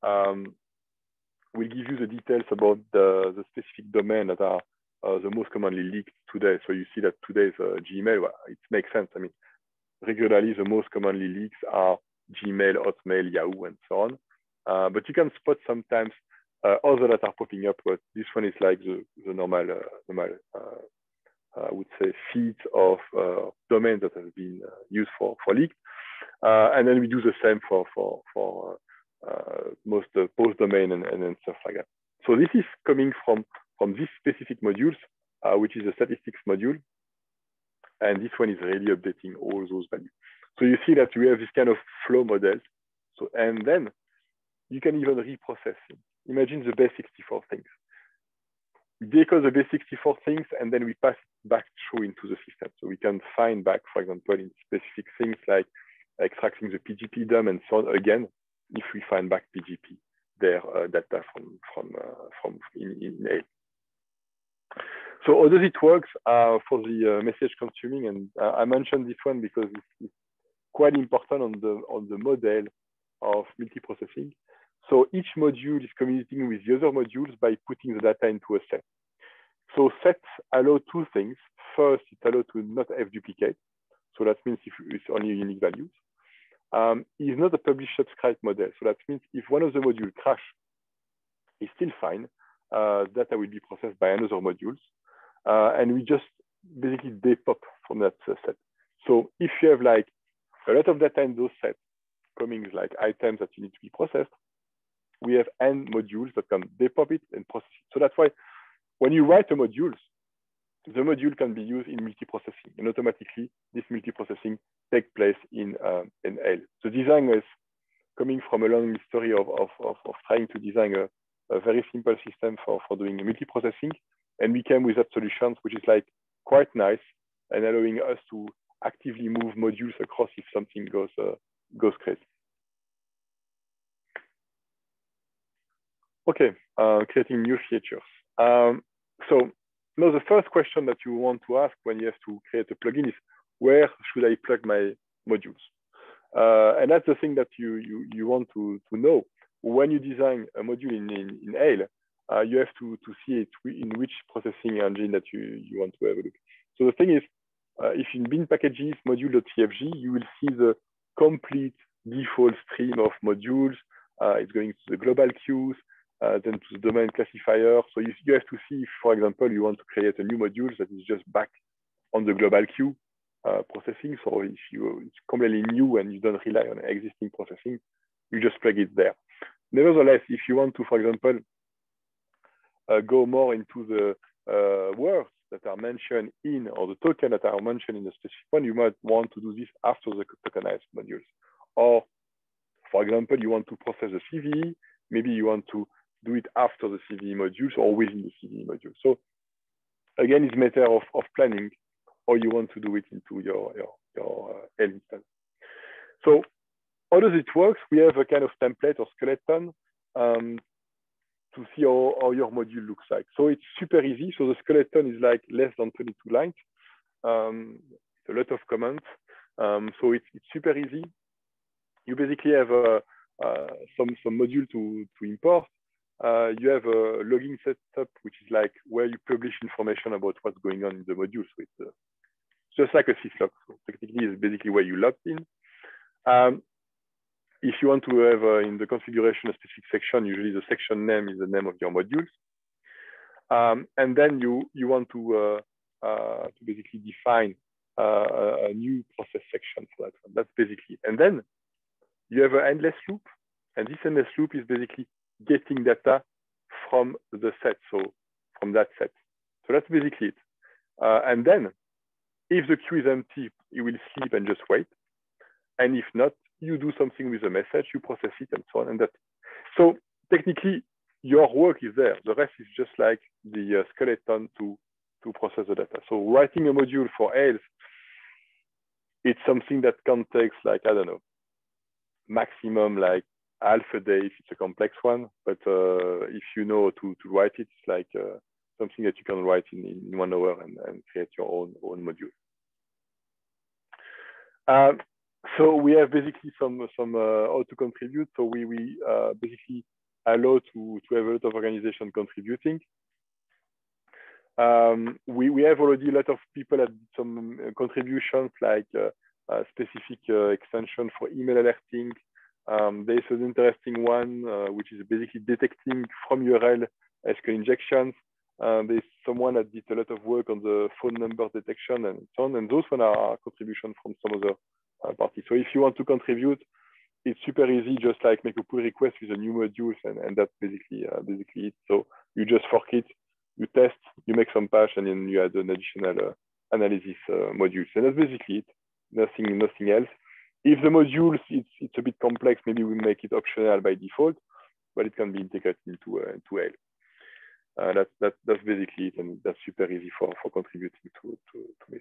will give you the details about the specific domain that are the most commonly leaked today. So you see that today's Gmail, well, it makes sense. I mean, regularly the most commonly leaks are Gmail, Hotmail, Yahoo, and so on. But you can spot sometimes other that are popping up, but this one is like the normal, I would say, feeds of domains that have been used for leak. And then we do the same for most post domain and stuff like that. So this is coming from these specific modules. which is a statistics module. And this one is really updating all those values. So you see that we have this kind of flow models. So, and then you can even reprocess things. Imagine the base 64 things. We decode the base 64 things, and then we pass it back through into the system. So we can find back, for example, in specific things like extracting the PGP DOM and so on again, if we find back PGP, their data from in A. So how does it work for the message consuming? And I mentioned this one because it's quite important on the model of multiprocessing. So each module is communicating with the other modules by putting the data into a set. So sets allow two things. First, it allows to not have duplicate. So that means if it's only unique values. It's not a publish subscribe model. So that means if one of the modules crash, it's still fine. Data will be processed by another modules. And we just basically depop from that set. So if you have like a lot of data in those sets coming like items that you need to be processed, we have n modules that can depop it and process it. So that's why when you write a module, the module can be used in multiprocessing, and automatically this multiprocessing takes place in L. The design is coming from a long history of trying to design a very simple system for doing multiprocessing, and we came with that solution, which is like quite nice and allowing us to actively move modules across if something goes crazy. Okay, creating new features. So now the first question that you want to ask when you have to create a plugin is, where should I plug my modules? And that's the thing that you want to know. When you design a module in Ale, you have to see it in which processing engine that you want to have a look. So the thing is, if in bin packages module.tfg, you will see the complete default stream of modules. It's going to the global queues, then to the domain classifier. So you have to see if, for example, you want to create a new module that is just back on the global queue processing. So if it's completely new and you don't rely on existing processing, you just plug it there. Nevertheless, if you want to, for example, go more into the words that are mentioned in, or the token that are mentioned in the specific one, you might want to do this after the tokenized modules. Or, for example, you want to process the CVE, maybe you want to do it after the CVE modules or within the CVE module. So again, it's a matter of planning, or you want to do it into your L instance. So how does it work? We have a kind of template or skeleton to see how your module looks like. So it's super easy. So the skeleton is like less than 22 lines. It's a lot of commands. So it's super easy. You basically have some module to import. You have a logging setup, which is like where you publish information about what's going on in the module. So it's just like a syslog. So technically, it's basically where you log in. If you want to have in the configuration a specific section, usually the section name is the name of your modules. And then you want to basically define a new process section for that one. That's basically it. And then you have an endless loop. And this endless loop is basically getting data from the set, so from that set. So that's basically it. And then if the queue is empty, you will sleep and just wait. And if not, you do something with the message, you process it, and so on. And that. So technically, your work is there. The rest is just like the skeleton to process the data. So writing a module for Ales, it's something that can take like, I don't know, maximum like half a day if it's a complex one. But if you know to write it, it's like something that you can write in 1 hour and create your own module. So we have basically some how to contribute. So we basically allow to have a lot of organization contributing. We have already a lot of people that did some contributions, like a specific extension for email alerting. There's an interesting one, which is basically detecting from URL SQL injections. There's someone that did a lot of work on the phone number detection and so on. And those one are contributions from some other parties. So if you want to contribute, it's super easy, just like make a pull request with a new modules, and that's basically it. So you just fork it, you test, you make some patch, and then you add an additional analysis module. And that's basically it. Nothing else. If the modules it's a bit complex, maybe we make it optional by default, but it can be integrated into Ale. That's basically it, and that's super easy for contributing to this.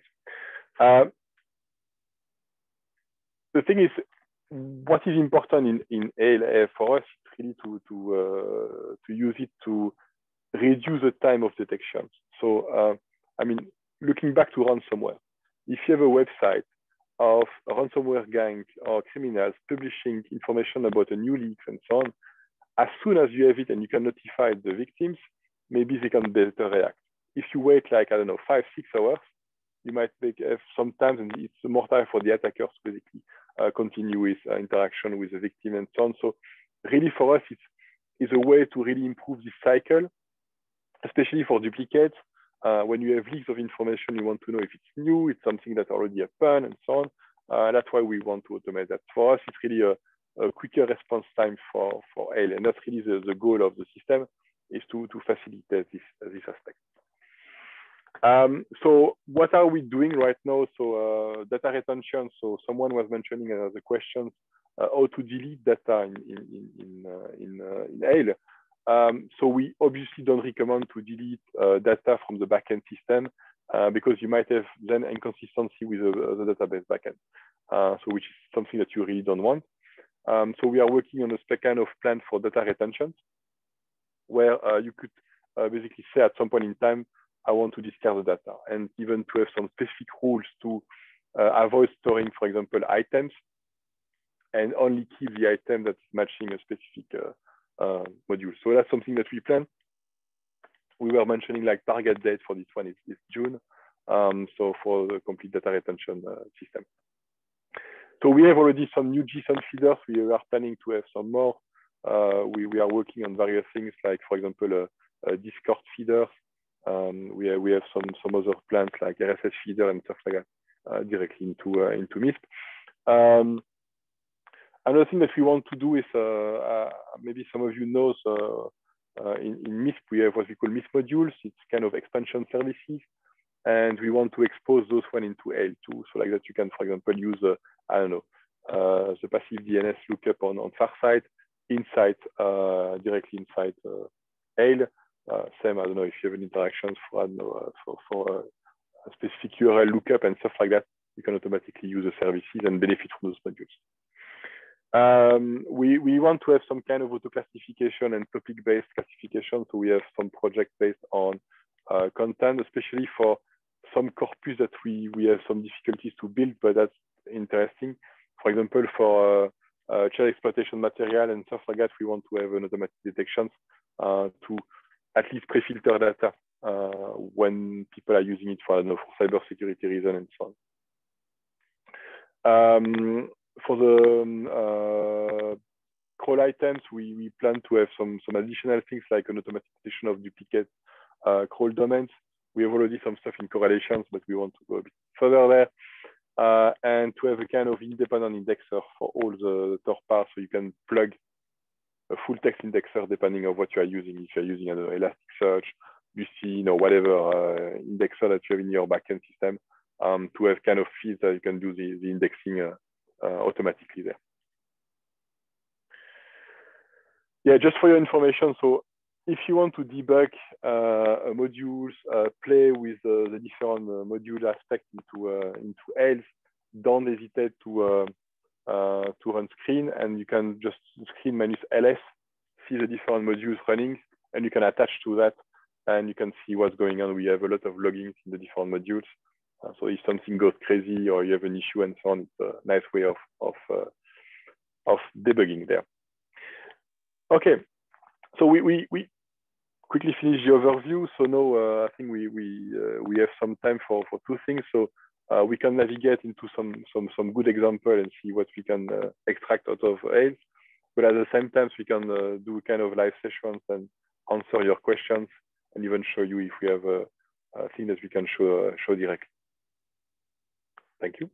The thing is, what is important in Ale for us is really to use it to reduce the time of detection. So, I mean, looking back to ransomware, if you have a website of a ransomware gang or criminals publishing information about a new leak and so on, as soon as you have it and you can notify the victims, maybe they can better react. If you wait like, I don't know, 5-6 hours, you might have sometimes, and it's more time for the attackers to basically continue with interaction with the victim and so on. So really for us, it's a way to really improve this cycle, especially for duplicates. When you have leaks of information, you want to know if it's new, it's something that already happened and so on. That's why we want to automate that. For us, it's really a quicker response time for Ale. And that's really the goal of the system, is to facilitate this aspect. So what are we doing right now? So data retention. So someone was mentioning the questions, how to delete data in Ale. So we obviously don't recommend to delete data from the backend system because you might have then inconsistency with the database backend, so which is something that you really don't want. So we are working on a kind of plan for data retention, where you could basically say at some point in time, I want to discard the data, and even to have some specific rules to avoid storing, for example, items, and only keep the item that's matching a specific module. So that's something that we plan. We were mentioning like target date for this one is June. So for the complete data retention system. So we have already some new JSON feeders. We are planning to have some more. We are working on various things like, for example, Discord feeders. We have some other plans like RSS feeder and stuff like that directly into MISP. Another thing that we want to do is, maybe some of you know, in MISP, we have what we call MISP modules. It's kind of expansion services. And we want to expose those one into Ale too. So like that, you can, for example, use, I don't know, the passive DNS lookup on Farsight inside, directly inside Ale. Same, I don't know, if you have an interaction for, I don't know, for a specific URL lookup and stuff like that, you can automatically use the services and benefit from those modules. We want to have some kind of auto classification and topic-based classification. So we have some project based on content, especially for some corpus that we have some difficulties to build, but that's interesting. For example, for child exploitation material and stuff like that, we want to have an automatic detection to at least pre-filter data when people are using it for, I don't know, for cybersecurity reasons and so on. For the crawl items, we plan to have some additional things like an automation of duplicate crawl domains. We have already some stuff in correlations, but we want to go a bit further there. And to have a kind of independent indexer for all the Tor parts, so you can plug a full text indexer depending on what you are using. If you're using an Elasticsearch, Lucene, or whatever indexer that you have in your backend system, to have kind of feeds that you can do the indexing automatically there. Yeah, just for your information, so if you want to debug modules, play with the different module aspects into Ale, don't hesitate to run screen, and you can just screen minus ls, see the different modules running, and you can attach to that, and you can see what's going on. We have a lot of loggings in the different modules. So if something goes crazy or you have an issue and so on, it's a nice way of debugging there. Okay, so we quickly finish the overview. So now I think we have some time for two things. So we can navigate into some good example and see what we can extract out of Ale. But at the same time, we can do kind of live sessions and answer your questions and even show you if we have a thing that we can show directly. Thank you.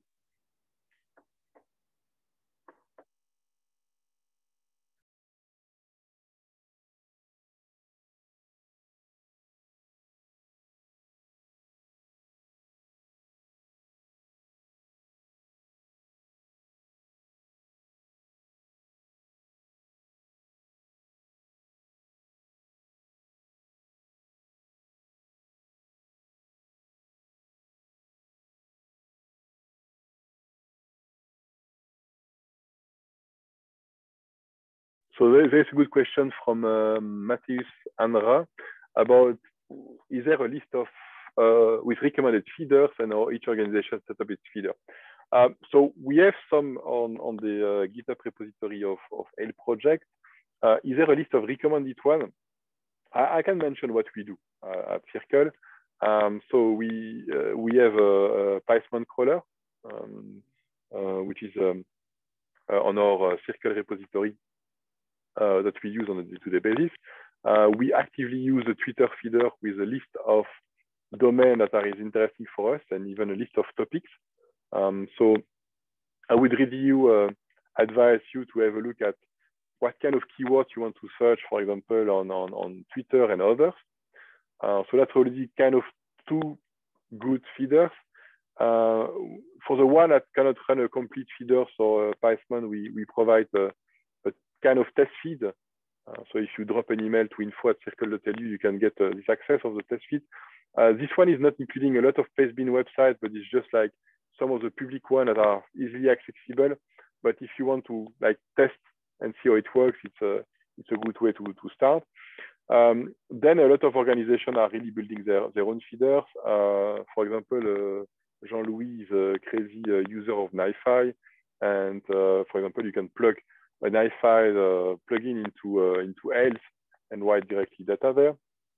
So there's a good question from Matthias Andra about, is there a list of with recommended feeders and how each organization set up its feeder? So we have some on the GitHub repository of ELE project. Is there a list of recommended one? I can mention what we do at Circle. So we have a Pacman crawler, which is on our Circle repository that we use on a day-to-day basis. We actively use a Twitter feeder with a list of domains that are interesting for us and even a list of topics. So I would really advise you to have a look at what kind of keywords you want to search, for example, on Twitter and others. So that's already kind of two good feeders. For the one that cannot run a complete feeder, so Pacman, we provide a kind of test feed. So if you drop an email to info@circle.lu, you can get this access of the test feed. This one is not including a lot of Pacebin websites, but it's just like some of the public ones that are easily accessible. But if you want to like test and see how it works, it's a good way to start. Then a lot of organizations are really building their own feeders. For example, Jean-Louis is a crazy user of NiFi, and for example, you can plug a NiFi plugin into ELE and write directly data there.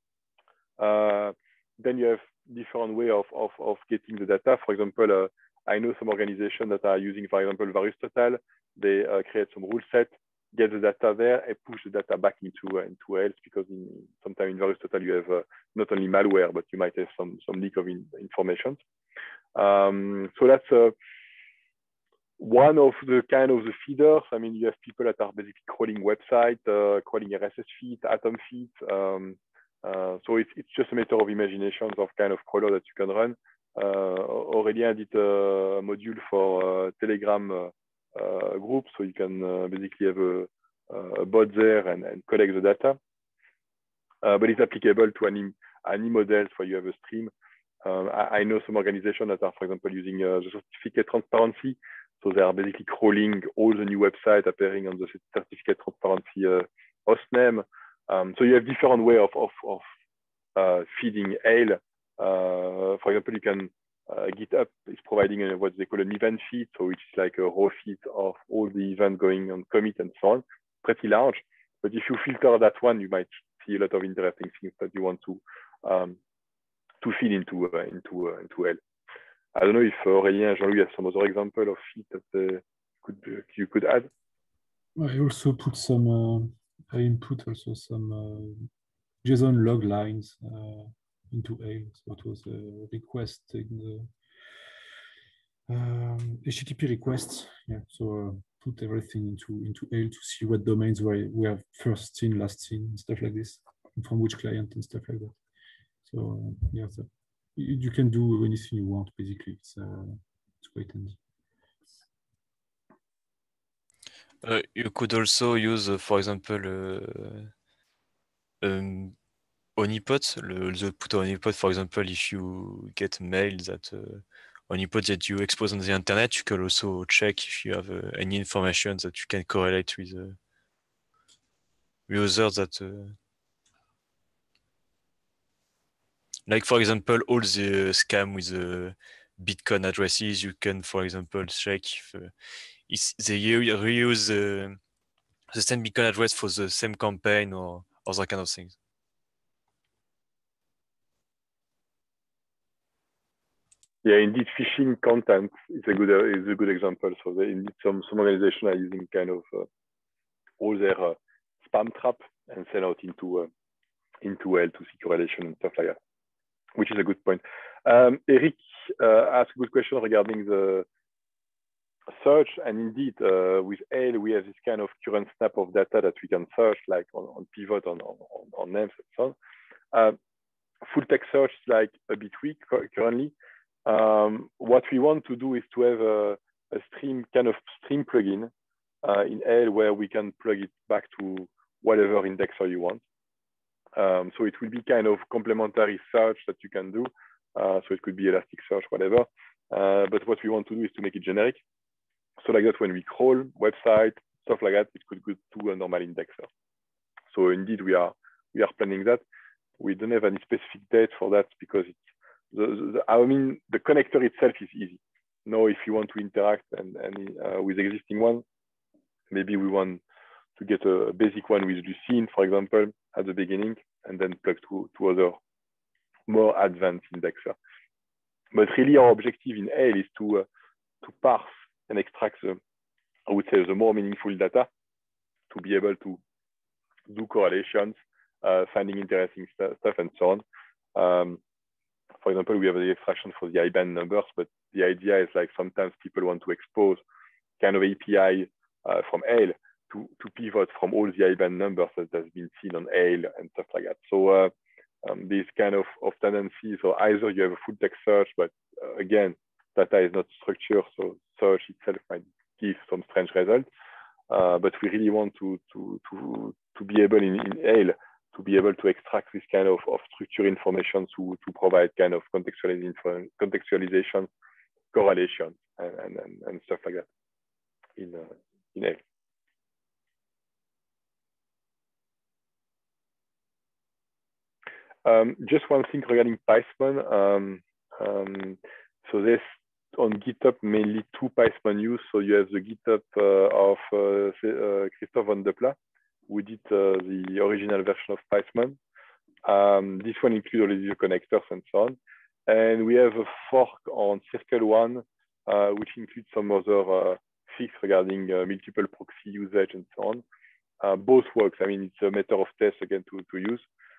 Then you have different way of getting the data. For example, I know some organizations that are using, for example, VariusTotal. They create some rule set, get the data there, and push the data back into ELE, because sometimes in VariusTotal you have not only malware, but you might have some leak of information. So that's one of the kind of the feeders. I mean, you have people that are basically crawling website, crawling RSS feed, Atom feed. So it's just a matter of imagination of kind of crawler that you can run. Aurélien did a module for Telegram group, so you can basically have a bot there and collect the data. But it's applicable to any models where you have a stream. I know some organizations that are, for example, using the certificate transparency. So they are basically crawling all the new websites appearing on the certificate transparency hostname. So you have different way of feeding ELE. For example, you can GitHub is providing what they call an event feed, so which is like a raw feed of all the events going on commit and so on, pretty large. But if you filter that one, you might see a lot of interesting things that you want to feed into ELE. I don't know if Aurélien and Jean-Louis have some other example of feed that you could add. I also put some. I input also some JSON log lines into ELE. So it was a request in the HTTP requests. Yeah. So put everything into ELE to see what domains we have first seen, last seen, and stuff like this, and from which client and stuff like that. So yeah, so you can do anything you want basically. It's quite handy. You could also use, for example, honeypot, the put honeypot, for example, if you get mail that honeypot that you expose on the internet, you can also check if you have any information that you can correlate with others that, like for example, all the scam with Bitcoin addresses, you can, for example, check if they reuse the same Bitcoin address for the same campaign or other kind of things. Yeah, indeed, phishing content is a good example. So indeed, some organizations are using kind of all their spam trap and sell out into ELE to see correlation and stuff like that, which is a good point. Eric asked a good question regarding the search, and indeed, with ELE, we have this kind of current snap of data that we can search, like on Pivot, on names and so on. Full text search is like a bit weak currently. What we want to do is to have a stream plugin in ELE where we can plug it back to whatever indexer you want. So it will be kind of complementary search that you can do. So it could be Elasticsearch, whatever. But what we want to do is to make it generic. So like that, when we crawl website, stuff like that, it could go to a normal indexer. So indeed, we are planning that. We don't have any specific date for that because it's the connector itself is easy. Now, if you want to interact and with existing one, maybe we want to get a basic one with Lucene, for example, at the beginning, and then plug to other more advanced indexer. But really, our objective in Ale is to parse and extract I would say, the more meaningful data to be able to do correlations, finding interesting stuff, and so on. For example, we have the extraction for the IBAN numbers, but the idea is like sometimes people want to expose kind of API from Ale to pivot from all the IBAN numbers that has been seen on Ale and stuff like that. So this kind of tendency, so either you have a full text search, but again, data is not structured, so search itself might give some strange results. But we really want to be able in Ale to be able to extract this kind of structured information to provide kind of contextualization, correlation, and stuff like that in Ale. Just one thing regarding Pipesman. So there's on GitHub mainly two Pipesman use. So you have the GitHub of Christophe van de Pla, who did the original version of Pipesman. This one includes already the connectors and so on. And we have a fork on Circle1, which includes some other fix regarding multiple proxy usage and so on. Both works. I mean, it's a matter of test again to use.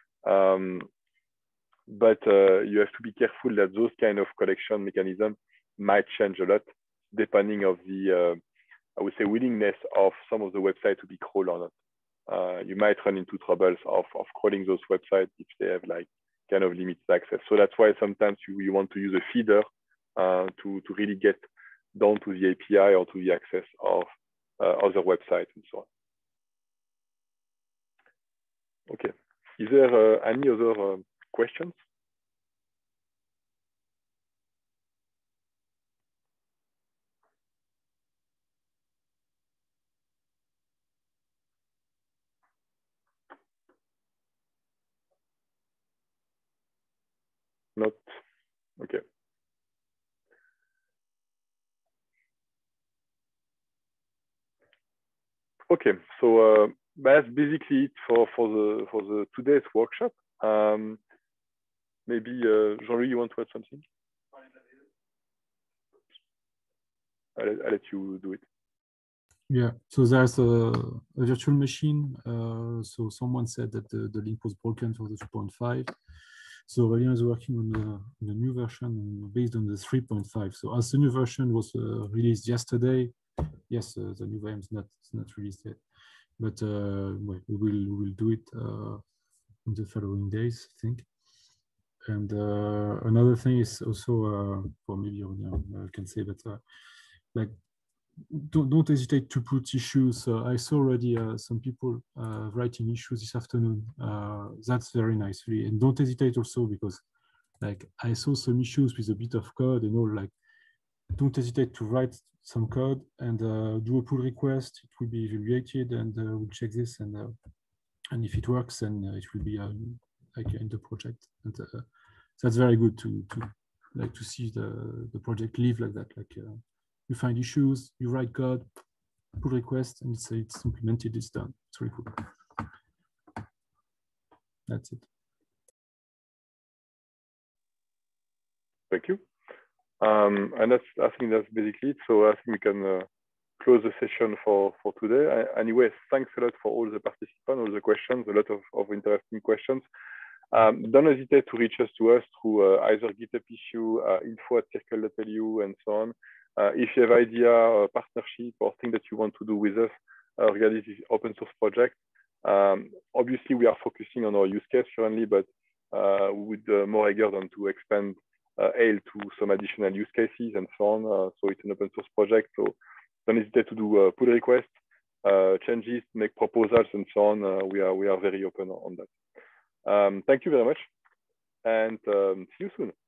But you have to be careful that those kind of collection mechanisms might change a lot depending of the, I would say, willingness of some of the websites to be crawled or not. You might run into troubles of crawling those websites if they have like kind of limited access. So that's why sometimes you want to use a feeder to really get down to the API or to the access of other websites and so on. Okay. Is there any other questions? Not? Okay. Okay, so that's basically it for the today's workshop. Maybe Jean-Louis, you want to add something? I'll let you do it. Yeah, so there's a virtual machine. So someone said that the link was broken for the 2.5. So Aurélien is working on the new version based on the 3.5. So as the new version was released yesterday, yes, the new VM is not released yet, but we will do it in the following days, I think. And another thing is also, for maybe I can say that, like, don't hesitate to put issues. I saw already some people writing issues this afternoon. That's very nice, really. And don't hesitate also, because like I saw some issues with a bit of code and all. Like, don't hesitate to write some code and do a pull request. It will be evaluated, and we'll check this. And if it works, then it will be like in the project. And that's very good to see the project live like that. Like. You find issues, you write code, pull request, and it's implemented, it's done. It's really cool. That's it. Thank you. And I think that's basically it. So I think we can close the session for today. Anyway, thanks a lot for all the participants, all the questions, a lot of interesting questions. Don't hesitate to reach us through either GitHub issue, info@circle.lu, and so on. If you have idea, partnership, or thing that you want to do with us regarding this open source project, obviously we are focusing on our use case currently, but we would more eager than to expand Ale to some additional use cases and so on. So it's an open source project, so don't hesitate to do pull requests, changes, make proposals, and so on. We are very open on that. Thank you very much, and see you soon.